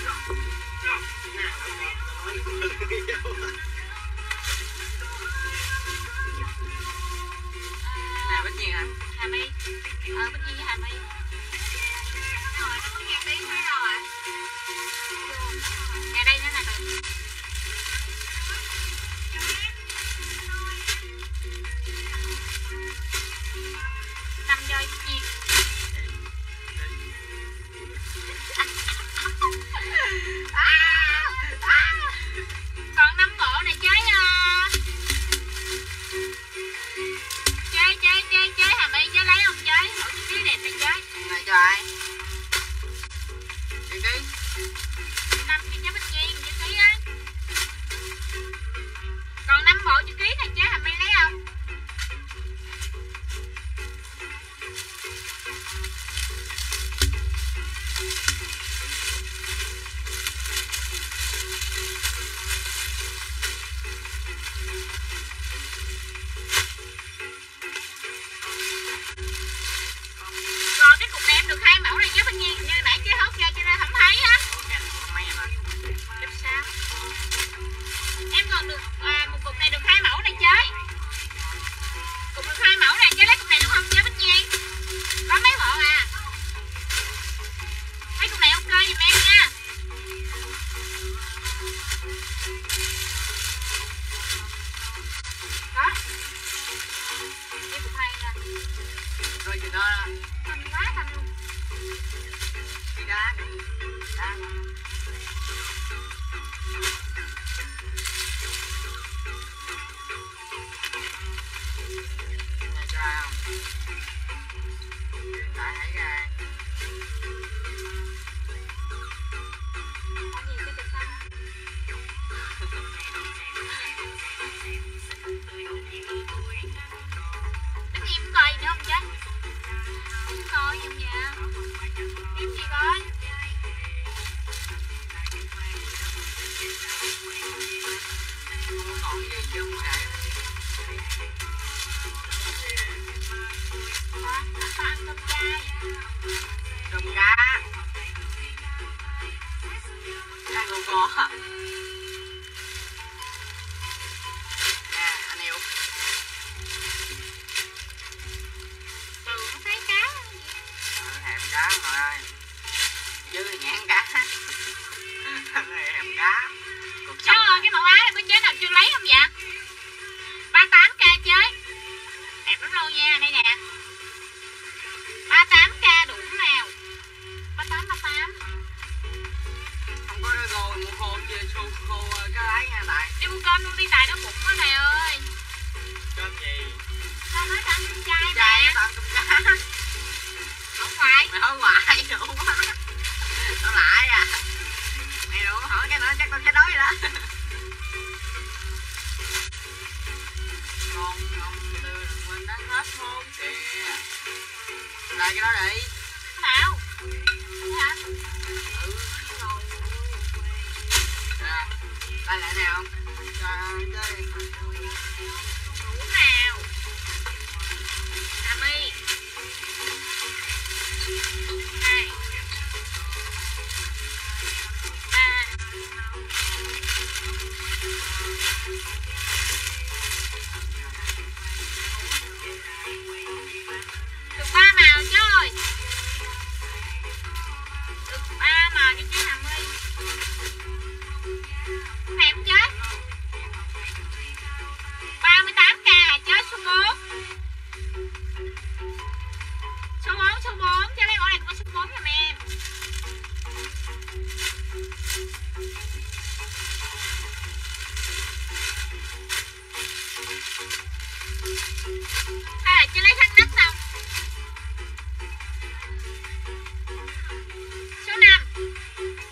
Này Bích Nhiên hả? Hà My. Bích Nhiên với Hà My. Rồi nó có nghe tiếng thấy đâu ạ? Nghe đây nữa nè được. Nằm chơi Bích Nhiên. Còn 5 bộ này chơi chơi Hà My chơi lấy không chơi? Bộ chữ ký đẹp này chơi. Này cho ai? Chữ ký. 5 cái cho Bích Nhiên chữ ký á. Còn 5 bộ chữ ký này chơi Hà My lấy không? Rồi cái cục này em được 2 mẫu này chứ Bích Nhiên, hình như nãy chơi hốt ra cho nên không thấy á. Chụp sao? Em còn được một cục này được 2 mẫu này chơi. Cục được 2 mẫu này chơi lấy cục này đúng không chơi Bích Nhiên? Có mấy bộ à? Mấy cục này ok giùm em nha. Có. Cái cục này nè. Rồi thì nó Xanh quá xanh luôn. đi đá nữa. Đá nữa. Này cho ai không? Tại hãy ra. Có gì cái cục xanh. Bích Nhiên muốn coi gì nữa không chứ? Không coi gì không vậy? Kiếm gì coi? Không còn gì chứ không chạy. Có ăn cơm chay. Cơm cá. Cá ngô bò. Nè anh yêu. Không thấy cá. Thèm cá ngồi ơi. Dưới thì ngán cá. Này thèm cá. Cuộc Cháu sống ơi, cái mẫu áo này có chế nào chưa lấy không vậy? 38k chơi. Đẹp lắm luôn nha, đây nè. 38k đủ nào. 38. không có logo mua khô chưa khô cái lái nha tại. Đi mua cơm luôn đi tại nó bụng quá thầy ơi. Cơm gì? Sao nói ăn cơm chay Chay mà. tao cơm cá. Không hoài. Mày hỏi hoài đủ quá. Tao lại à. Mày đủ hỏi cái nữa chắc tao sẽ nói đó. Con ông tư mình đã hết hôn kìa. Lại cái đó đi. Nào. Hả? Ừ. Nè, đây lại nào không? Trời ơi, chơi đi. Đủ nào. Hà My. 2 3 được 3 màu chứ ơi. Được 3 màu cho cái Hà My. Này không chết. 38k là chết số 4. Số 4 cho lấy mẫu này có số 4 giùm em. Hay là chưa lấy khăn đất không? Số 5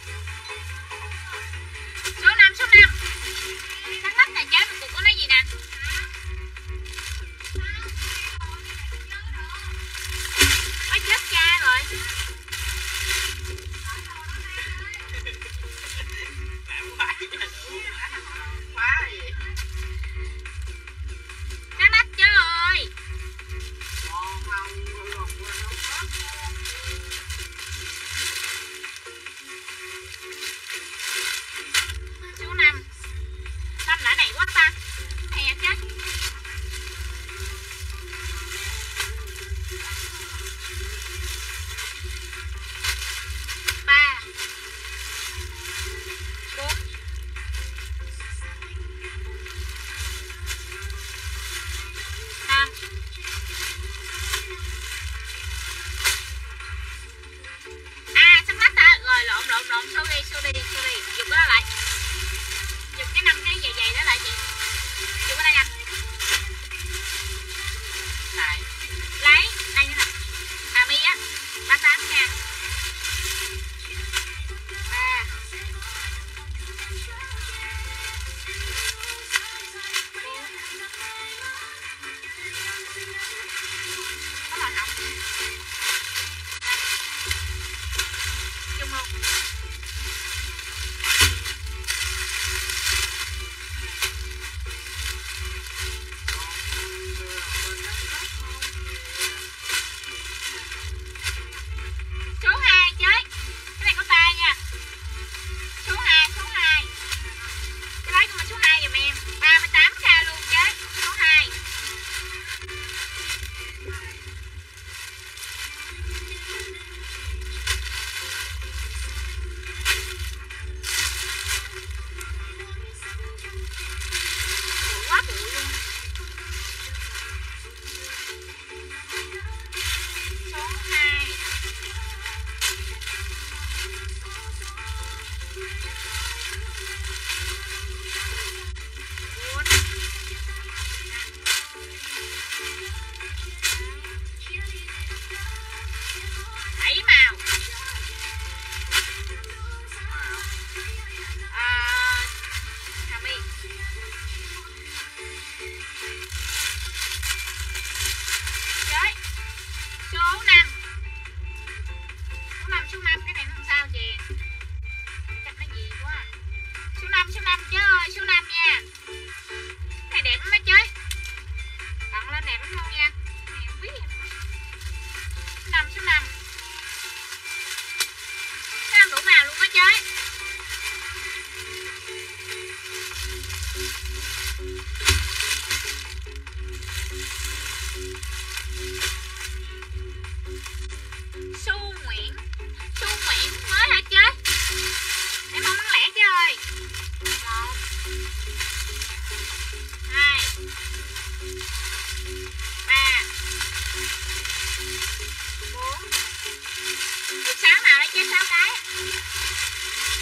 không? Số 2 chơi. Cái này có tay nha. Số 2, số 2. Cái lấy cho mình số 2 giùm em. 38k luôn chơi. Số 2. Quá bụi luôn. Số 2. Bốn. 7 màu. Hàm y. Chơi. Số 5. Số 5, số 5. Cái này nó làm sao chị? Chắc nó gì quá à. Số 5 chơi ơi. Số 5 nha. Cái này đẹp lắm đó chơi. Tặng lên đẹp lắm luôn nha. Cái này không biết em. Số 5, số 5. Số 5 đủ màu luôn đó chơi. Su Nguyễn. Su Nguyễn mới hả chơi? Em không bán lẻ chơi ơi. 1 2 3 4 được 6 màu đây chơi 6 cái.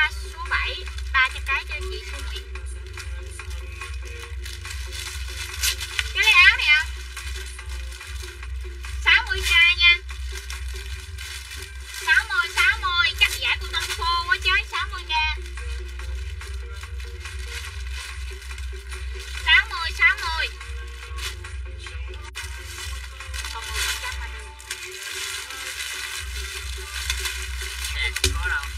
ba số 7 300 cái cho chị Xuân Nguyễn. Cái lấy áo này không? 60k nha. 60 chắc giải của tông khô quá chứ. 60k. 60 còn 10% mà được. Đẹp, có đâu.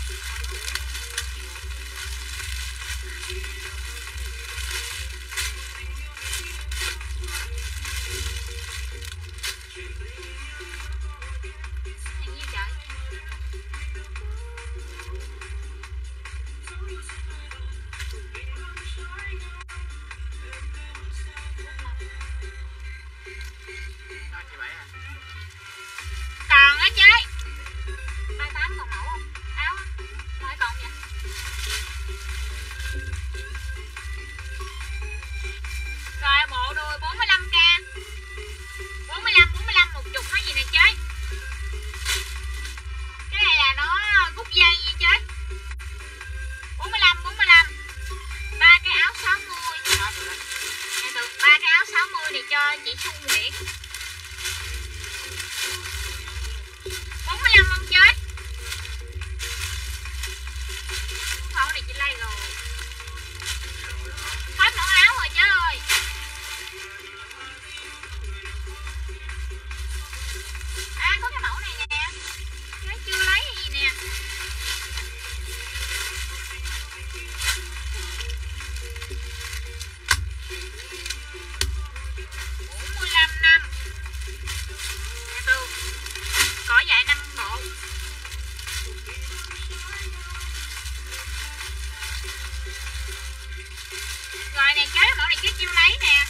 Hàng nhiêu trời? Nó chị Bảy à? Còn á chơi 38 còn mẫu không? Áo á? Nói còn vậy? Rồi bộ đùi 45k 45 một chục nói gì nè chơi. Cái này là nó rút dây nha chơi. 45 ba cái áo 60. Hết rồi đó. Nè từ 3 cái áo 60 này cho chị Xuân Nguyễn. 45 không chơi? Mẫu này chị lấy rồi. Hết mẫu áo rồi chứ ơi. À có cái mẫu này nè. Chứ chưa lấy cái gì nè. Năm từ cỏ dài 5 bộ. Rồi nè chơi mẫu này chứ chưa lấy nè.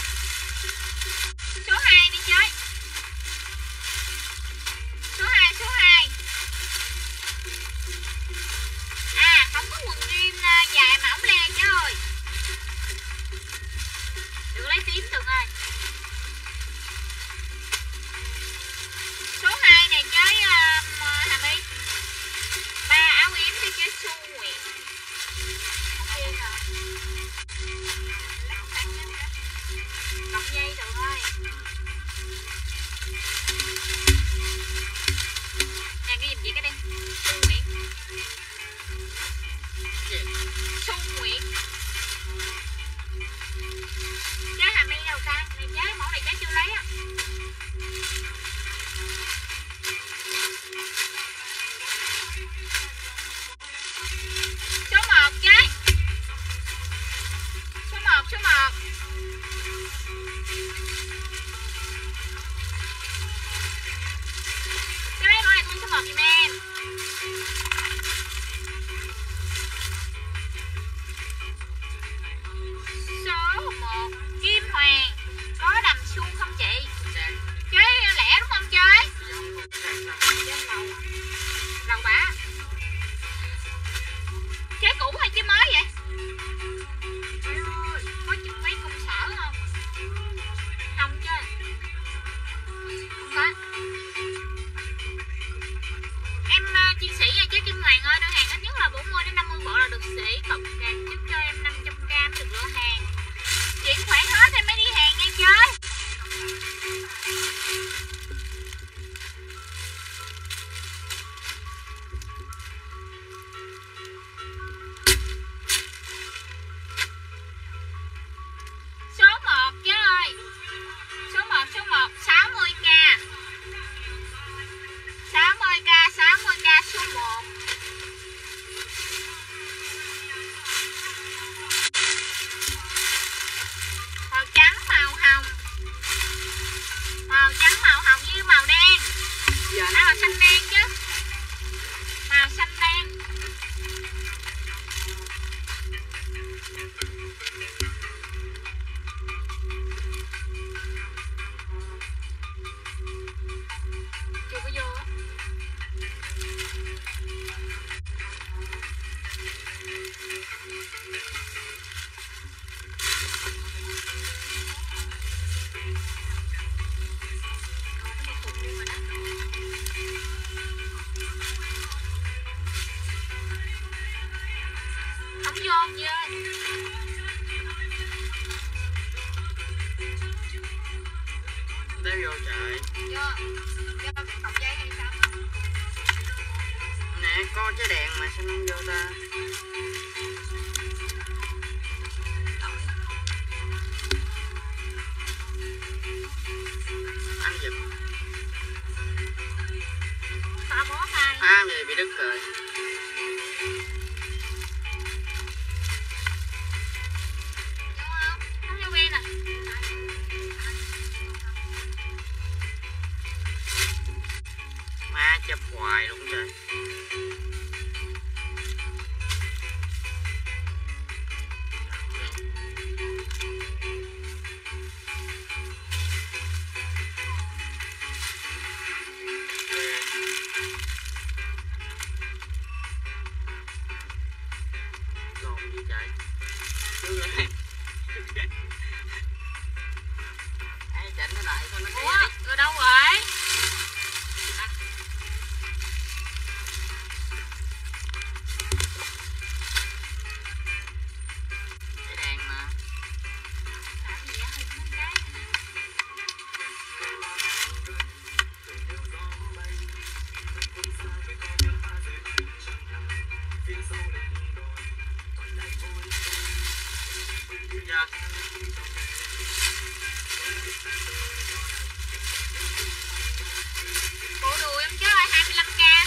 Số 2 đi chơi. Số 2 à không có quần jean dài mà ống le chứ ơi. Được lấy tím Tường ơi. Số 2 này chơi Hà My. 3 áo yếm cho chơi Xuân Nguyễn. Cọc dây Tường ơi. Nè cái gì vậy cái đây? Xuân Nguyễn. Xuân Nguyễn. Chơi Hà My đâu ta? Này chơi mẫu này chơi chưa lấy á. Số 1 chơi. Số 1 cái lấy mẫu này tôi số 1 giùm em. Số 1 Kim Hoàng. Có đầm suông không chị? Chơi lẻ đúng không chơi? Lầu bả. Chơi cũ hay chơi mới vậy? Có chừng mấy công sở không? Không chơi. Không có. Em chia sẻ nha chứ Kim Hoàng ơi, đơn hàng ít nhất là 40 đến 50 bộ là được sĩ cộng càng chức cho em 500k được lô hàng. Chuyển khoản hết em mới đi hàng nha chơi. không chưa? Đeo vô trời. Vô cái cọng dây hay sao? Nè có cái đèn mà sao không vô ta? Anh giật. Tao bó tay. Vậy bị đứt rồi. Không vô bên à? Má chụp hoài luôn trời. Còn gì trời? Đưa lại. Ê, chỉnh nó lại coi nó kỹ. Ủa, rồi đâu rồi? Cái đèn mà. Làm gì vậy? Hình lên cái này nè. Dạ. Bộ đùi em chứ ơi, 25k.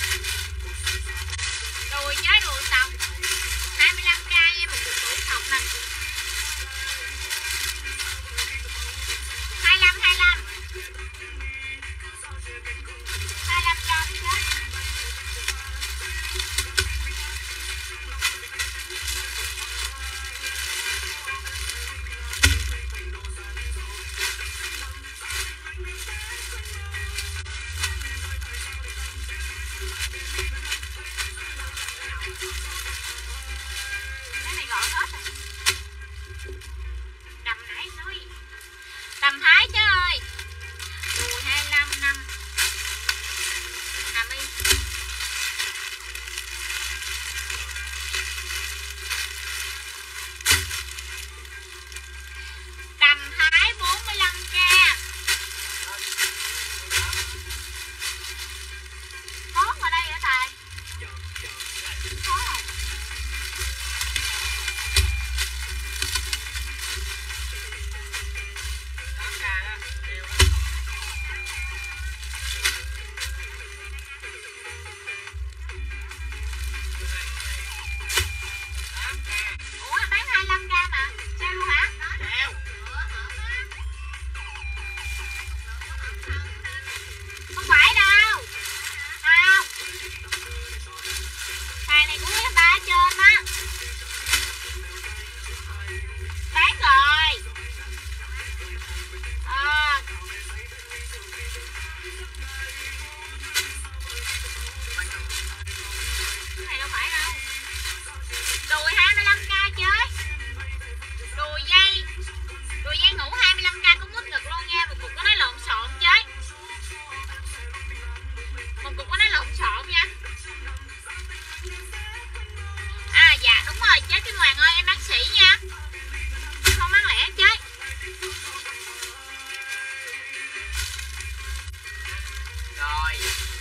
Đùi với đùi sọc 25k nha, một cục đùi sọc nè. 25 cho em chứ. Cái này gọi hết rồi. Đầm nãy nói Đầm Thái chứ ơi. Đùi 25 năm. Hà My. Đầm Thái 45k. Có ở đây hả Tài? Có rồi. Ủa bán 25k mà. Sao luôn hả? Không phải đâu. Không. Hàng này của mấy ba ở trên á. Bán rồi. Cái này đâu phải đâu. Đùi 25k chứ. Đùi dây ngủ 25k cũng mút ngực luôn nha. Một cục của nó lộn xộn chứ. Một cục của nó lộn xộn nha. À dạ đúng rồi chế Kim Hoàng ơi, em bác sĩ nha. Không bán lẻ chứ. Rồi.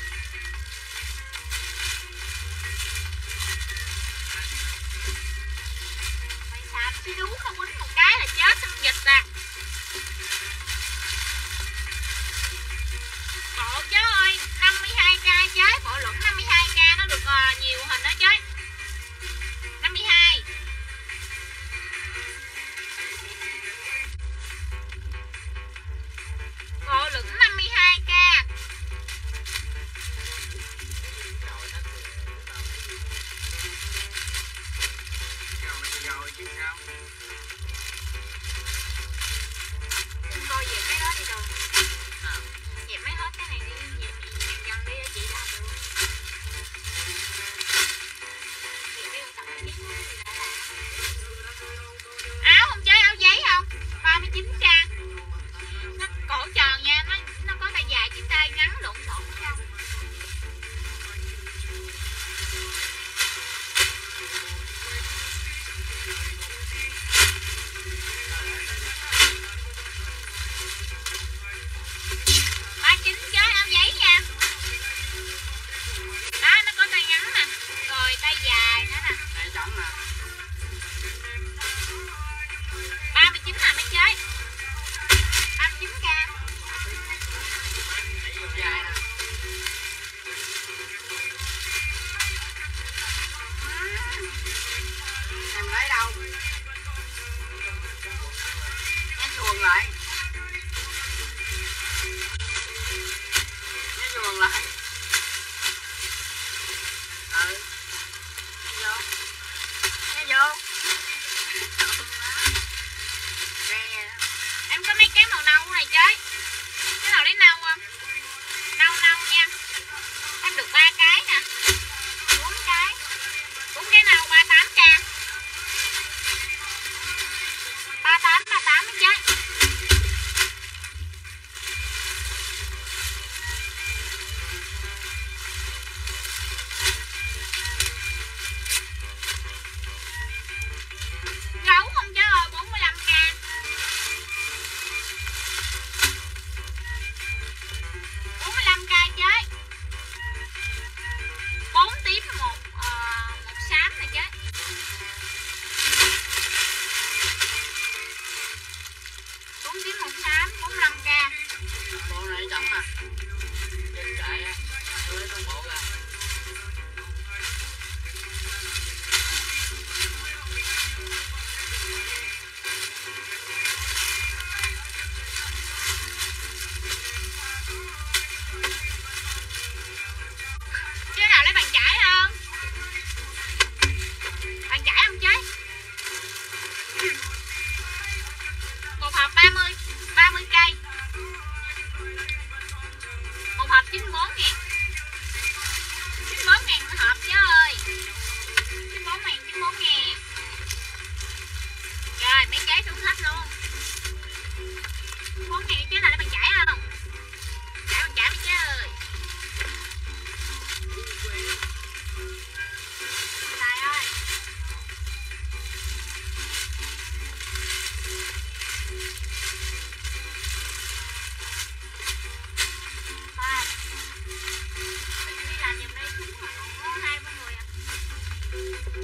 Mày xàm xí đú không quýnh một cái là chết sinh dịch à. Bộ chứ ơi 52k chứ. Bộ luận 52k nó được nhiều hình đó chứ. 52. Bộ luận 52k. Rồi chứ sao? Coi dẹp mấy đó đi rồi. Dẹp mấy hết cái này đi. Dẹp dần đi để chị làm được. Dẹp đi rồi tập cái gì đã làm. Áo không chơi áo giấy không? 39k. Nó cổ tròn nha. Nó có tay dài chứ tay ngắn lộn xộn ở trong.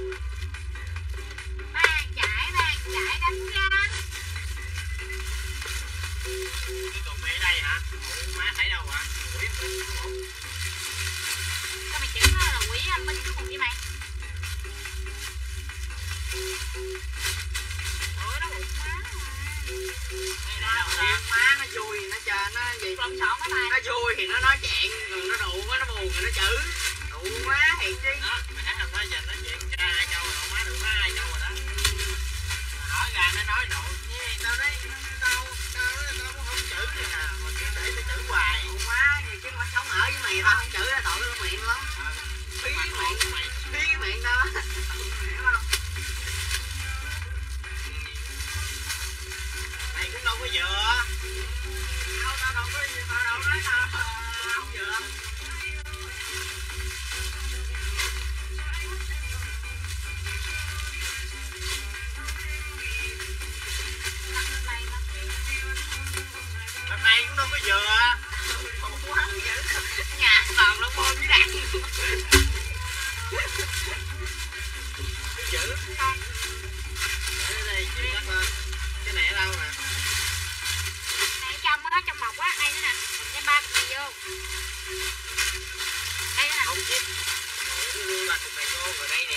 Bàn chải đánh răng. Cái cục này ở đây hả? Ủa má thấy đâu hả? Ủa Sao mày chửi nó là quỷ anh bên cái cục với mày? Ủa nó bụng quá Nó má nó vui nó cho nó gì lộn xộn quá mày. nó vui thì nó nói chuyện, còn nó đụ quá nó buồn thì nó chửi đụ má thiệt chứ. Đó mày thấy không, nói giờ nói chuyện ra 2 câu rồi má đụ má 2 câu rồi đó. Hỏi ra nó nói đụ với tao nói tao cũng không chửi gì nè mà cứ để tao chửi hoài. Đụ má thì chứ mà sống ở với mày tao không chửi là tội nó miệng lắm. Phí miệng tao hiểu không? Mày cũng đâu có dựa. Tao đâu có gì, tao đâu nói tao không dựa. Lần này cũng đâu có dựa. Khổ quá dữ. Nhà toàn là môn với đạn. Cứ giữ con. Để đây chị bắt lên. Cái này ở đâu nè? Này trong á, trong bọc á, đây nữa nè. Đem 3 cục này vô. Đây nữa nè. Không chứ. Ba cục này vô rồi đây nè.